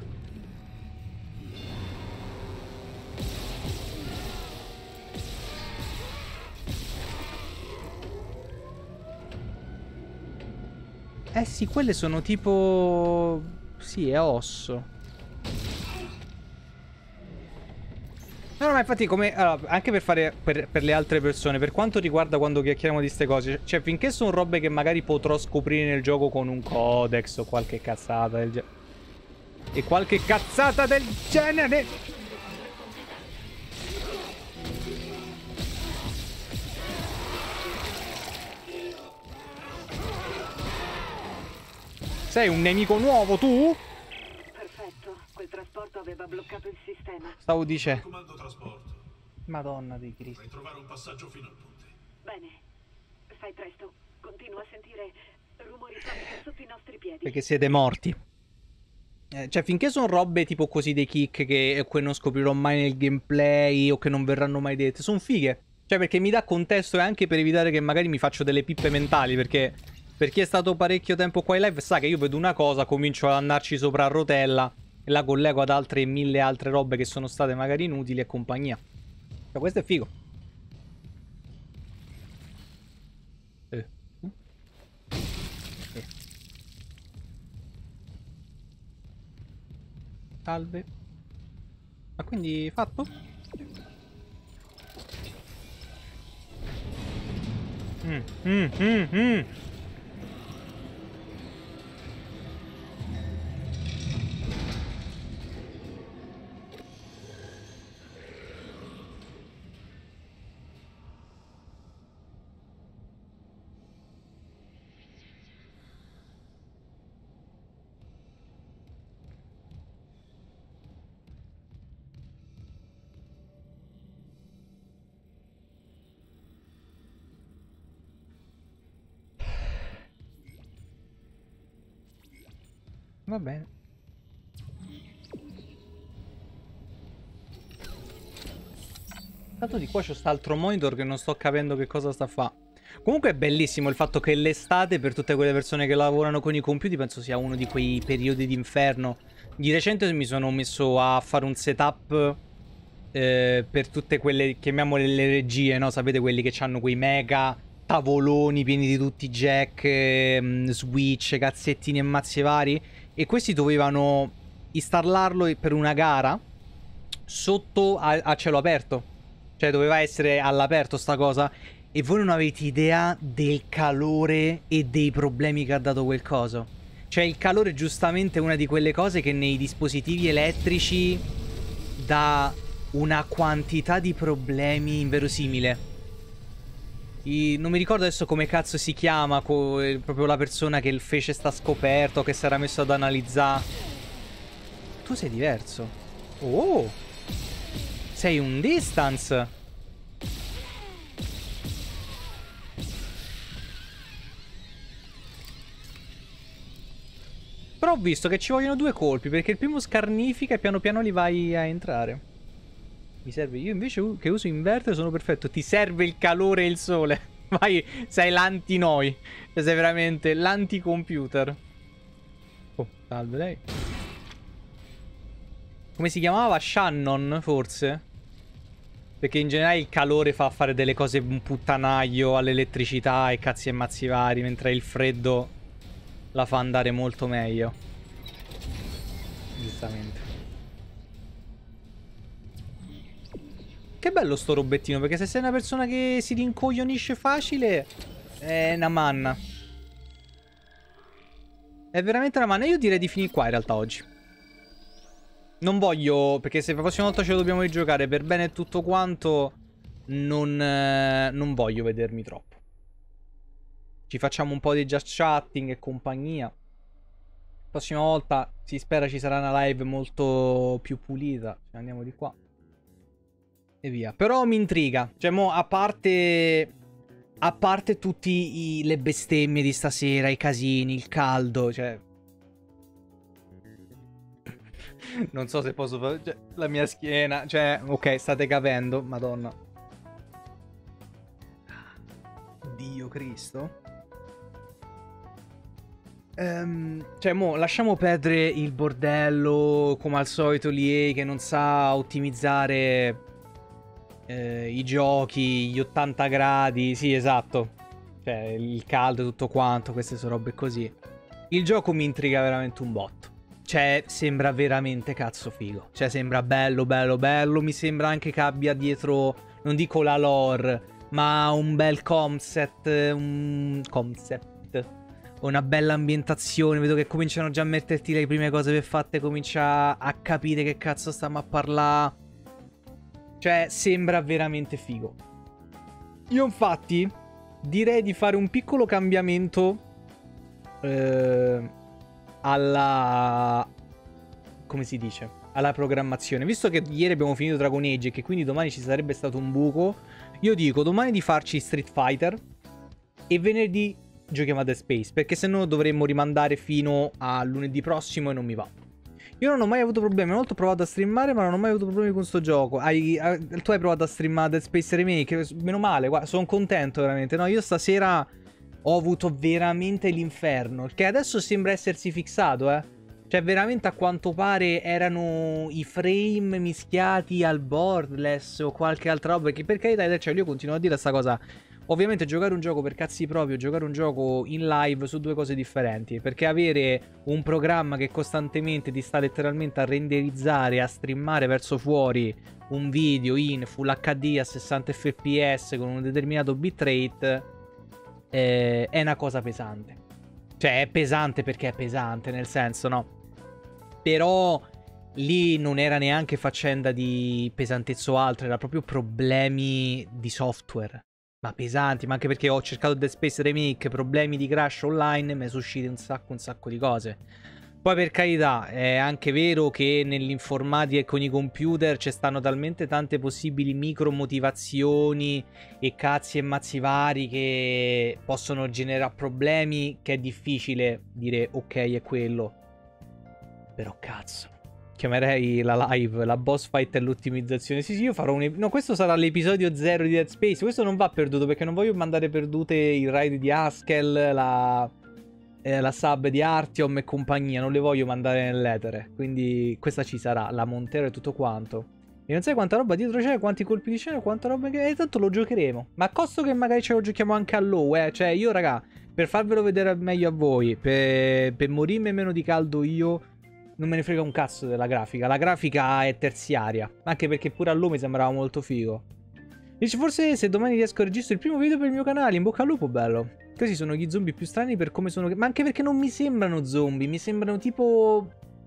Eh sì, quelle sono tipo... Sì, è osso. No, ma infatti come... Allora, anche per fare... Per le altre persone, per quanto riguarda quando chiacchieriamo di ste cose, cioè finché sono robe che magari potrò scoprire nel gioco con un codex o qualche cazzata del genere. E qualche cazzata del genere! Sei un nemico nuovo, tu? Perfetto, quel trasporto aveva bloccato il sistema. Stavo dicendo. Comando trasporto. Madonna di Cristo. Puoi trovare un passaggio fino al ponte. Bene, fai presto. Continuo a sentire rumori forti sotto i nostri piedi. Perché siete morti. Cioè, finché sono robe tipo così dei kick che non scoprirò mai nel gameplay o che non verranno mai dette, sono fighe. Cioè, perché mi dà contesto e anche per evitare che magari mi faccio delle pippe mentali, perché... Per chi è stato parecchio tempo qua in live sa che io vedo una cosa, comincio ad andarci sopra a rotella e la collego ad altre 1000 altre robe che sono state magari inutili e compagnia. Cioè, questo è figo. Salve. Ma quindi fatto? Va bene. Tanto di qua c'è quest'altro monitor che non sto capendo che cosa sta a fa. Comunque è bellissimo il fatto che l'estate per tutte quelle persone che lavorano con i computer penso sia uno di quei periodi d'inferno. Di recente mi sono messo a fare un setup per tutte quelle, chiamiamole le regie, no? Sapete quelli che hanno quei mega tavoloni pieni di tutti i jack, switch, cazzettini e mazzi vari. e questi dovevano installarlo per una gara sotto a cielo aperto. Cioè doveva essere all'aperto sta cosa. E voi non avete idea del calore e dei problemi che ha dato quel coso. Cioè il calore è giustamente una di quelle cose che nei dispositivi elettrici dà una quantità di problemi inverosimile. Non mi ricordo adesso come cazzo si chiama, proprio la persona che fece sta scoperta, che si era messo ad analizzare. Tu sei diverso. Oh, sei un distance. Però ho visto che ci vogliono 2 colpi, perché il primo scarnifica e piano piano li vai a entrare. Mi serve, io invece che uso inverter sono perfetto. Ti serve il calore e il sole. Vai, sei l'anti-noi. Cioè sei veramente l'anti-computer. Oh, salve lei. Come si chiamava? Shannon, forse? Perché in generale il calore fa fare delle cose un puttanaio all'elettricità e cazzi e mazzi vari, mentre il freddo la fa andare molto meglio. Giustamente. Che bello sto robettino, perché se sei una persona che si rincoglionisce facile è una manna. È veramente una manna. Io direi di finire qua in realtà oggi. Non voglio, perché se la prossima volta ce lo dobbiamo rigiocare per bene tutto quanto, non voglio vedermi troppo. Ci facciamo un po' di just chatting e compagnia. Prossima volta si spera ci sarà una live molto più pulita. Andiamo di qua. E via. Però mi intriga. Cioè, mo, a parte tutti le bestemmie di stasera, i casini, il caldo, cioè... Non so se posso fare... Cioè, la mia schiena... Cioè, ok, state capendo. Madonna. Dio Cristo. Cioè, mo, lasciamo perdere il bordello, come al solito l'EA che non sa ottimizzare i giochi, gli 80 gradi, sì, esatto. Cioè, il caldo e tutto quanto, queste sono robe così. Il gioco mi intriga veramente un botto. Cioè, sembra veramente cazzo figo. Cioè, sembra bello, bello, bello. Mi sembra anche che abbia dietro, non dico la lore, ma un bel concept, una bella ambientazione. Vedo che cominciano già a metterti le prime cose per fatte, comincia a capire che cazzo stiamo a parlare. Cioè, sembra veramente figo. Io infatti direi di fare un piccolo cambiamento alla... come si dice? Alla programmazione. Visto che ieri abbiamo finito Dragon Age e che quindi domani ci sarebbe stato un buco, io dico domani di farci Street Fighter e venerdì giochiamo a Dead Space, perché se no dovremmo rimandare fino a lunedì prossimo e non mi va. Io non ho mai avuto problemi, una volta ho provato a streamare ma non ho mai avuto problemi con sto gioco. Tu hai provato a streamare Dead Space Remake? Meno male, guarda, sono contento veramente. No, io stasera ho avuto veramente l'inferno, che adesso sembra essersi fissato, Cioè veramente a quanto pare erano i frame mischiati al borderless o qualche altra roba, perché per carità, cioè io continuo a dire sta cosa. Ovviamente giocare un gioco per cazzi propri o giocare un gioco in live sono 2 cose differenti. Perché avere un programma che costantemente ti sta letteralmente a renderizzare, a streamare verso fuori un video in Full HD a 60 fps con un determinato bitrate è una cosa pesante. Cioè è pesante perché è pesante, nel senso, no? Però lì non era neanche faccenda di pesantezza o altro, era proprio problemi di software. Ma pesanti, ma anche perché ho cercato Dead Space Remake, problemi di crash online, mi sono uscite un sacco di cose. Poi per carità, è anche vero che nell'informatica e con i computer ci stanno talmente tante possibili micro motivazioni e cazzi e mazzi vari che possono generare problemi, che è difficile dire ok è quello. Però cazzo, chiamerei la live, la boss fight e l'ottimizzazione. Sì, io farò un... No, questo sarà l'episodio 0 di Dead Space. Questo non va perduto perché non voglio mandare perdute il raid di Haskell, la sub di Artyom e compagnia. Non le voglio mandare nell'etere. Quindi questa ci sarà, la Montero e tutto quanto. E non sai quanta roba dietro c'è, quanti colpi di scena, quanta roba che... E tanto lo giocheremo. Ma a costo che magari ce lo giochiamo anche a low, Cioè, io, raga, per farvelo vedere meglio a voi, per morirmi meno di caldo io, non me ne frega un cazzo della grafica. La grafica è terziaria. Anche perché pure a low mi sembrava molto figo. Dice, forse se domani riesco a registrare il primo video per il mio canale, in bocca al lupo, bello. Questi sono gli zombie più strani per come sono... Ma anche perché non mi sembrano zombie, mi sembrano tipo...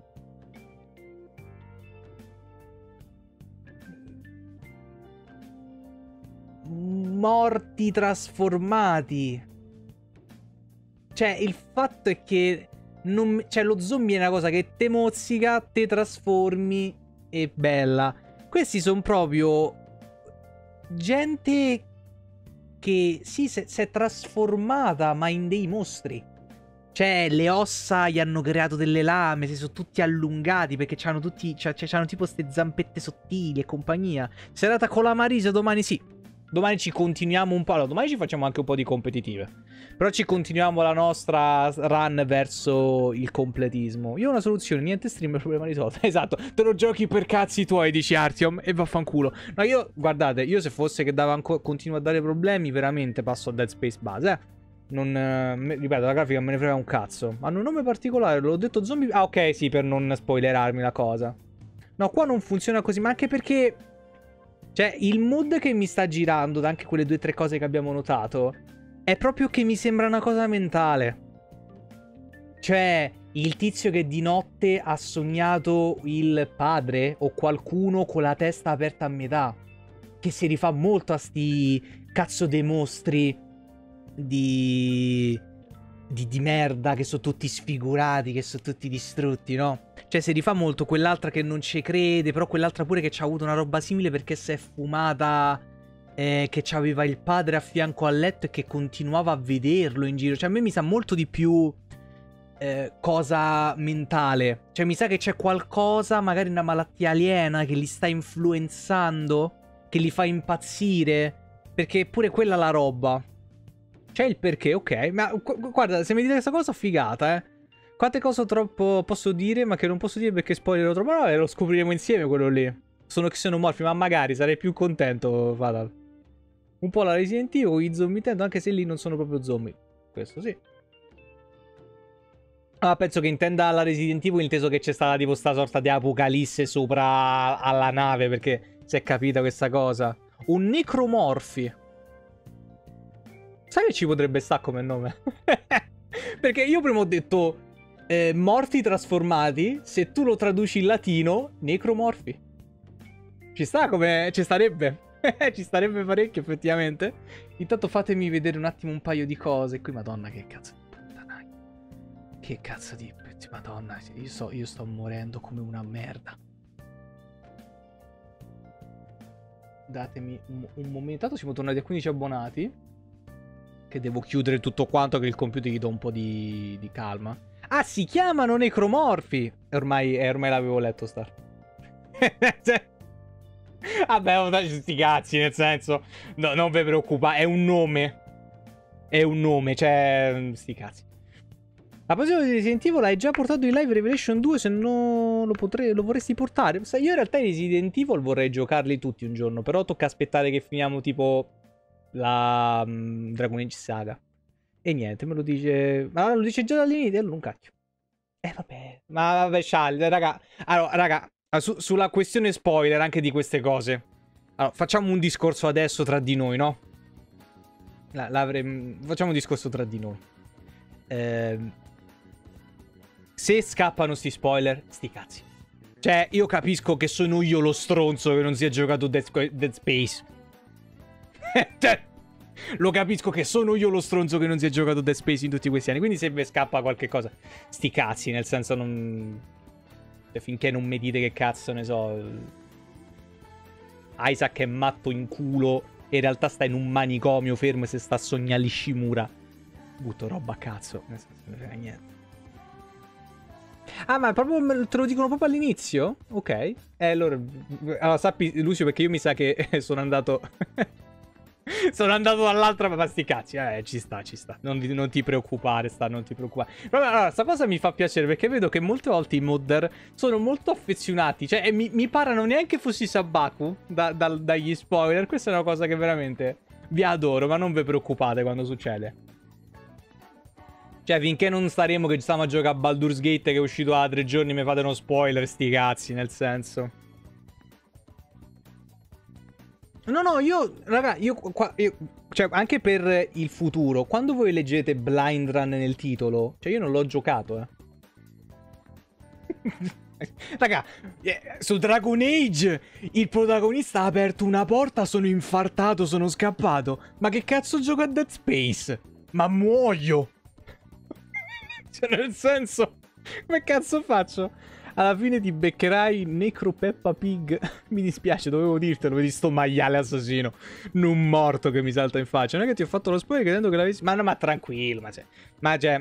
morti trasformati. Cioè, il fatto è che non... cioè, lo zombie è una cosa che te mozzica, te trasformi e bella. Questi sono proprio gente che sì, si è trasformata, ma in dei mostri. Cioè, le ossa gli hanno creato delle lame, si sono tutti allungati perché c'hanno tutti, c'hanno tipo ste zampette sottili e compagnia. Serata con la Marisa domani, sì. Domani ci continuiamo un po'. Allora, domani ci facciamo anche un po' di competitive. Però ci continuiamo la nostra run verso il completismo. Io ho una soluzione, niente stream, il problema risolto. Esatto, te lo giochi per cazzi tuoi, dici Artyom, e vaffanculo. No, io, guardate, io se fosse che dava continuo a dare problemi, veramente passo a Dead Space base, Non, ripeto, la grafica me ne frega un cazzo. Hanno un nome particolare, l'ho detto zombie... Ah, ok, sì, per non spoilerarmi la cosa. No, qua non funziona così, ma anche perché... Cioè, il mood che mi sta girando da anche quelle 2 o 3 cose che abbiamo notato è proprio che mi sembra una cosa mentale. Cioè, il tizio che di notte ha sognato il padre o qualcuno con la testa aperta a metà. Che si rifà molto a sti cazzo dei mostri di merda che sono tutti sfigurati, che sono tutti distrutti, no? Cioè, si rifà molto quell'altra che non ci crede, però quell'altra pure che ci ha avuto una roba simile perché si è fumata, che c'aveva il padre a fianco al letto e che continuava a vederlo in giro. Cioè, a me mi sa molto di più cosa mentale. Cioè, mi sa che c'è qualcosa, magari una malattia aliena che li sta influenzando, che li fa impazzire, perché pure quella è la roba. C'è il perché, ok. Ma guarda, se mi dite questa cosa, figata, Quante cose troppo posso dire, ma che non posso dire perché spoilerò troppo. No, lo scopriremo insieme quello lì. Sono xenomorfi, ma magari sarei più contento, Fatal. Un po' la Resident Evil con i zombie intendo, anche se lì non sono proprio zombie. Questo sì. Ah, penso che intenda la Resident Evil inteso che c'è stata tipo sta sorta di apocalisse sopra alla nave, perché si è capita questa cosa. Un necromorfi. Sai che ci potrebbe stare come nome? Perché io prima ho detto morti trasformati. Se tu lo traduci in latino, necromorfi. Ci sta come... ci starebbe. Ci starebbe parecchio effettivamente. Intanto fatemi vedere un attimo un paio di cose. Qui madonna che cazzo di puttanaia. Che cazzo di... madonna, io sto morendo come una merda. Datemi un momento. Intanto siamo tornati a 15 abbonati. Che devo chiudere tutto quanto, che il computer gli dà un po' di calma. Ah, si chiamano necromorfi. Ormai l'avevo letto, Star. Vabbè, sti cazzi, nel senso, no, non vi preoccupate, è un nome. È un nome, cioè, sti cazzi. A proposito di Resident Evil, hai già portato in live Revelation 2? Se no lo vorresti portare? Io in realtà i Resident Evil vorrei giocarli tutti un giorno, però tocca aspettare che finiamo tipo la Dragon Age Saga. E niente, me lo dice... Ma lo dice già dall'inizio, allora un cacchio. Vabbè. Ma vabbè, Charlie, raga. Allora, raga, sulla questione spoiler anche di queste cose. Allora, facciamo un discorso adesso tra di noi, no? Facciamo un discorso tra di noi. Se scappano sti spoiler, sti cazzi. Cioè, io capisco che sono io lo stronzo che non si è giocato Dead Space. Cioè, lo capisco che sono io lo stronzo che non si è giocato Dead Space in tutti questi anni. Quindi se vi scappa qualche cosa, sti cazzi, nel senso non... Cioè, finché non mi dite che cazzo ne so, Isaac è matto in culo e in realtà sta in un manicomio fermo e se sta a sognare l'Ishimura, butto roba a cazzo, nel senso non frega niente. Ah, ma proprio te lo dicono proprio all'inizio? Ok. Allora sappi, Lucio, perché io mi sa che sono andato Sono andato dall'altra, ma sti cazzi, ci sta. Non ti preoccupare, non ti preoccupare. Però allora, sta cosa mi fa piacere perché vedo che molte volte i modder sono molto affezionati. Cioè, mi parano neanche fossi Sabaku dagli spoiler. Questa è una cosa che veramente vi adoro, ma non vi preoccupate quando succede. Cioè, finché non staremo che stiamo a giocare a Baldur's Gate che è uscito da 3 giorni, mi fate uno spoiler, sti cazzi, nel senso. No, raga, cioè, anche per il futuro, quando voi leggete Blind Run nel titolo, cioè io non l'ho giocato, Raga, su Dragon Age il protagonista ha aperto una porta, sono infartato, sono scappato. Ma che cazzo gioco a Dead Space? Ma muoio! Cioè, nel senso, come cazzo faccio? Alla fine ti beccherai Necro Peppa Pig. Mi dispiace, dovevo dirtelo, vedi sto maiale assassino. Non morto che mi salta in faccia. Non è che ti ho fatto lo spoiler credendo che l'avessi... Ma no, ma tranquillo, cioè...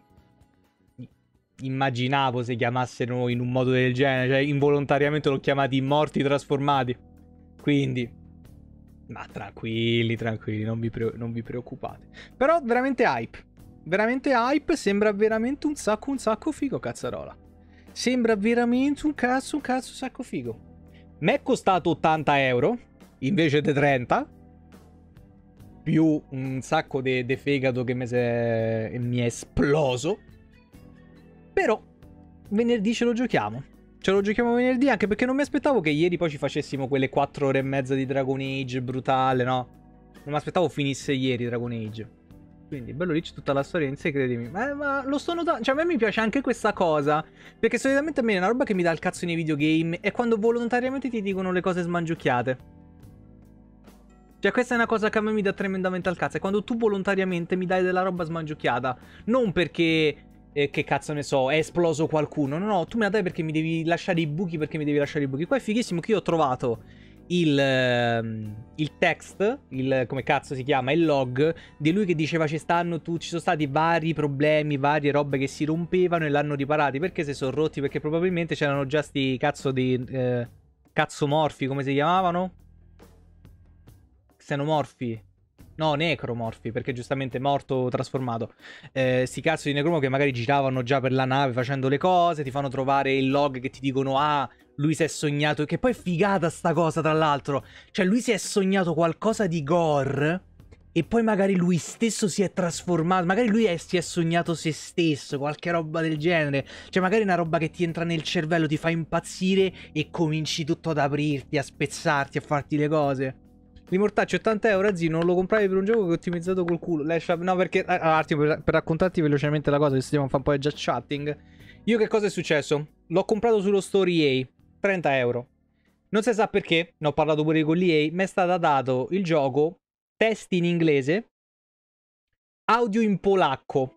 Immaginavo se chiamassero in un modo del genere. Cioè, involontariamente l'ho chiamati morti trasformati. Quindi... Ma tranquilli, non vi preoccupate. Però veramente hype. Veramente hype, sembra veramente un sacco figo, cazzarola. Sembra veramente un cazzo sacco figo. Mi è costato 80 euro invece di 30. Più un sacco di fegato che mi è esploso. Però venerdì ce lo giochiamo. Ce lo giochiamo venerdì, anche perché non mi aspettavo che ieri poi ci facessimo quelle 4 ore e mezza di Dragon Age brutale, no? Non mi aspettavo finisse ieri Dragon Age. Quindi bello lì c'è tutta la storia in sé, credimi. Ma lo sto notando. Cioè a me mi piace anche questa cosa. Perché solitamente a me è una roba che mi dà il cazzo nei videogame. È quando volontariamente ti dicono le cose smangiucchiate. Cioè questa è una cosa che a me mi dà tremendamente al cazzo. È quando tu volontariamente mi dai della roba smangiucchiata. Non perché... che cazzo ne so, è esploso qualcuno. No, tu me la dai perché mi devi lasciare i buchi. Qua è fighissimo che io ho trovato il text, come cazzo si chiama, il log di lui che diceva ci sono stati vari problemi, varie robe che si rompevano e l'hanno riparati. Perché si sono rotti? Perché probabilmente c'erano già sti cazzo di cazzomorfi, come si chiamavano? Xenomorfi. No, necromorfi, perché giustamente morto trasformato. Sti cazzo di necromo che magari giravano già per la nave facendo le cose, ti fanno trovare il log che ti dicono lui si è sognato, che poi è figata sta cosa tra l'altro. Cioè lui si è sognato qualcosa di gore e poi magari lui stesso si è trasformato, magari lui si è sognato se stesso, qualche roba del genere. Cioè magari una roba che ti entra nel cervello, ti fa impazzire e cominci tutto ad aprirti, a spezzarti, a farti le cose. L'immortaccio 80 euro, zio, non lo compravi per un gioco che ho ottimizzato col culo. No, perché... per raccontarti velocemente la cosa, che stiamo a fare un po' di just chatting. Io che cosa è successo? L'ho comprato sullo store EA, 30 euro. Non si sa perché, ne ho parlato pure con l'EA, mi è stato dato il gioco, testi in inglese, audio in polacco.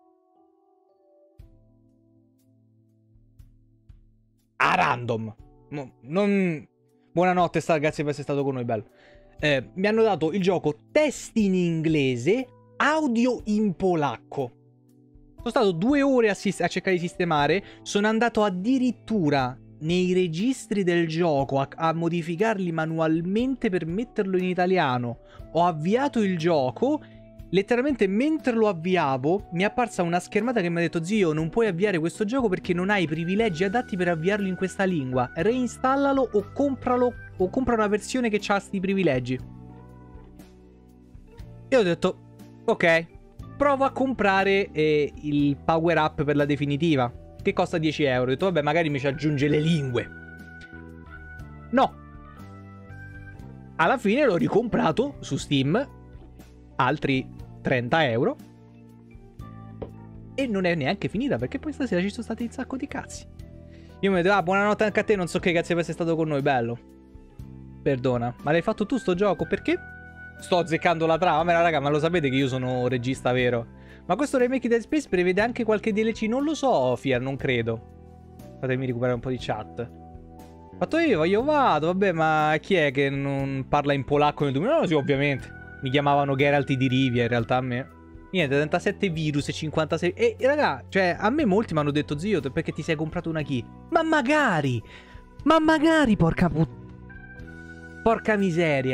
A random. Buonanotte, grazie per essere stato con noi, bello. Mi hanno dato il gioco testi in inglese, audio in polacco. Sono stato 2 ore a cercare di sistemare. Sono andato addirittura nei registri del gioco a modificarli manualmente per metterlo in italiano. Ho avviato il gioco. Letteralmente mentre lo avviavo mi è apparsa una schermata che mi ha detto: zio, non puoi avviare questo gioco perché non hai i privilegi adatti per avviarlo in questa lingua. Reinstallalo o compralo, o compra una versione che ha sti privilegi. E ho detto ok, provo a comprare il power up per la definitiva, che costa 10 euro. Ho detto vabbè, magari mi ci aggiunge le lingue. No, alla fine l'ho ricomprato su Steam, altri 30 euro. E non è neanche finita, perché poi stasera ci sono stati un sacco di cazzi. Io mi detto buonanotte anche a te, non so che cazzo per essere stato con noi, bello. Perdona, ma l'hai fatto tu sto gioco? Perché? Sto azzeccando la trama. Ma raga, ma lo sapete che io sono regista vero? Ma questo remake di Dead Space prevede anche qualche DLC? Non lo so, Fier, non credo. Fatemi recuperare un po' di chat. Fatto io vado, vabbè, ma chi è che non parla in polacco nel 2000? No, sì, ovviamente. Mi chiamavano Geralt di Rivia, in realtà a me. Niente, 37 virus e 56... E raga, cioè, a me molti mi hanno detto, zio, perché ti sei comprato una key? Ma magari! Ma magari, porca miseria!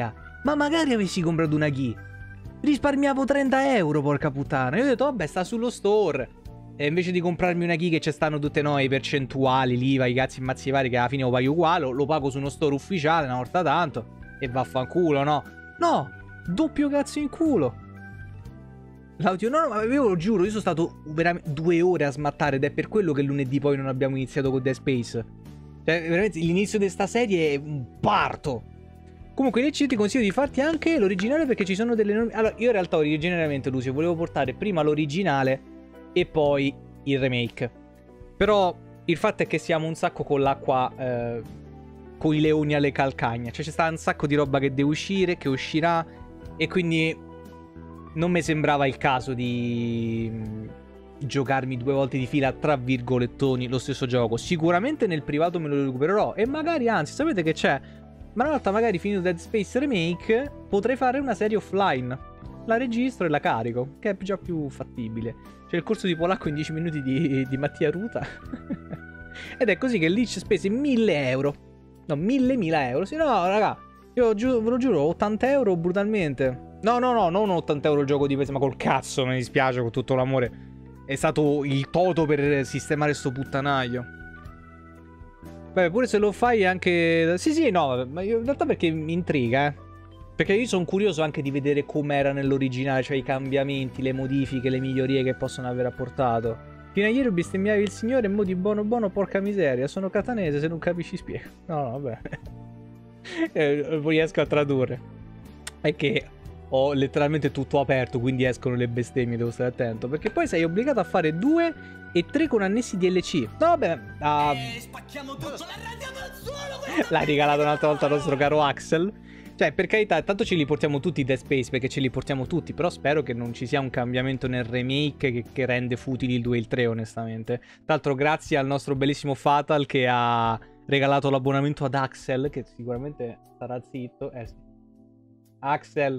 Ma magari avessi comprato una key. Risparmiavo 30 euro, porca puttana. Io ho detto, vabbè, sta sullo store. E invece di comprarmi una key che ci stanno tutte noi, i percentuali, l'IVA, i cazzi immazzi vari, che alla fine lo pago uguale, lo pago su uno store ufficiale una volta tanto. E vaffanculo, no? No! Doppio cazzo in culo. L'audio, no, ma io lo giuro, io sono stato veramente 2 ore a smattare ed è per quello che lunedì poi non abbiamo iniziato con Dead Space. Cioè, veramente, l'inizio di sta serie è un parto. Comunque, nel ti consiglio di farti anche l'originale perché ci sono delle enormi... Allora, io in realtà originariamente, Lucio, volevo portare prima l'originale e poi il remake. Però il fatto è che siamo un sacco con l'acqua... con i leoni alle calcagna. Cioè, c'è sta un sacco di roba che deve uscire, che uscirà. E quindi non mi sembrava il caso di giocarmi 2 volte di fila, tra virgolettoni, lo stesso gioco. Sicuramente nel privato me lo recupererò. E magari, anzi, sapete che c'è? Ma una volta magari finito Dead Space Remake, potrei fare una serie offline. La registro e la carico, che è già più fattibile. C'è il corso di polacco in 10 minuti di Mattia Ruta. Ed è così che lì ci spese 1000 euro. No, 1000 euro. Sì, no, raga, io ve lo giuro, 80 euro brutalmente. No, non 80 euro il gioco di PS, ma col cazzo, mi dispiace, con tutto l'amore. È stato il toto per sistemare sto puttanaio. Beh, pure se lo fai anche... Sì, no, ma in realtà perché mi intriga, eh. Perché io sono curioso anche di vedere com'era nell'originale, cioè i cambiamenti, le modifiche, le migliorie che possono aver apportato. Fino a ieri bestemmiavi il signore e mo di buono porca miseria. Sono catanese, se non capisci spiego. No, vabbè. Riesco a tradurre. È che ho letteralmente tutto aperto, quindi escono le bestemmie, devo stare attento. Perché poi sei obbligato a fare 2 e 3 con annessi DLC. No, vabbè. Spacchiamo tutto, la rendiamo al suolo. L'hai regalato un'altra volta al nostro caro Axel. Cioè, per carità, tanto ce li portiamo tutti Dead Space, perché ce li portiamo tutti. Però spero che non ci sia un cambiamento nel remake che rende futili il 2 e il 3, onestamente. Tra l'altro, grazie al nostro bellissimo Fatal che ha regalato l'abbonamento ad Axel, che sicuramente starà zitto. Sì. Axel.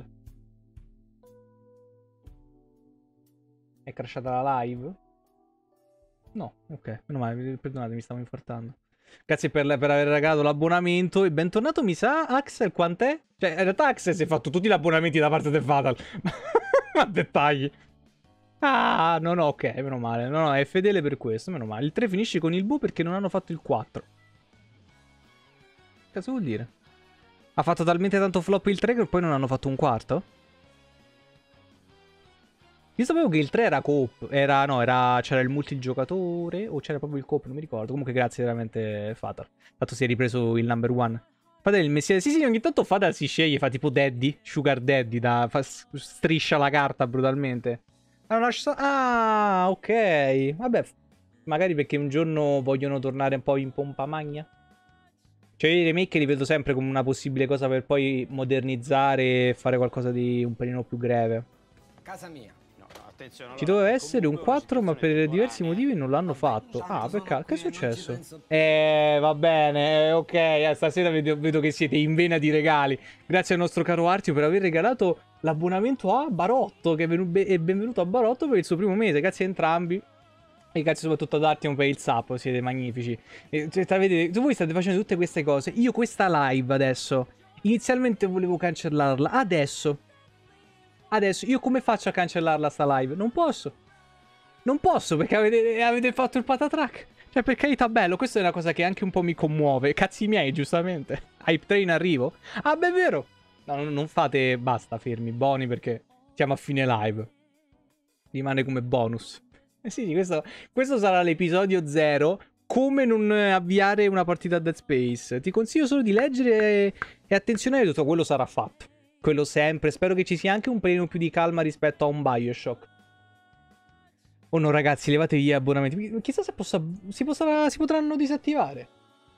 È crashata la live? No, ok, meno male, perdonate, mi stavo infartando. Grazie per aver regalato l'abbonamento e bentornato, mi sa, Axel, quant'è? Cioè, in realtà Axel si è fatto tutti gli abbonamenti da parte del Fatal. Ma dettagli. Ah, no, ok, meno male. No, è fedele per questo, meno male. Il 3 finisce con il Bu perché non hanno fatto il 4. Cosa vuol dire? Ha fatto talmente tanto flop il 3 che poi non hanno fatto un quarto? Io sapevo che il 3 era coop, c'era il multigiocatore o c'era proprio il coop, non mi ricordo. Comunque grazie veramente Fatal. Tanto si è ripreso il number 1. Fatal il messiere. Sì, ogni tanto Fatal si sceglie, fa tipo Daddy, Sugar Daddy, striscia la carta brutalmente. Ah, ok. Vabbè, magari perché un giorno vogliono tornare un po' in pompa magna. Cioè i remake li vedo sempre come una possibile cosa per poi modernizzare e fare qualcosa di un pelino più breve. Casa mia. Ci doveva essere un 4 ma per diversi motivi non l'hanno fatto. Ah, peccato, che è successo? Va bene, ok, stasera vedo che siete in vena di regali. Grazie al nostro caro Artio per aver regalato l'abbonamento a Barotto, che è benvenuto a Barotto per il suo primo mese. Grazie a entrambi. E grazie soprattutto ad Artio per il sap, siete magnifici. Voi state facendo tutte queste cose. Io questa live adesso, inizialmente volevo cancellarla, adesso, io come faccio a cancellarla sta live? Non posso. Non posso perché avete fatto il patatrack. Cioè, per carità, bello, questa è una cosa che anche un po' mi commuove. Cazzi miei, giustamente. Hype train arrivo? Ah, beh, è vero. No, non fate, basta, fermi, buoni perché siamo a fine live. Rimane come bonus. Sì, questo sarà l'episodio 0. Come non avviare una partita a Dead Space. Ti consiglio solo di leggere e attenzionare, tutto quello sarà fatto. Quello sempre. Spero che ci sia anche un pelino più di calma rispetto a un Bioshock. Oh no, ragazzi, levatevi gli abbonamenti. Chissà se si potranno disattivare.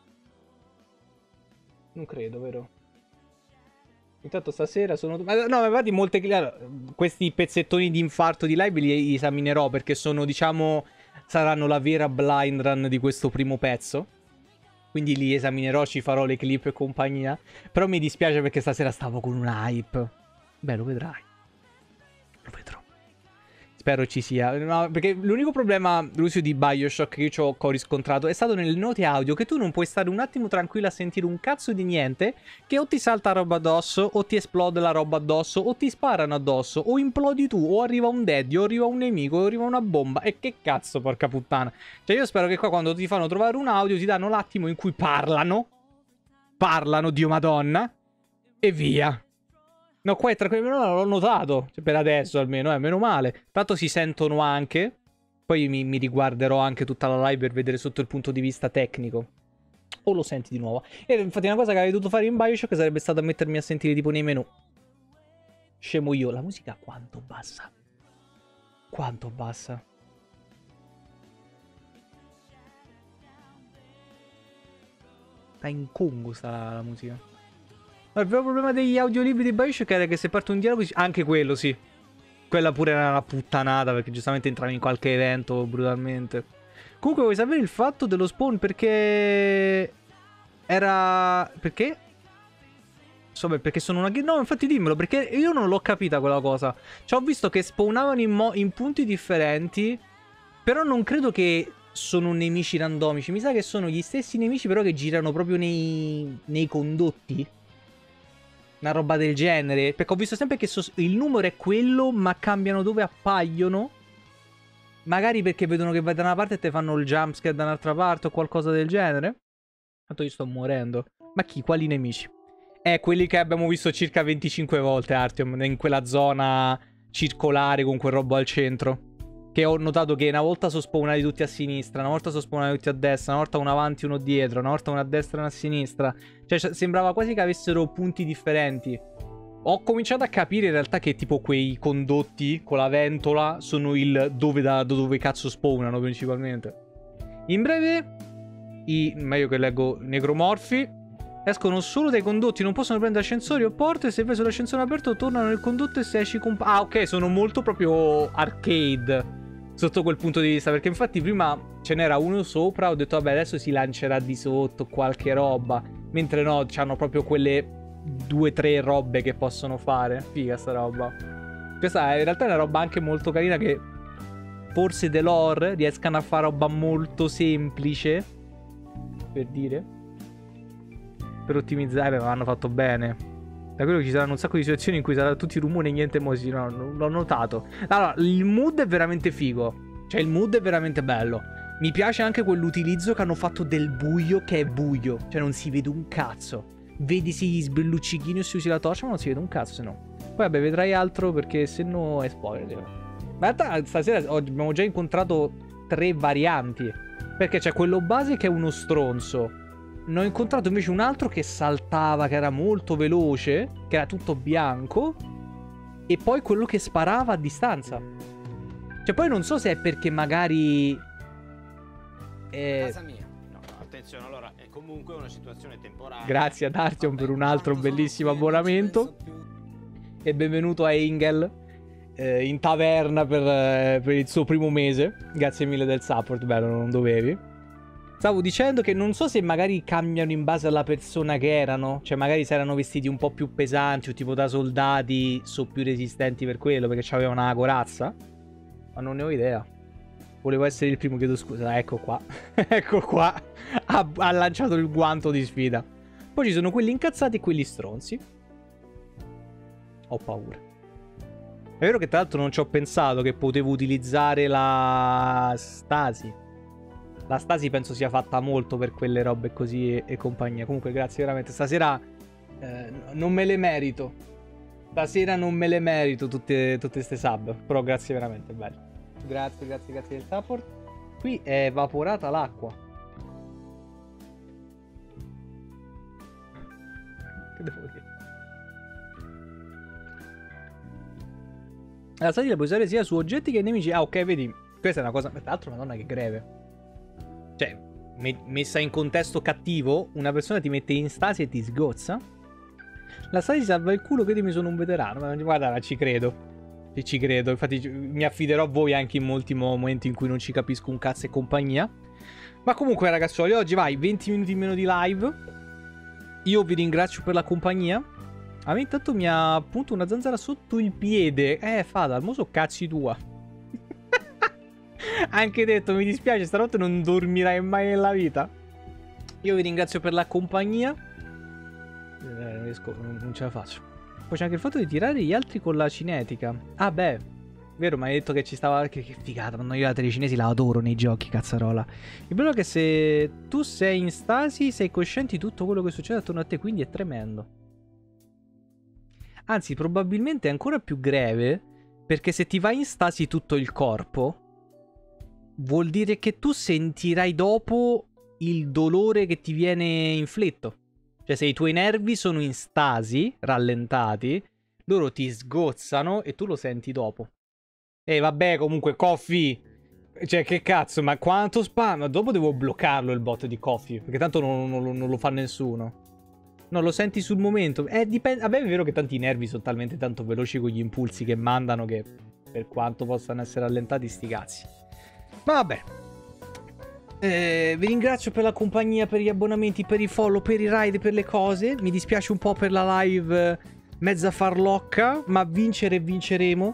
Non credo, vero? Intanto stasera sono... No, ma infatti molte... Questi pezzettoni di infarto di live li esaminerò perché sono, diciamo... Saranno la vera blind run di questo primo pezzo. Quindi li esaminerò, ci farò le clip e compagnia. Però mi dispiace perché stasera stavo con una hype. Beh, lo vedrai. Lo vedrò. spero ci sia. No, perché l'unico problema, Lucio, di Bioshock che io ho riscontrato è stato nelle note audio, che tu non puoi stare un attimo tranquillo a sentire un cazzo di niente, che o ti salta roba addosso, o ti esplode la roba addosso, o ti sparano addosso, o implodi tu, o arriva un daddy, o arriva un nemico, o arriva una bomba. E che cazzo, porca puttana. Cioè io spero che qua quando ti fanno trovare un audio ti danno l'attimo in cui parlano, Dio madonna, e via. No, qua è tranquillo, no, l'ho notato, cioè, per adesso almeno, meno male. Tanto si sentono anche. Poi mi riguarderò anche tutta la live per vedere sotto il punto di vista tecnico. O lo senti di nuovo. E infatti una cosa che avrei dovuto fare in Bioshock sarebbe stata mettermi a sentire tipo nei menu. Scemo io, la musica quanto bassa? Quanto bassa? Sta in Congo sta la musica. Il vero problema degli audiolibri di Bioshock era che se parte un dialogo... Anche quello, sì. Quella pure era una puttanata, perché giustamente entravi in qualche evento brutalmente. Comunque vuoi sapere il fatto dello spawn? Perché... Era... Perché? Insomma, perché sono una... No, infatti dimmelo, perché io non l'ho capita quella cosa. Cioè, ho visto che spawnavano in punti differenti, però non credo che sono nemici randomici. Mi sa che sono gli stessi nemici, però che girano proprio nei condotti. Una roba del genere. Perché ho visto sempre che il numero è quello, ma cambiano dove appaiono. Magari perché vedono che vai da una parte e te fanno il jumpscare da un'altra parte o qualcosa del genere. Tanto io sto morendo. Ma chi? Quali nemici? Quelli che abbiamo visto circa 25 volte, Artyom, in quella zona circolare con quel robo al centro. Che ho notato che una volta sono spawnati tutti a sinistra, una volta sono spawnati tutti a destra, una volta uno avanti e uno dietro, una volta uno a destra e uno a sinistra. Cioè sembrava quasi che avessero punti differenti. Ho cominciato a capire in realtà che tipo quei condotti con la ventola sono il da dove cazzo spawnano principalmente. In breve, meglio che leggo necromorfi, escono solo dai condotti, non possono prendere ascensori o porte. Se vai sull'ascensore aperto tornano nel condotto e se esci con... Ah, ok, sono molto proprio arcade sotto quel punto di vista, perché infatti prima ce n'era uno sopra, ho detto vabbè adesso si lancerà di sotto qualche roba, mentre no, c'hanno proprio quelle 2-3 robe che possono fare. Figa sta roba. Questa in realtà è una roba anche molto carina, che forse The Lore riescano a fare roba molto semplice, per dire, per ottimizzare, ma l'hanno fatto bene. Da quello che ci saranno un sacco di situazioni in cui saranno tutti rumori e niente emoji. No, l'ho notato. Allora, il mood è veramente figo. Cioè, il mood è veramente bello. Mi piace anche quell'utilizzo che hanno fatto del buio, che è buio. Cioè, non si vede un cazzo. Vedi se gli sbelluccichini o se usi la torcia, ma non si vede un cazzo, se no. Poi, vabbè, vedrai altro perché se no è spoiler. Ma in realtà, stasera abbiamo già incontrato 3 varianti. Perché c'è quello base che è uno stronzo. Ne ho incontrato invece un altro che saltava, che era molto veloce, che era tutto bianco, e poi quello che sparava a distanza. Cioè poi non so se è perché magari... Casa mia. No, attenzione, allora è comunque una situazione temporanea. Grazie ad Artyom per un altro bellissimo abbonamento. E benvenuto a Engel in taverna per il suo primo mese. Grazie mille del support, bello, non dovevi. Stavo dicendo che non so se magari cambiano in base alla persona che erano. Cioè magari se erano vestiti un po' più pesanti o tipo da soldati, sono più resistenti per quello, perché c'avevano una corazza. Ma non ne ho idea. Volevo essere il primo, chiedo scusa. Ecco qua. Ecco qua. Ha lanciato il guanto di sfida. Poi ci sono quelli incazzati e quelli stronzi. Ho paura. È vero che tra l'altro non ci ho pensato che potevo utilizzare la stasi. La stasi penso sia fatta molto per quelle robe così e compagnia. Comunque grazie veramente. Stasera non me le merito. Stasera non me le merito tutte ste sub. Però grazie veramente, bello. Grazie del support. Qui è evaporata l'acqua. Che devo dire? La stasi la puoi usare sia su oggetti che nemici. Ah ok, vedi. Questa è una cosa... Tra l'altro madonna che greve. Cioè, messa in contesto cattivo, una persona ti mette in stasi e ti sgozza. La stasi salva il culo, credimi, sono un veterano. Ma guarda, ci credo. Ci credo. Infatti mi affiderò a voi anche in molti momenti in cui non ci capisco un cazzo e compagnia. Ma comunque, ragazzuoli, oggi vai 20 minuti in meno di live. Io vi ringrazio per la compagnia. A me intanto mi ha appunto una zanzara sotto il piede. Fada, al moso cazzi tua. Anche detto, mi dispiace, stanotte non dormirai mai nella vita. Io vi ringrazio per la compagnia. Non ce la faccio. Poi c'è anche il fatto di tirare gli altri con la cinetica. Ah beh, vero, mi hai detto che ci stava... Che figata, io la telecinesi la adoro nei giochi, cazzarola. Il bello è che se tu sei in stasi, sei cosciente di tutto quello che succede attorno a te, quindi è tremendo. Anzi, probabilmente è ancora più greve, perché se ti va in stasi tutto il corpo, vuol dire che tu sentirai dopo il dolore che ti viene inflitto. Cioè, se i tuoi nervi sono in stasi, rallentati, loro ti sgozzano e tu lo senti dopo. E vabbè, comunque, Coffee... Cioè, che cazzo, ma quanto spam? Dopo devo bloccarlo il bot di Coffee, perché tanto non lo fa nessuno. No, lo senti sul momento. Dipende. Vabbè, è vero che tanti nervi sono talmente tanto veloci con gli impulsi che mandano che, per quanto possano essere rallentati, sti cazzi. Ma vabbè. Vi ringrazio per la compagnia, per gli abbonamenti, per i follow, per i raid, per le cose. Mi dispiace un po' per la live mezza farlocca, ma vincere vinceremo.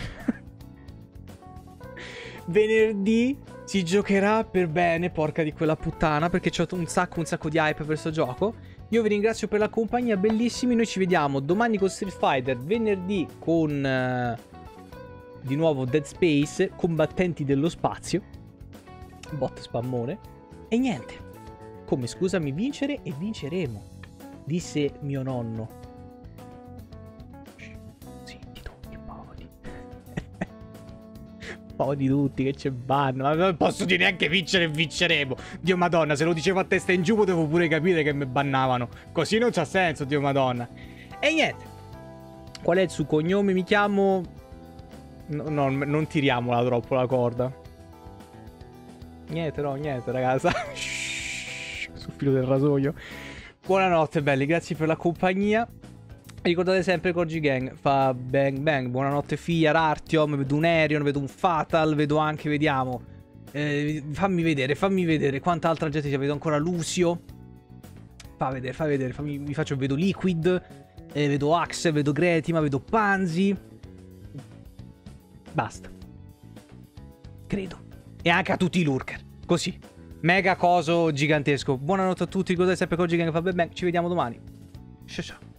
Venerdì si giocherà per bene, porca di quella puttana, perché c'ho un sacco di hype per questo gioco. Io vi ringrazio per la compagnia, bellissimi. Noi ci vediamo domani con Street Fighter, venerdì con di nuovo Dead Space, combattenti dello spazio. Bot spammone. E niente. Come, scusami, vincere e vinceremo, disse mio nonno. Zitti tutti, poveri. Poveri tutti, che c'è banno. Ma non posso dire neanche vincere e vinceremo. Dio madonna, se lo dicevo a testa in giù potevo pure capire che mi bannavano. Così non c'ha senso, Dio madonna. E niente. Qual è il suo cognome? Mi chiamo... No, non tiriamola troppo la corda. Niente, no, niente, ragazza. Sul filo del rasoio. Buonanotte, belli, grazie per la compagnia. Ricordate sempre Koji Gang fa bang bang. Buonanotte figlia, Artyom, vedo un Aerion, vedo un Fatal, vedo anche, vediamo. Fammi vedere quanta altra gente c'è. Vedo ancora Lucio. Fa vedere, mi faccio, vedo Liquid, vedo Axe, vedo Gretima, vedo Panzi. Basta. Credo. E anche a tutti i lurker. Così. Mega coso gigantesco. Buonanotte a tutti. Ricordate sempre Koji Gang fa bang bang. Ci vediamo domani. Ciao ciao.